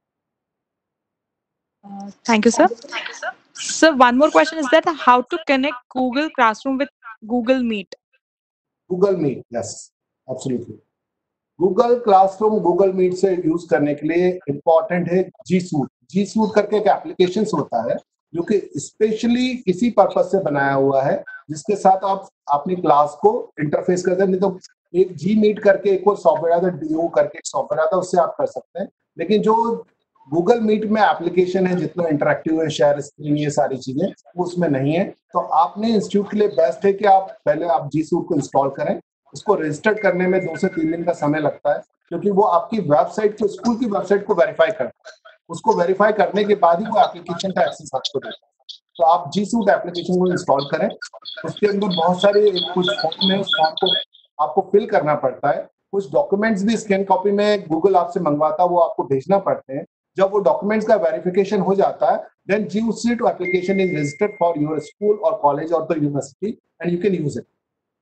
Uh, thank you, sir. Sir, one more question is that how to connect Google Classroom with Google Meet? Google Meet, yes, absolutely. Google Classroom, Google Meet से यूज करने के लिए इम्पोर्टेंट है जी सूट। जी सूट करके एक एप्लीकेशन होता है जो कि स्पेशली इसी पर्पज से बनाया हुआ है, जिसके साथ आप अपनी क्लास को इंटरफेस करते हैं। नहीं तो एक जी मीट करके एक और सॉफ्टवेयर आता है, डीओ करके एक सॉफ्टवेयर आता है, उससे आप कर सकते हैं। लेकिन जो गूगल मीट में एप्लीकेशन है, जितना इंटरेक्टिव है, शेयर स्क्रीन, ये सारी चीजें वो उसमें नहीं है। तो आपने इंस्टीट्यूट के लिए बेस्ट है कि आप पहले आप जी सूट को इंस्टॉल करें। उसको रजिस्टर करने में दो से तीन दिन का समय लगता है, क्योंकि वो आपकी वेबसाइट को, स्कूल की वेबसाइट को वेरीफाई करता है। उसको वेरीफाई करने के बाद ही वो एप्लीकेशन का एक्सेस आपको देता है। तो आप जी सूट एप्लीकेशन को इंस्टॉल करें। उसके अंदर बहुत सारे कुछ फॉर्म है, उस फॉर्म को आपको फिल करना पड़ता है। कुछ डॉक्यूमेंट्स भी स्कैन कॉपी में गूगल आपसे मंगवाता है, वो आपको भेजना पड़ते हैं। जब वो डॉक्यूमेंट्स का वेरिफिकेशन हो जाता है, then G suite application is registered for your school और कॉलेज और the university and you can use it.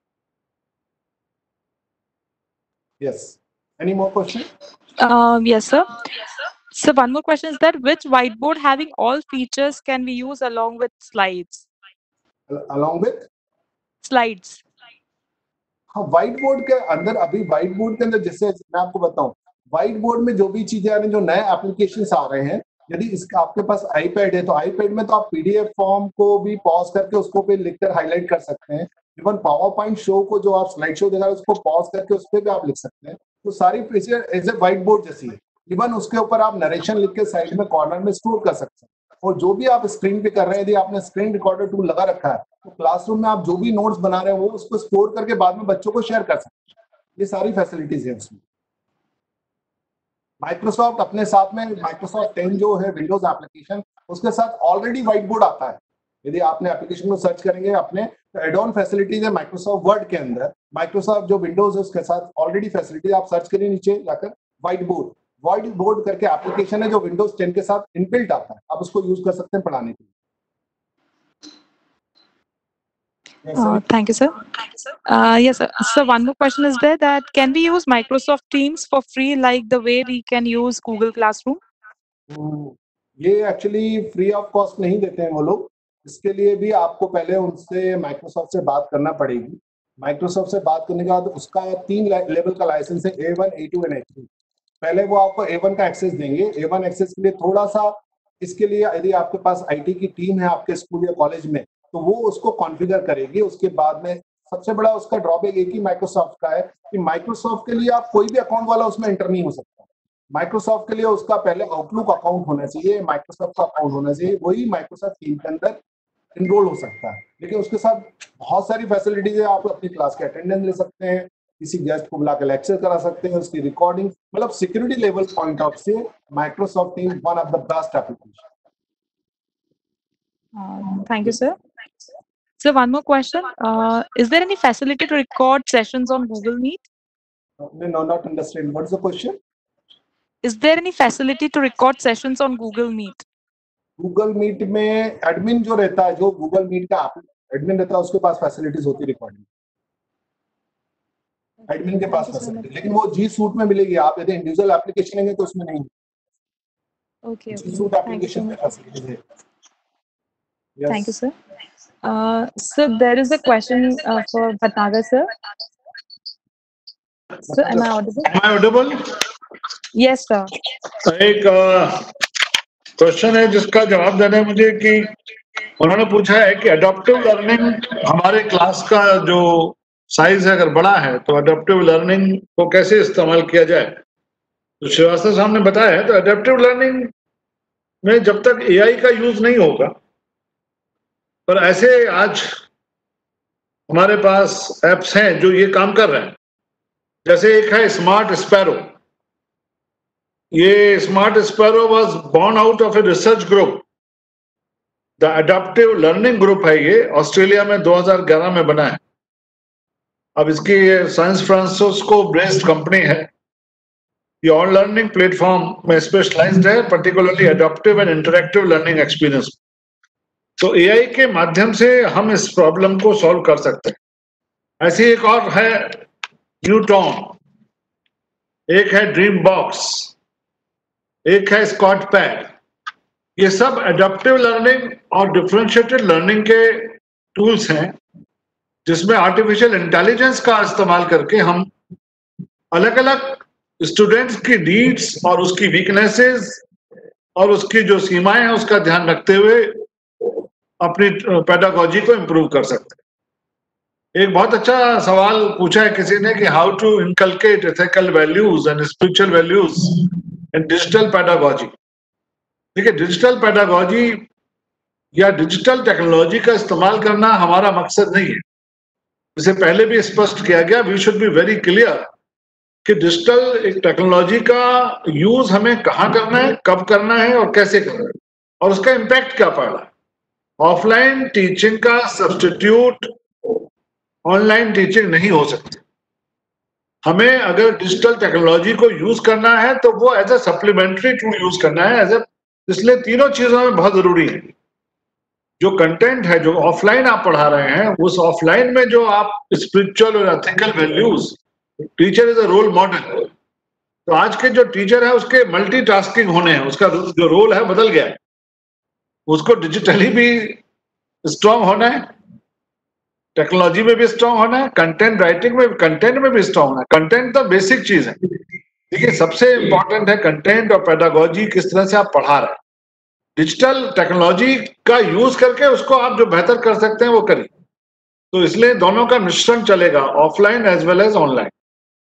Yes. Any more question? Um, yes, sir. So one more question is that which whiteboard having all features can we use along with slides? Along with? Slides. हाँ, white board के अंदर, अभी white board के अंदर जैसे मैं आपको बताऊं, व्हाइट बोर्ड में जो भी चीजें आ रही हैं, जो नए एप्लीकेशंस आ रहे हैं, यदि इसका आपके पास आईपैड है तो आईपैड में तो आप पीडीएफ फॉर्म को भी पॉज करके उसको पे लिखकर हाईलाइट कर सकते हैं। इवन पावर पॉइंट शो को जो आप स्लाइड शो दिखा रहे हैं उसको पॉज करके उस पर भी आप लिख सकते हैं। तो सारी feature as a white board जैसी है। इवन उसके ऊपर आप नरेशन लिख के साइड में कॉर्नर में स्टोर कर सकते हैं। और जो भी आप स्क्रीन पे कर रहे हैं, यदि आपने स्क्रीन रिकॉर्डर टूल लगा रखा है तो क्लासरूम में आप जो भी नोट्स बना रहे हैं वो उसको स्टोर करके बाद में बच्चों को शेयर कर सकते हैं। ये सारी फैसिलिटीज है उसमें। माइक्रोसॉफ्ट अपने साथ में माइक्रोसॉफ्ट टेन जो है विंडोज एप्लीकेशन, उसके साथ ऑलरेडी व्हाइट बोर्ड आता है। यदि आपने एप्लीकेशन को सर्च करेंगे अपने, तो एड ऑन फैसिलिटीज है माइक्रोसॉफ्ट वर्ड के अंदर। माइक्रोसॉफ्ट जो विंडोज है उसके साथ ऑलरेडी फैसिलिटीज, आप सर्च करिए नीचे जाकर व्हाइट बोर्ड। व्हाइट बोर्ड करके एप्लीकेशन है जो विंडोज टेन के साथ इनबिल्ट आता है, आप उसको यूज कर सकते हैं पढ़ाने के लिए। Yes, uh, thank you, sir. Thank you, sir. Uh, yes, sir. So one more question is there that can we use Microsoft Teams for free like the way we can use Google Classroom? Hmm. ये actually free of cost नहीं देते हैं वो लोग। इसके लिए भी आपको पहले उनसे माइक्रोसॉफ्ट से बात करना पड़ेगी। माइक्रोसॉफ्ट से बात करने के बाद उसका तीन लेवल का लाइसेंस है, A one, A two and A three. पहले वो आपको ए वन का एक्सेस देंगे। ए वन एक्सेस के लिए थोड़ा सा, इसके लिए यदि आपके पास आईटी की टीम है आपके स्कूल या कॉलेज में, तो वो उसको कॉन्फ़िगर करेगी। उसके बाद में सबसे बड़ा उसका ड्रॉबैक एक ही माइक्रोसॉफ्ट का है कि माइक्रोसॉफ्ट के लिए आप कोई भी अकाउंट वाला उसमें एंटर नहीं हो सकता। माइक्रोसॉफ्ट के लिए उसका पहले आउटलुक अकाउंट होना चाहिए, माइक्रोसॉफ्ट का अकाउंट होना चाहिए, वही माइक्रोसॉफ्ट टीम के अंदर इनरोल हो सकता है। लेकिन उसके साथ बहुत सारी फैसिलिटीज है। आप अपनी क्लास के अटेंडेंस ले सकते हैं, किसी गेस्ट को बुला के लेक्चर करा सकते हैं, उसकी रिकॉर्डिंग, मतलब सिक्योरिटी लेवल पॉइंट ऑफ से Microsoft team one of the best application. Um, thank you, sir. So one more question. Uh, is there any facility to record sessions on Google Meet? No, no, not understand. What's the question? Is there any facility to record sessions on Google Meet? Google Meet में admin जो रहता है, जो Google Meet का admin रहता है, उसके पास facilities होती है रिकॉर्डिंग। एडमिन के पास फैसिलिटी, लेकिन वो जी सूट में मिलेगी। आप यदि इंडिविजुअल एप्लीकेशन लेंगे तो उसमें नहीं। Okay. जी सूट एप्लीकेशन में फैसिलिटीज है। Yes. Thank you, sir. Uh, so there is a question uh, for Bhatnagar, sir. So am I audible? Am I audible? Yes, sir. एक क्वेश्चन है जिसका जवाब देना है मुझे कि उन्होंने पूछा है कि अडॉप्टिव लर्निंग, हमारे क्लास का जो साइज है अगर बड़ा है तो अडॉप्टिव लर्निंग को कैसे इस्तेमाल किया जाए। तो श्रीवास्तव साहब ने बताया है, तो अडॉप्टिव लर्निंग में जब तक एआई का यूज नहीं होगा, पर ऐसे आज हमारे पास एप्स हैं जो ये काम कर रहे हैं। जैसे एक है स्मार्ट स्पैरो। ये Smart Sparrow was born out of a research group, the adaptive learning group है। ये ऑस्ट्रेलिया में दो हज़ार ग्यारह में बना है। अब इसकी साइंस फ्रांसिस्को बेस्ड कंपनी है। ये ऑन लर्निंग प्लेटफॉर्म में स्पेशलाइज्ड है, particularly adaptive and interactive learning experience. तो एआई के माध्यम से हम इस प्रॉब्लम को सॉल्व कर सकते हैं। ऐसी एक और है न्यूटॉन, एक है ड्रीम बॉक्स, एक है स्कॉट पैड। ये सब एडेप्टिव लर्निंग और डिफरेंशिएटेड लर्निंग के टूल्स हैं, जिसमें आर्टिफिशियल इंटेलिजेंस का इस्तेमाल करके हम अलग अलग स्टूडेंट्स की नीड्स और उसकी वीकनेसेस और उसकी जो सीमाएं हैं उसका ध्यान रखते हुए अपनी पेडागोजी को इम्प्रूव कर सकते हैं। एक बहुत अच्छा सवाल पूछा है किसी ने कि how to inculcate ethical values and spiritual values in digital pedagogy. देखिए, डिजिटल पेडागोजी या डिजिटल टेक्नोलॉजी का इस्तेमाल करना हमारा मकसद नहीं है। इसे पहले भी स्पष्ट किया गया, we should be very clear कि डिजिटल एक टेक्नोलॉजी का यूज हमें कहाँ करना है, कब करना है और कैसे करना है, और उसका इम्पैक्ट क्या पड़ रहा है। ऑफलाइन टीचिंग का सब्स्टिट्यूट ऑनलाइन टीचिंग नहीं हो सकती। हमें अगर डिजिटल टेक्नोलॉजी को यूज करना है तो वो as a supplementary tool use करना है, एज ए, इसलिए तीनों चीजों में बहुत जरूरी है। जो कंटेंट है जो ऑफलाइन आप पढ़ा रहे हैं, उस ऑफलाइन में जो आप स्पिरिचुअल और ethical values, teacher is a role model. तो आज के जो टीचर है उसके मल्टीटास्किंग होने हैं, उसका जो रोल है बदल गया है। उसको डिजिटली भी स्ट्रांग होना है, टेक्नोलॉजी में भी स्ट्रांग होना है, कंटेंट राइटिंग में, कंटेंट में भी स्ट्रांग होना है। कंटेंट तो बेसिक चीज है। देखिए, सबसे इंपॉर्टेंट है कंटेंट और पेडागोजी किस तरह से आप पढ़ा रहे हैं। डिजिटल टेक्नोलॉजी का यूज करके उसको आप जो बेहतर कर सकते हैं वो करिए। तो इसलिए दोनों का मिश्रण चलेगा, offline as well as online.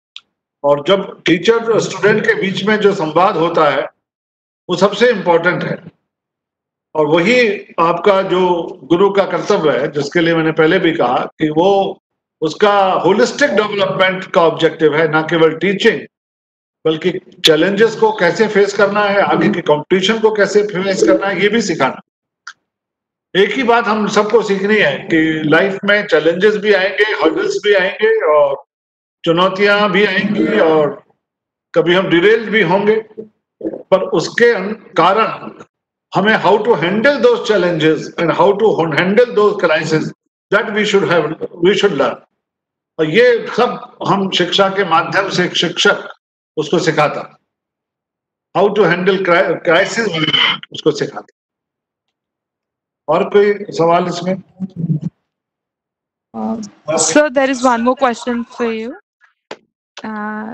और जब टीचर और स्टूडेंट के बीच में जो संवाद होता है वो सबसे इंपॉर्टेंट है, और वही आपका जो गुरु का कर्तव्य है, जिसके लिए मैंने पहले भी कहा कि वो उसका होलिस्टिक डेवलपमेंट का ऑब्जेक्टिव है, ना केवल टीचिंग बल्कि चैलेंजेस को कैसे फेस करना है, आगे के कंपटीशन को कैसे फेस करना है, ये भी सिखाना। एक ही बात हम सबको सीखनी है कि लाइफ में चैलेंजेस भी आएंगे, हर्डल्स भी आएंगे और चुनौतियां भी आएंगी और कभी हम डिरेल्ड भी होंगे, पर उसके कारण हमें how to handle those challenges and how to handle those crisis, that we should have we should learn. और ये सब हम शिक्षा के माध्यम से एक शिक्षक उसको सिखाता, हाउ टू हैंडल क्राइसिस उसको सिखाता। और कोई सवाल इसमें? Uh, sir, there is one more question for you. Uh,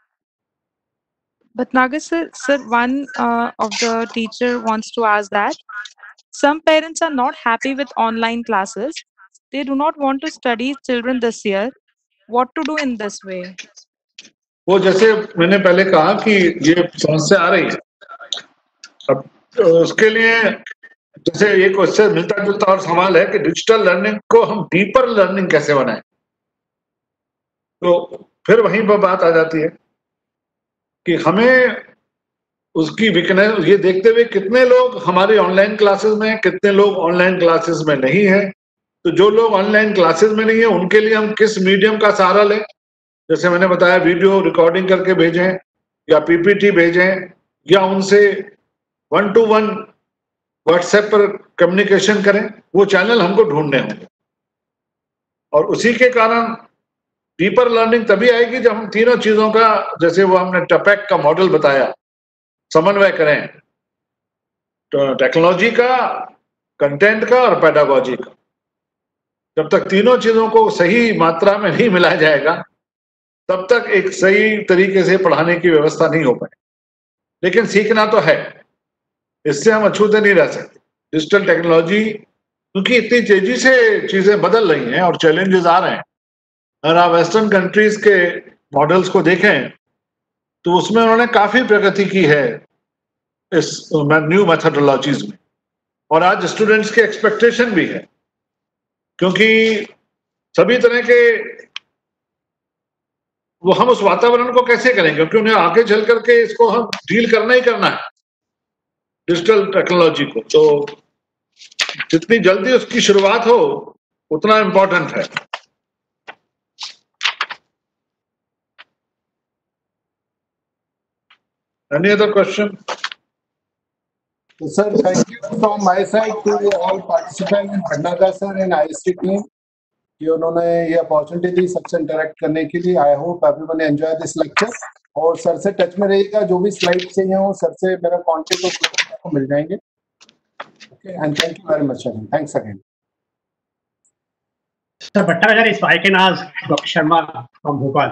but Naga sir, sir, one uh, of the teacher wants to ask that some parents are not happy with online classes. They do not want to study children this year. What to do in this way? वो जैसे मैंने पहले कहा कि ये समस्या आ रही है, अब उसके लिए जैसे एक क्वेश्चन मिलता जुलता और सवाल है कि डिजिटल लर्निंग को हम डीपर लर्निंग कैसे बनाएं। तो फिर वहीं पर बात आ जाती है कि हमें उसकी वीकनेस ये देखते हुए कितने लोग हमारी ऑनलाइन क्लासेस में हैं, कितने लोग ऑनलाइन क्लासेस में नहीं है। तो जो लोग ऑनलाइन क्लासेस में नहीं है उनके लिए हम किस मीडियम का सहारा लें। जैसे मैंने बताया, वीडियो रिकॉर्डिंग करके भेजें या पीपीटी भेजें या उनसे वन टू वन व्हाट्सएप पर कम्युनिकेशन करें, वो चैनल हमको ढूंढने होंगे। और उसी के कारण डीपर लर्निंग तभी आएगी जब हम तीनों चीजों का, जैसे वो हमने टपैक का मॉडल बताया, समन्वय करें, तो टेक्नोलॉजी का, कंटेंट का और पेडागोजी का। जब तक तीनों चीजों को सही मात्रा में नहीं मिलाया जाएगा तब तक एक सही तरीके से पढ़ाने की व्यवस्था नहीं हो पाएगी। लेकिन सीखना तो है, इससे हम अछूते नहीं रह सकते। डिजिटल टेक्नोलॉजी क्योंकि इतनी तेजी से चीजें बदल रही हैं और चैलेंजेस आ रहे हैं। अगर आप वेस्टर्न कंट्रीज के मॉडल्स को देखें तो उसमें उन्होंने काफी प्रगति की है इस न्यू मेथोडोलॉजीज में, और आज स्टूडेंट्स के एक्सपेक्टेशन भी है, क्योंकि सभी तरह के वो हम उस वातावरण को कैसे करेंगे, क्योंकि उन्हें आगे चल करके इसको हम डील करना ही करना है डिजिटल टेक्नोलॉजी को। तो जितनी जल्दी उसकी शुरुआत हो उतना इम्पोर्टेंट है। Any other question? So, sir, thank you from my side to all participants in Bhandaka sir and I S T team कि उन्होंने ये अपॉर्चुनिटी दी सबसे इंटरेक्ट करने के लिए। I hope everyone enjoy this lecture. और सर से टच में रहिएगा, जो भी स्लाइड चाहिए हो सर से मेरा कॉन्टेक्ट आपको मिल जाएंगे। Okay, and thank you very much again. Thanks again. Sir Bhattacharya, if I can ask Doctor Sharma from Bhopal.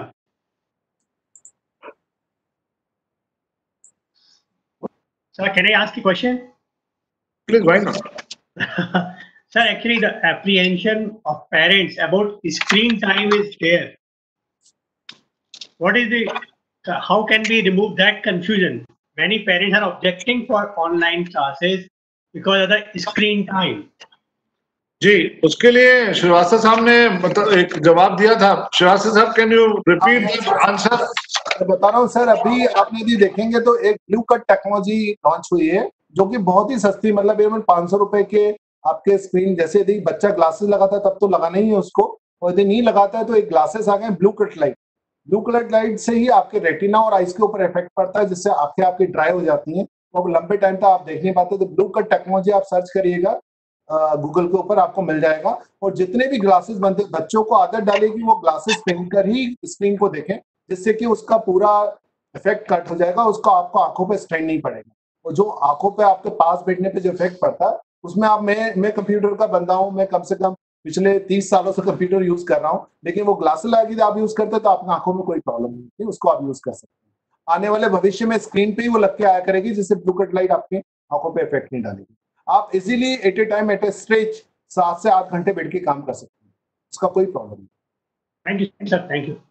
Sir, can I ask a question? Please, why not? Sir, actually the apprehension of parents about screen time is there. What is the, uh, how can we remove that confusion? Many parents are objecting for online classes because of the screen time. जी, उसके लिए श्रीवास्तव साहब ने मतलब एक जवाब दिया था। श्रीवास्तव साहब, कैन यू रिपीट आंसर? बता रहा हूँ सर, अभी आपने यदि देखेंगे तो एक ब्लू कट टेक्नोलॉजी लॉन्च हुई है जो कि बहुत ही सस्ती, मतलब एवं पाँच सौ रुपए के आपके स्क्रीन, जैसे यदि बच्चा ग्लासेस लगाता है तब तो लगाना ही है उसको, और यदि नहीं लगाता है तो एक ग्लासेस आ गए blue cut light. Blue colour light से ही आपके रेटिना और आइस के ऊपर इफेक्ट पड़ता है, जिससे आंखें आपकी ड्राई हो जाती हैं और लंबे टाइम तक आप देख नहीं पाते। तो ब्लू कट टेक्नोलॉजी आप सर्च करिएगा गूगल के ऊपर, आपको मिल जाएगा। और जितने भी ग्लासेस बनते, बच्चों को आदत डालेगी वो ग्लासेस पहनकर ही स्क्रीन को देखें, जिससे कि उसका पूरा इफेक्ट कट हो जाएगा, उसको आपको आंखों पे स्ट्रेन नहीं पड़ेगा। और जो आंखों पे आपके पास बैठने पे जो इफेक्ट पड़ता है उसमें आप, मैं मैं कंप्यूटर का बंदा हूँ, मैं कम से कम पिछले तीस सालों से कंप्यूटर यूज कर रहा हूँ, लेकिन वो ग्लासेस लगा आप यूज करते हैं तो आपकी आंखों में कोई प्रॉब्लम नहीं है, उसको आप यूज कर सकते हैं। आने वाले भविष्य में स्क्रीन पे ही वो लग के आया करेगी, जिससे ब्लू कट लाइट आपकी आंखों पे इफेक्ट नहीं डालेगी। आप easily at a time at a stretch सात से आठ घंटे बैठ के काम कर सकते हैं, उसका कोई प्रॉब्लम नहीं। Thank you sir, thank you.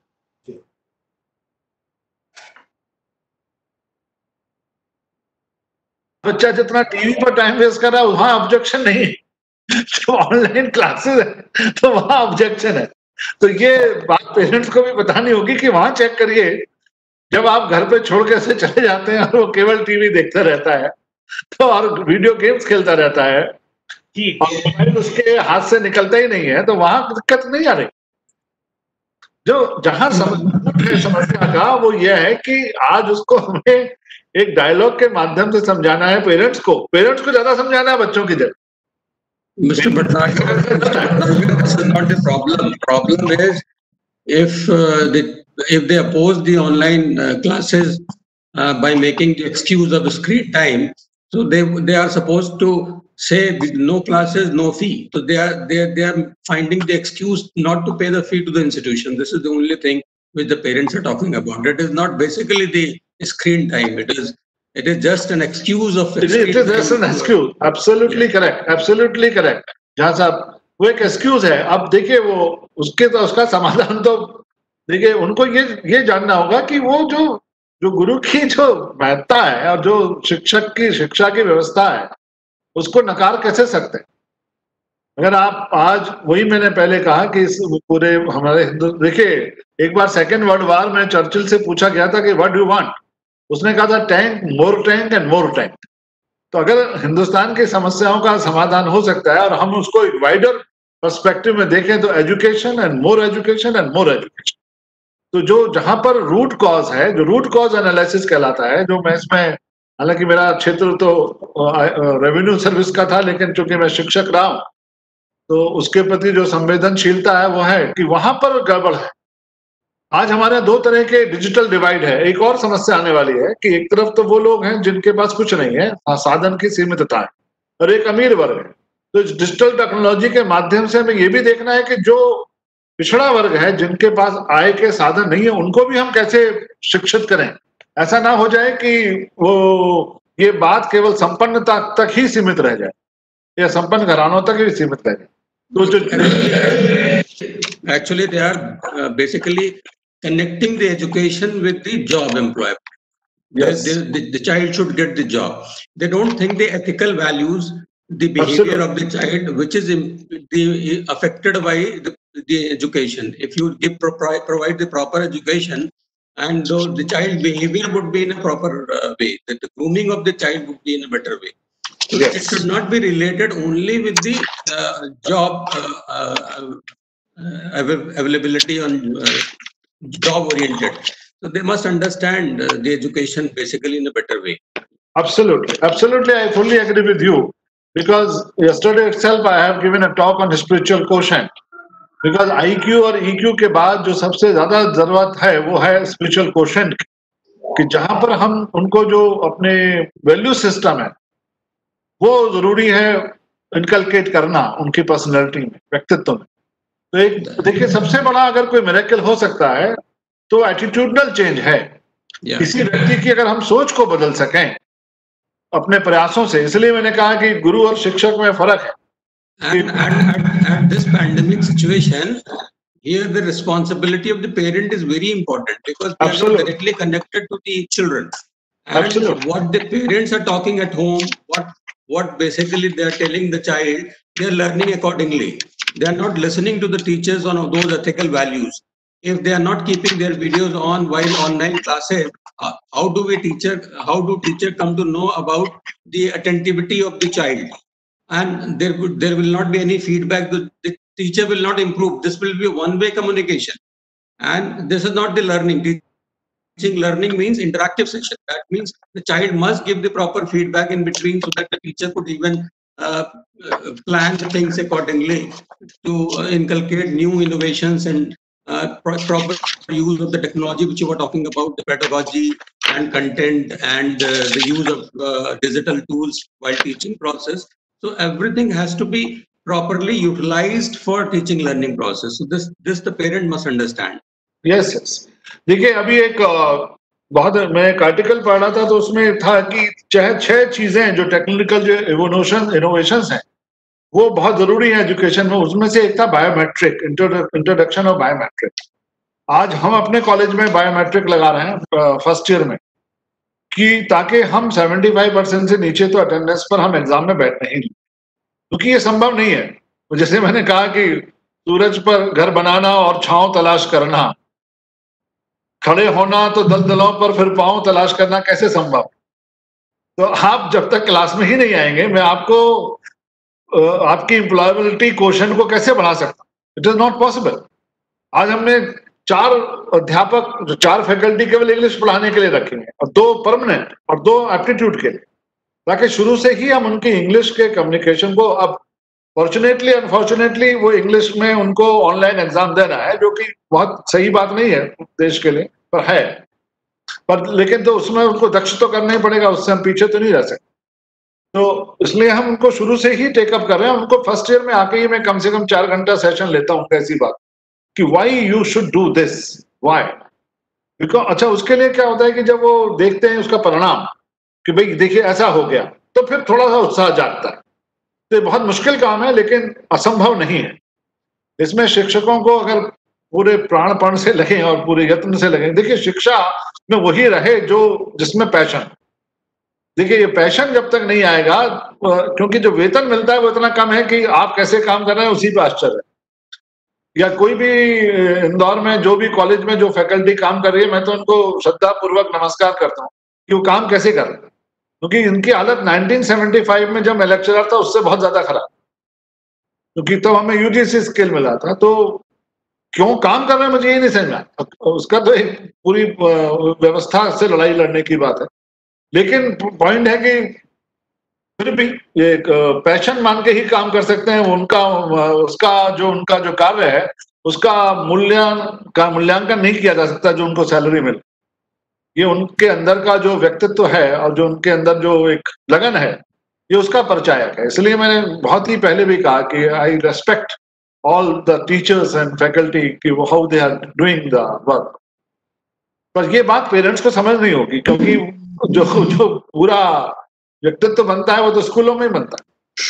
बच्चा जितना टीवी पर टाइम वेस्ट कर रहा है वहां ऑब्जेक्शन नहीं, तो ऑनलाइन क्लासेस है तो वहां ऑब्जेक्शन है। तो ये बात पेरेंट्स को भी बतानी होगी कि वहां चेक करिए, जब आप घर पे छोड़ के से चले जाते हैं और वो केवल टीवी देखता रहता है तो, और वीडियो गेम्स खेलता रहता है और मोबाइल उसके हाथ से निकलता ही नहीं है, तो वहां दिक्कत नहीं आ रही। जो जहां समस्या का वो ये है कि आज उसको हमें एक डायलॉग के माध्यम से समझाना है पेरेंट्स को, पेरेंट्स को ज्यादा समझाना है बच्चों की जगह। Mister Bhattacharya, this is not the problem. Problem is if uh, they if they oppose the online uh, classes uh, by making the excuse of screen time, so they they are supposed to say no classes, no fee. So they are they are, they are finding the excuse not to pay the fee to the institution. This is the only thing which the parents are talking about. It is not basically the screen time. It is it is just an excuse of. It is, it is just an excuse. Absolutely correct. Absolutely correct. जहाँ साहब वो एक excuse है। अब देखिए वो उसके तो उसका समाधान तो देखिए उनको ये ये जानना होगा कि वो जो जो गुरु की जो महत्ता है और जो शिक्षक की शिक्षा की व्यवस्था है उसको नकार कैसे सकते हैं। अगर आप आज, वही मैंने पहले कहा कि इस पूरे हमारे हिंदू, देखिए एक बार सेकेंड वर्ल्ड वॉर में चर्चिल से पूछा गया था कि व्हाट डू यू वांट, उसने कहा था tank, more tank and more tank. तो अगर हिंदुस्तान की समस्याओं का समाधान हो सकता है और हम उसको एक वाइडर पर्सपेक्टिव में देखें तो education and more education and more education. तो जो जहां पर रूट कॉज है, जो रूट कॉज एनालिसिस कहलाता है, जो मैं इसमें, हालांकि मेरा क्षेत्र तो रेवेन्यू सर्विस का था, लेकिन चूंकि मैं शिक्षक रहा हूं तो उसके प्रति जो संवेदनशीलता है वो है कि वहां पर गड़बड़ है। आज हमारे दो तरह के डिजिटल डिवाइड है। एक और समस्या आने वाली है कि एक तरफ तो वो लोग हैं जिनके पास कुछ नहीं है, साधन की सीमितता है, और एक अमीर वर्ग है। तो डिजिटल टेक्नोलॉजी के माध्यम से हमें ये भी देखना है कि जो पिछड़ा वर्ग है, जिनके पास आय के साधन नहीं है, उनको भी हम कैसे शिक्षित करें। ऐसा ना हो जाए कि वो ये बात केवल संपन्नता तक ही सीमित रह जाए या संपन्न घरानों तक ही सीमित रह जाए। तो जो actually they are uh, basically connecting the education with the job employment. Yes. The, the, the child should get the job. They don't think the ethical values, the behavior Absolutely. Of the child, which is in, the, affected by the, the education. If you give provide the proper education, and so the child behavior would be in a proper uh, way, that the grooming of the child would be in a better way. So yes. It should not be related only with the uh, job uh, uh, uh, availability on uh, job oriented. So they must understand uh, the education basically in a better way. Absolutely, absolutely, I fully agree with you. Because yesterday itself I have given a talk on spiritual quotient. Because I Q और E Q के बाद जो सबसे ज्यादा जरूरत है वो है spiritual quotient की, कि जहां पर हम उनको जो अपने वैल्यू सिस्टम है, वो जरूरी है इनकलकेट करना उनकी पर्सनैलिटी में, व्यक्तित्व में। तो एक देखिए सबसे बड़ा अगर कोई मिरेकल हो सकता है तो एटीट्यूडनल चेंज है। Yeah. किसी व्यक्ति की अगर हम सोच को बदल सकें अपने प्रयासों से, इसलिए मैंने कहा कि गुरु और शिक्षक में फर्क है। And at, at, at this pandemic situation, here the responsibility of the parent is very important because they Absolutely. are not directly connected to the children. And Absolutely. what the parents are talking at home, what what basically they are telling the child, they are learning accordingly. They are not listening to the teachers on those ethical values. If they are not keeping their videos on while online classes, uh, how do we teacher, how do teacher come to know about the attentivity of the child? And there would there will not be any feedback. The, the teacher will not improve. This will be a one-way communication, and this is not the learning. Teaching learning means interactive session. That means the child must give the proper feedback in between, so that the teacher could even uh, uh, plan the things accordingly to uh, inculcate new innovations and uh, pro proper use of the technology which you were talking about, the pedagogy and content and uh, the use of uh, digital tools while teaching process. So everything has to be properly utilized for teaching learning process. So this this the parent must understand. Yes, yes. देखिए अभी एक बहुत मैं एक article पढ़ रहा था तो उसमें था कि चाहे छह चीजें जो टेक्निकल जो इनोवेशन इनोवेशंस हैं वो बहुत जरूरी है एजुकेशन में। उसमें से एक था बायोमेट्रिक, इंट्रोडक्शन ऑफ बायोमेट्रिक। आज हम अपने कॉलेज में बायोमेट्रिक लगा रहे हैं फर्स्ट ईयर में कि ताकि हम पचहत्तर परसेंट से नीचे तो अटेंडेंस पर हम एग्जाम में बैठ नहीं, क्योंकि ये संभव नहीं है। जैसे मैंने कहा कि सूरज पर घर बनाना और छांव तलाश करना, खड़े होना तो दलदलों पर फिर पांव तलाश करना कैसे संभव? तो आप जब तक क्लास में ही नहीं आएंगे मैं आपको आपकी एम्प्लॉयबिलिटी क्वोशेंट को कैसे बढ़ा सकता? It is not possible. आज हमने चार अध्यापक, जो चार फैकल्टी केवल इंग्लिश पढ़ाने के लिए रखे हैं और दो परमानेंट और दो एप्टीट्यूड के लिए, ताकि शुरू से ही हम उनकी इंग्लिश के कम्युनिकेशन को, अब फॉर्चुनेटली अनफॉर्चुनेटली वो इंग्लिश में उनको ऑनलाइन एग्जाम देना है, जो कि बहुत सही बात नहीं है देश के लिए, पर है। पर लेकिन तो उसमें उनको दक्ष तो करना ही पड़ेगा, उससे हम पीछे तो नहीं रह सकते। तो इसलिए हम उनको शुरू से ही टेकअप कर रहे हैं। उनको फर्स्ट ईयर में आके ही मैं कम से कम चार घंटा सेशन लेता हूँ ऐसी बात कि why you should do this, why, because अच्छा उसके लिए क्या होता है कि जब वो देखते हैं उसका परिणाम कि भाई देखिए ऐसा हो गया, तो फिर थोड़ा सा उत्साह जागता है। तो बहुत मुश्किल काम है लेकिन असंभव नहीं है। इसमें शिक्षकों को अगर पूरे प्राणपण से लगे और पूरे यत्न से लगे, देखिए शिक्षा में वही रहे जो जिसमें पैशन। देखिए ये पैशन जब तक नहीं आएगा, क्योंकि जो वेतन मिलता है वो इतना कम है कि आप कैसे काम कर रहे हैं उसी पे आश्चर्य है। या कोई भी इंदौर में जो भी कॉलेज में जो फैकल्टी काम कर रही है, मैं तो उनको श्रद्धा पूर्वक नमस्कार करता हूँ कि वो काम कैसे कर रहे हैं, क्योंकि इनकी हालत उन्नीस सौ पचहत्तर में जब मैं लेक्चरर था उससे बहुत ज्यादा खराब, क्योंकि तब हमें यूजीसी स्केल मिला था। तो क्यों काम कर रहे हैं मुझे ये नहीं समझ में आया। उसका तो एक पूरी व्यवस्था से लड़ाई लड़ने की बात है, लेकिन पॉइंट है कि फिर भी एक पैशन मान के ही काम कर सकते हैं। उनका उसका जो उनका जो कार्य है उसका मूल्यांकन का मूल्यांकन नहीं किया जा सकता जो उनको सैलरी मिले। ये उनके अंदर का जो व्यक्तित्व है और जो उनके अंदर जो एक लगन है, ये उसका परिचायक है। इसलिए मैंने बहुत ही पहले भी कहा कि I respect all the teachers and faculty कि वो how they are doing the work. पर ये बात पेरेंट्स को समझ नहीं होगी, क्योंकि जो जो पूरा व्यक्तित्व बनता है वो तो स्कूलों में ही बनता है।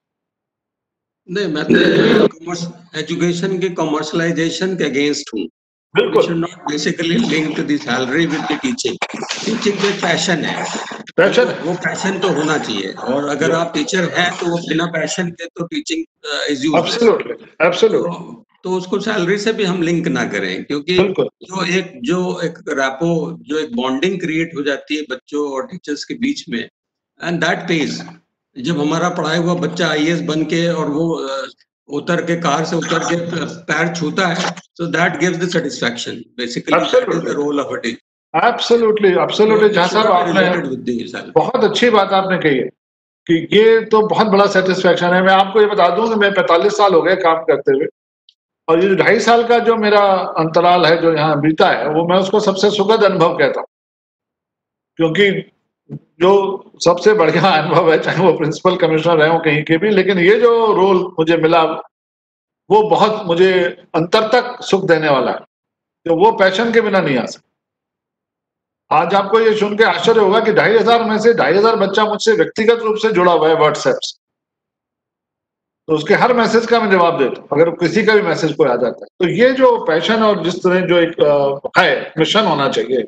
नहीं, मैं तो एजुकेशन के कॉमर्शलाइजेशन के अगेंस्ट हूँ। We should not basically link the salary with the teaching. Teaching में पैशन है, पैशन वो पैशन तो होना चाहिए। और अगर आप टीचर हैं तो वो बिना पैशन के तो teaching is useless. Absolutely, absolutely. तो उसको सैलरी से भी हम लिंक ना करें, क्योंकि जो एक जो एक रैपो, जो एक बॉन्डिंग क्रिएट हो जाती है बच्चों और टीचर्स के बीच में, एंड दैट पेज। जब हमारा पढ़ाया हुआ बच्चा आई ए एस बन के और वो उतर के कार से उतर के पैर छूता है, so that gives the satisfaction. Basically, that is the role of a teacher. Absolutely, absolutely. जहाँ साहब आपने बहुत अच्छी बात आपने कही है कि ये तो बहुत बड़ा सेटिस्फैक्शन है। मैं आपको ये बता दूं कि मैं पैंतालीस साल हो गए काम करते हुए, और ये ढाई साल का जो मेरा अंतराल है जो यहाँ बीता है, वो मैं उसको सबसे सुखद अनुभव कहता हूँ। क्योंकि जो सबसे बढ़िया अनुभव है, चाहे वो प्रिंसिपल कमिश्नर रहे हो कहीं के भी, लेकिन ये जो रोल मुझे मिला वो बहुत मुझे अंतर तक सुख देने वाला है, तो वो पैशन के बिना नहीं आ सकता। आज आपको ये सुन के आश्चर्य होगा कि ढाई हजार में से ढाई हजार बच्चा मुझसे व्यक्तिगत रूप से जुड़ा हुआ है व्हाट्सएप से, तो उसके हर मैसेज का मैं जवाब देता हूँ, अगर किसी का भी मैसेज कोई आ जाता है। तो ये जो पैशन और जिस तरह जो एक आ, है मिशन होना चाहिए,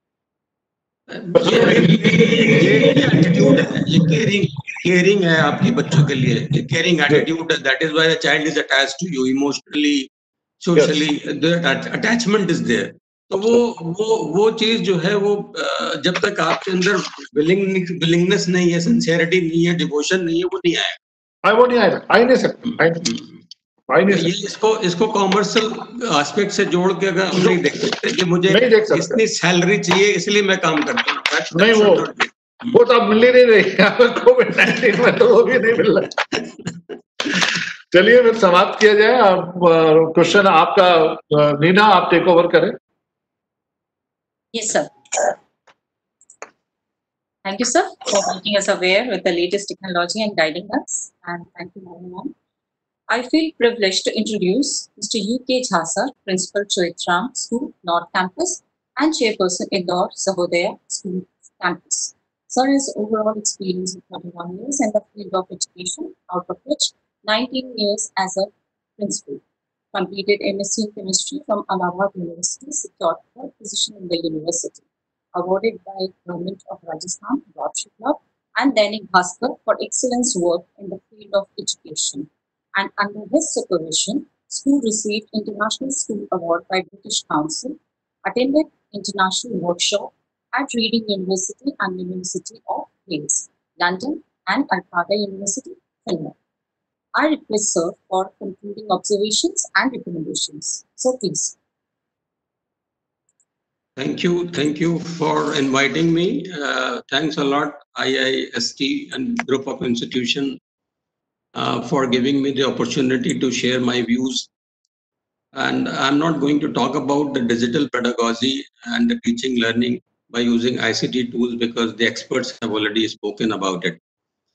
ये एटीट्यूड है, ये केयरिंग केयरिंग है आपके बच्चों के लिए, ये केयरिंग एटीट्यूड है। That is why the child is attached to you emotionally, socially, attachment is there. तो वो वो वो चीज जो है वो जब तक आपके अंदर विलिंग विलिंगनेस नहीं है, सिंसियरिटी नहीं है, डिवोशन नहीं है, वो नहीं आएगा। आई वो नहीं आएगा, आई नहीं सकता, आई नहीं ये इसको इसको कॉमर्शियल एस्पेक्ट से जोड़ के अगर हम नहीं देख सकते कि मुझे इतनी सैलरी चाहिए इसलिए मैं काम करता हूँ, नहीं वो वो तो अब मिल ही नहीं रही कोविड नाइनटीन में, तो वो भी नहीं मिल रहा। चलिए फिर समाप्त किया जाए। आप क्वेश्चन आपका, नीना आप टेक ओवर करें। Yes, sir. Thank you, sir, for making us aware with the latest technology and guiding us. And thank you, everyone. I feel privileged to introduce Mister U K Jha sir, Principal Chaitram School, North Campus, and Chairperson Indore Sahodaya School Campus. Sir has overall experience of thirty-one years in the field of education, out of which nineteen years as a principal. Completed M S c in Chemistry from Allahabad University, secured third position in the university. Awarded by Government of Rajasthan, Rotary Club, and Dainik Bhaskar for excellence work in the field of education. And under his supervision, school received International School Award by British Council, attended international workshop at Reading University and University of Wales, London, and Alcada University, Finland. I request sir for concluding observations and recommendations. So please. Thank you. Thank you for inviting me. Uh, thanks a lot, I I S T and group of institution uh, for giving me the opportunity to share my views. And I'm not going to talk about the digital pedagogy and the teaching learning by using I C T tools because the experts have already spoken about it.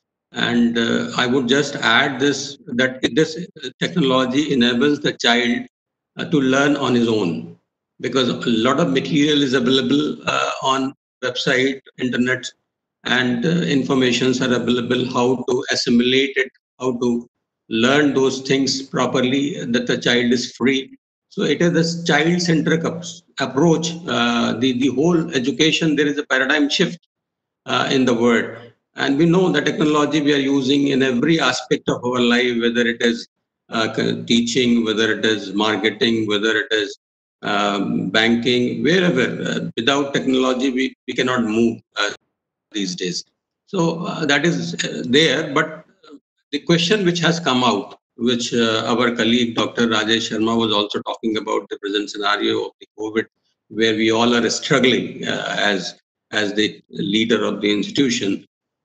And uh, I would just add this, that this technology enables the child uh, to learn on his own, because a lot of material is available uh, on website, internet, and uh, informations are available how to assimilate it, how to learn those things properly, that the child is free. So it is this child-centric approach. Uh, the, the whole education, there is a paradigm shift uh, in the world. And we know the technology we are using in every aspect of our life, whether it is uh, teaching, whether it is marketing, whether it is um, banking, wherever. Uh, without technology, we, we cannot move uh, these days. So uh, that is uh, there. But the question which has come out, which uh, our colleague Doctor Rajesh Sharma was also talking about, the present scenario of the COVID, where we all are struggling uh, as, as the leader of the institution.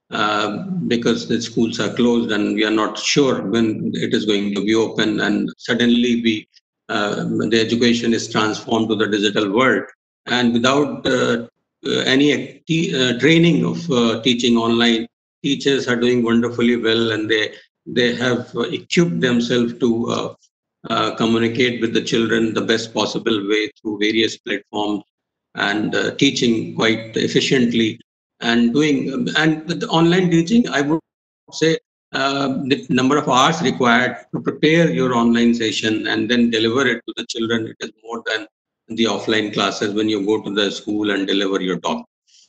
Uh, because the schools are closed and we are not sure when it is going to be open, and suddenly we uh, the education is transformed to the digital world, and without uh, any uh, training of uh, teaching online, teachers are doing wonderfully well, and they they have equipped themselves to uh, uh, communicate with the children the best possible way through various platforms, and uh, teaching quite efficiently. And doing and with the online teaching, I would say uh, the number of hours required to prepare your online session and then deliver it to the children, it is more than the offline classes when you go to the school and deliver your talk.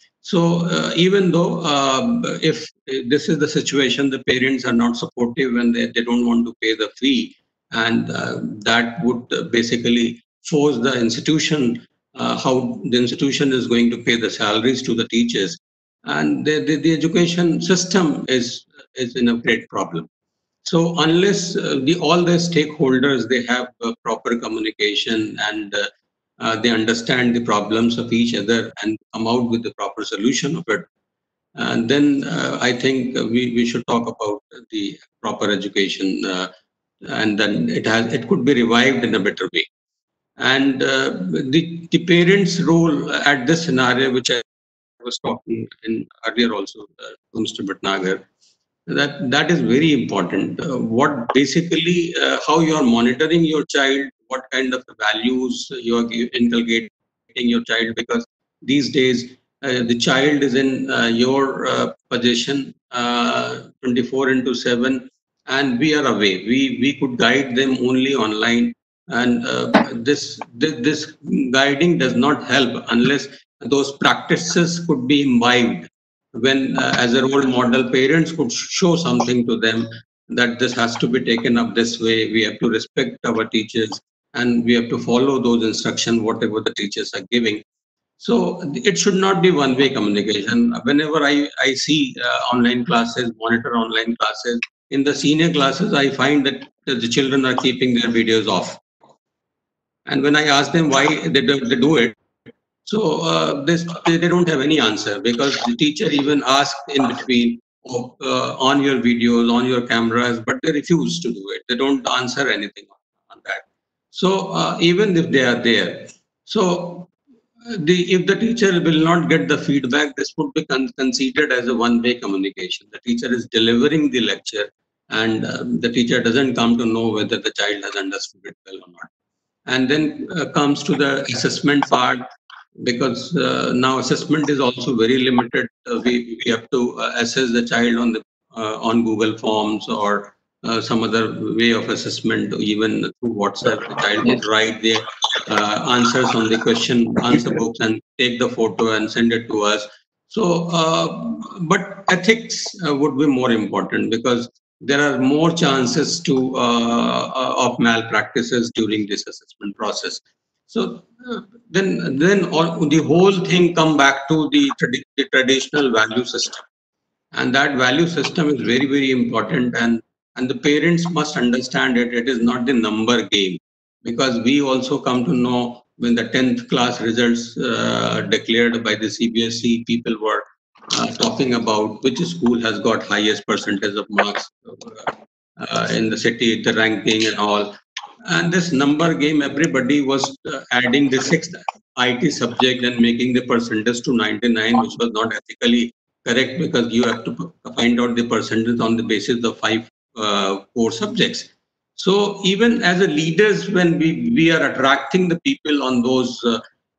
So uh, even though uh, if this is the situation, the parents are not supportive and they, they don't want to pay the fee, and uh, that would basically force the institution, uh, how the institution is going to pay the salaries to the teachers. And the, the, the education system is, is in a great problem. So unless uh, the, all the stakeholders, they have uh, proper communication and uh, uh, they understand the problems of each other and come out with the proper solution of it, and then uh, I think we, we should talk about the proper education, uh, and then it has it could be revived in a better way. And uh, the, the parents' role at this scenario, which I was talking in earlier also uh, to Mister Bhatnagar, that that is very important. Uh, what basically uh, how you are monitoring your child, what kind of values you are gi- inculcating your child, because these days uh, the child is in uh, your uh, possession uh, twenty-four into seven, and we are away. We we could guide them only online, and uh, this, this this guiding does not help unless those practices could be imbibed. When uh, as a role model, parents could show something to them that this has to be taken up this way. We have to respect our teachers, and we have to follow those instructions whatever the teachers are giving. So it should not be one way communication. Whenever i i see uh, online classes, monitor online classes, in the senior classes I find that the children are keeping their videos off, and when I ask them why they do, they do it, so uh, this, they, they don't have any answer, because the teacher even asked in between, oh, uh, on your videos, on your cameras, but they refuse to do it. They don't answer anything on that. So uh, even if they are there, so uh, the if the teacher will not get the feedback, this would be con- considered as a one-way communication. The teacher is delivering the lecture, and uh, the teacher doesn't come to know whether the child has understood it well or not. And then uh, comes to the assessment part, because uh, now assessment is also very limited. Uh, we, we have to uh, assess the child on the uh, on Google Forms or uh, some other way of assessment, even through WhatsApp. The child would write their uh, answers on the question answer books and take the photo and send it to us. So, uh, but ethics uh, would be more important, because there are more chances to uh, uh, of malpractices during this assessment process. So uh, then, then all, the whole thing come back to the, tradi- the traditional value system, and that value system is very, very important. And and the parents must understand it. It is not the number game, because we also come to know when the tenth class results uh, declared by the C B S E, people were uh, talking about which school has got highest percentage of marks uh, in the city, the ranking and all. And this number game, everybody was uh, adding the sixth I T subject and making the percentage to ninety-nine, which was not ethically correct, because you have to find out the percentage on the basis of five uh, core subjects. So even as a leaders, when we, we are attracting the people on those uh,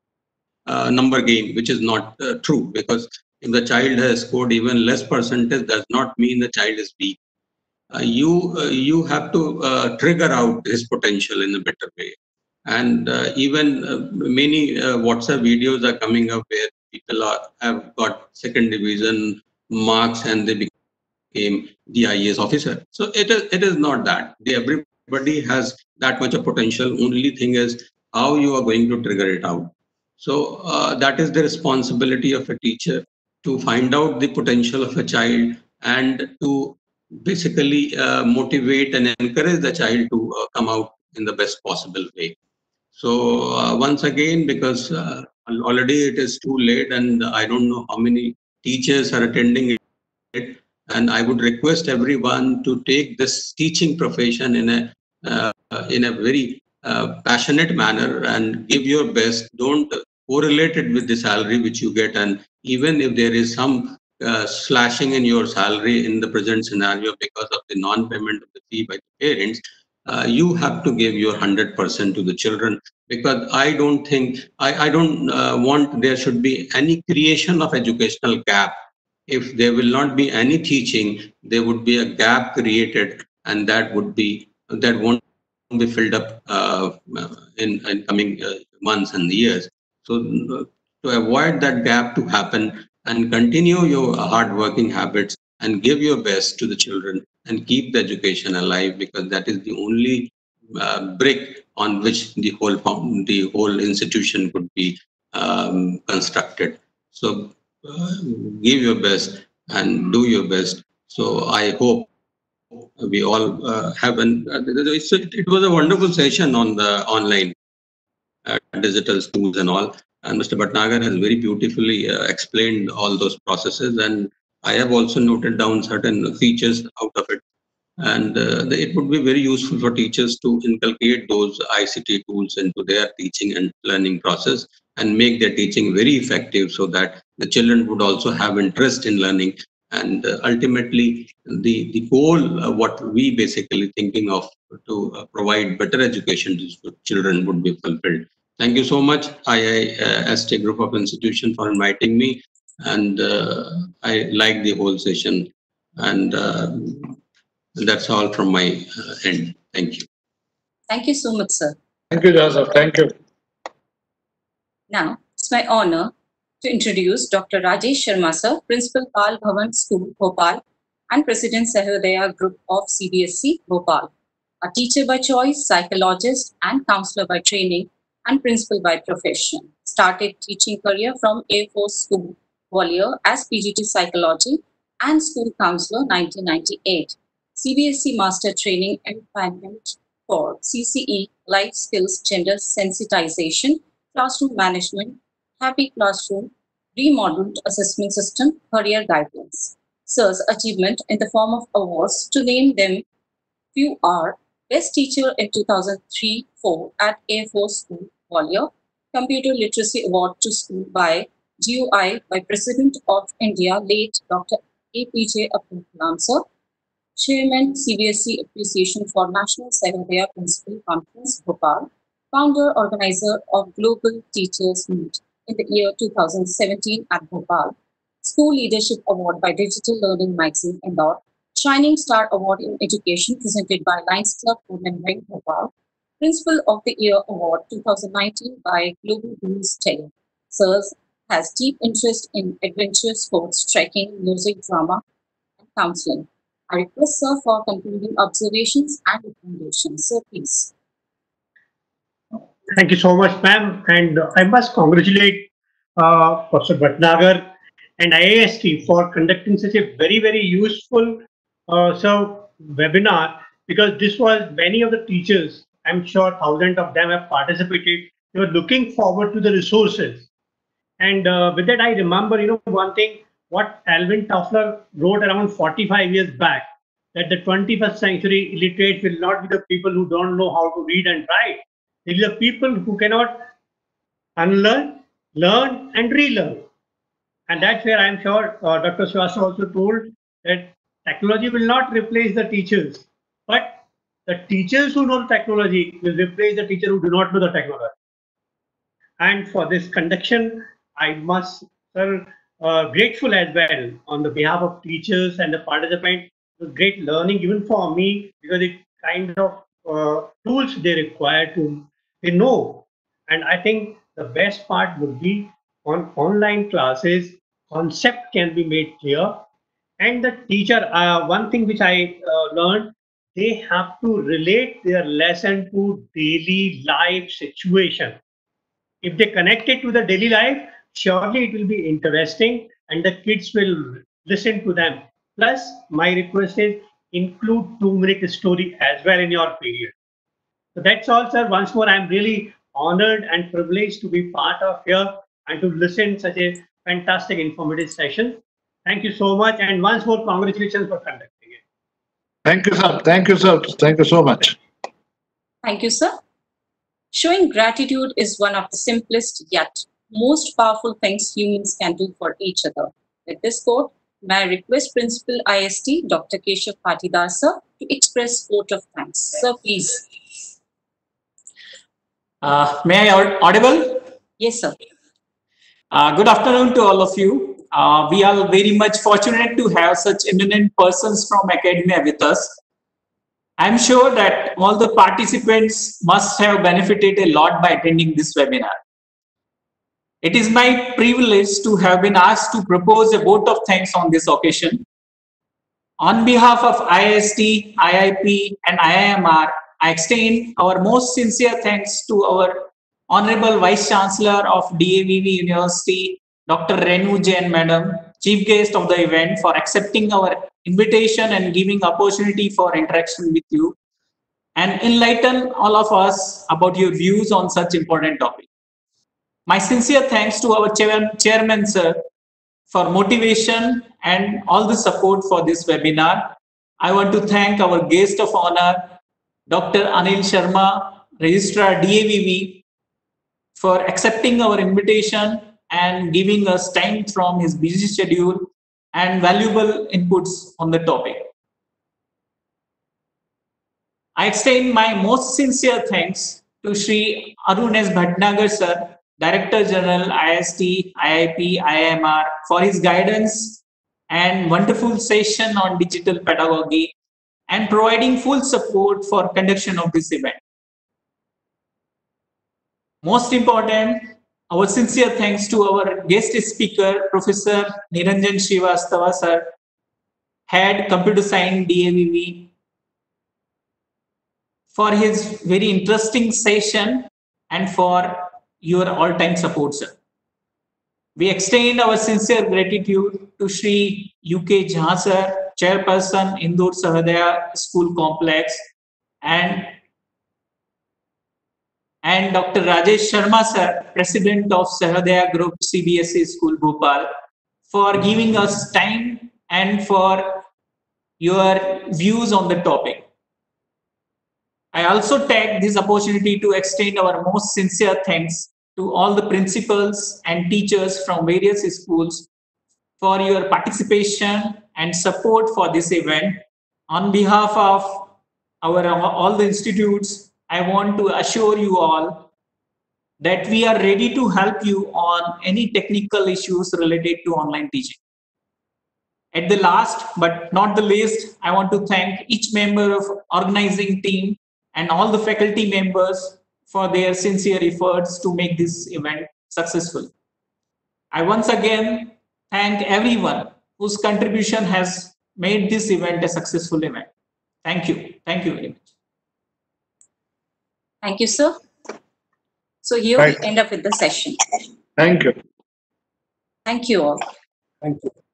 uh, number game, which is not uh, true, because if the child has scored even less percentage, does not mean the child is weak. Uh, you uh, you have to uh, trigger out his potential in a better way. And uh, even uh, many uh, WhatsApp videos are coming up where people are, have got second division marks and they became the I A S officer. So it is it is not that. The, everybody has that much of potential. Only thing is how you are going to trigger it out. So uh, that is the responsibility of a teacher, to find out the potential of a child and to basically uh, motivate and encourage the child to uh, come out in the best possible way. So uh, once again, because uh, already it is too late, and I don't know how many teachers are attending it, and I would request everyone to take this teaching profession in a uh, in a very uh, passionate manner and give your best. Don't correlate it with the salary which you get, and even if there is some uh, slashing in your salary in the present scenario because of the non-payment of the fee by the parents, uh, you have to give your one hundred percent to the children, because I don't think, I, I don't uh, want there should be any creation of educational gap. If there will not be any teaching, there would be a gap created, and that would be, that won't be filled up uh, in, in coming uh, months and years. So uh, to avoid that gap to happen, and continue your hard working habits and give your best to the children and keep the education alive, because that is the only uh, brick on which the whole the whole institution could be um, constructed. So uh, give your best and do your best. So I hope we all uh, have an uh, it was a wonderful session on the online uh, digital tools and all, and Mister Bhatnagar has very beautifully uh, explained all those processes, and I have also noted down certain features out of it. And uh, the- it would be very useful for teachers to inculcate those I C T tools into their teaching and learning process and make their teaching very effective so that the children would also have interest in learning. And uh, ultimately, the, the goal, uh, what we basically thinking of to uh, provide better education to children would be fulfilled. Thank you so much, I I S T Group of Institutions, for inviting me. And uh, I like the whole session. And uh, that's all from my uh, end. Thank you. Thank you so much, sir. Thank you, Joseph. Thank you. Now, it's my honor to introduce Doctor Rajesh Sharma, sir, Principal Pal Bhavan School, Bhopal, and President Sahodaya Group of C B S E, Bhopal. A teacher by choice, psychologist, and counselor by training, and principal by profession. Started teaching career from Air Force School, Gwalior, as P G T Psychology and School Counselor, nineteen ninety-eight. C B S E Master Training Empowerment for C C E, Life Skills, Gender Sensitization, Classroom Management, Happy Classroom, Remodeled Assessment System, Career Guidelines. Sir's achievement in the form of awards, to name them few are: Best Teacher in two thousand three four at Air Force School, Gwalior, Computer Literacy Award to School by G U I by President of India, late Doctor A P J Abdul Kalam, sir. Chairman, C B S E Appreciation for National Sahodaya Principal Conference, Bhopal. Founder, organizer of Global Teachers Meet in the year two thousand seventeen at Bhopal. School Leadership Award by Digital Learning Magazine, Indore. Shining Star Award in Education presented by Lions Club, Remembering, Bhopal. Principal of the Year Award two thousand nineteen by Global News Tele. Sirs has deep interest in adventure sports, trekking, music, drama, and counseling. I request, sir, for concluding observations and recommendations. Sir, please. Thank you so much, ma'am. And uh, I must congratulate uh, Professor Bhatnagar and I I S T for conducting such a very, very useful uh, so webinar, because this was many of the teachers, I'm sure thousands of them have participated. They were looking forward to the resources. And uh, with that, I remember, you know, one thing, what Alvin Toffler wrote around forty-five years back, that the twenty-first century illiterates will not be the people who don't know how to read and write. They are the people who cannot unlearn, learn, and relearn. And that's where I'm sure uh, Doctor Srivastava also told that technology will not replace the teachers, but the teachers who know the technology will replace the teacher who do not know the technology. And for this conduction, I must, sir, uh, grateful as well on the behalf of teachers and the participants. It was great learning even for me, because it kind of uh, tools they require to they know. And I think the best part would be on online classes, concept can be made clear. And the teacher, uh, one thing which I uh, learned, they have to relate their lesson to daily life situation. If they connect it to the daily life, surely it will be interesting and the kids will listen to them. Plus, my request is include two minute story as well in your period. So that's all, sir. Once more, I'm really honored and privileged to be part of here and to listen such a fantastic informative session. Thank you so much. And once more, congratulations for conducting it. Thank you, sir. Thank you, sir. Thank you so much. Thank you, sir. Showing gratitude is one of the simplest yet most powerful things humans can do for each other. With this quote, may I request Principal I S T, Doctor Keshav Patidar, sir, to express vote of thanks. Sir, please. Uh, may I audible? Yes, sir. Uh, good afternoon to all of you. Uh, we are very much fortunate to have such eminent persons from academia with us. I'm sure that all the participants must have benefited a lot by attending this webinar. It is my privilege to have been asked to propose a vote of thanks on this occasion. On behalf of I I S T, I I P and I I M R, I extend our most sincere thanks to our Honorable Vice Chancellor of D A V V University, Doctor Renu Jain Madam, Chief Guest of the event, for accepting our invitation and giving opportunity for interaction with you and enlighten all of us about your views on such important topic. My sincere thanks to our chair chairman, sir, for motivation and all the support for this webinar. I want to thank our guest of honor, Doctor Anil Sharma, Registrar D A V V, for accepting our invitation and giving us time from his busy schedule and valuable inputs on the topic. I extend my most sincere thanks to Shri Arun S. Bhatnagar sir, Director General I S T, I I P, I I M R, for his guidance and wonderful session on digital pedagogy and providing full support for conduction of this event. Most important, our sincere thanks to our guest speaker, Professor Niranjan Srivastava sir, Head Computer Science D A V V, for his very interesting session and for your all-time support, sir. We extend our sincere gratitude to Shri U K Jha sir, Chairperson, Indore Sahodaya School Complex, and, and Doctor Rajesh Sharma sir, President of Sahodaya Group C B S E School Bhopal, for giving us time and for your views on the topic. I also take this opportunity to extend our most sincere thanks to all the principals and teachers from various schools for your participation and support for this event. On behalf of our all the institutes, I want to assure you all that we are ready to help you on any technical issues related to online teaching. At the last but not the least, I want to thank each member of organizing team and all the faculty members for their sincere efforts to make this event successful. I once again thank everyone whose contribution has made this event a successful event. Thank you. Thank you very much. Thank you, sir. So here Right. we end up with the session. Thank you. Thank you all. Thank you.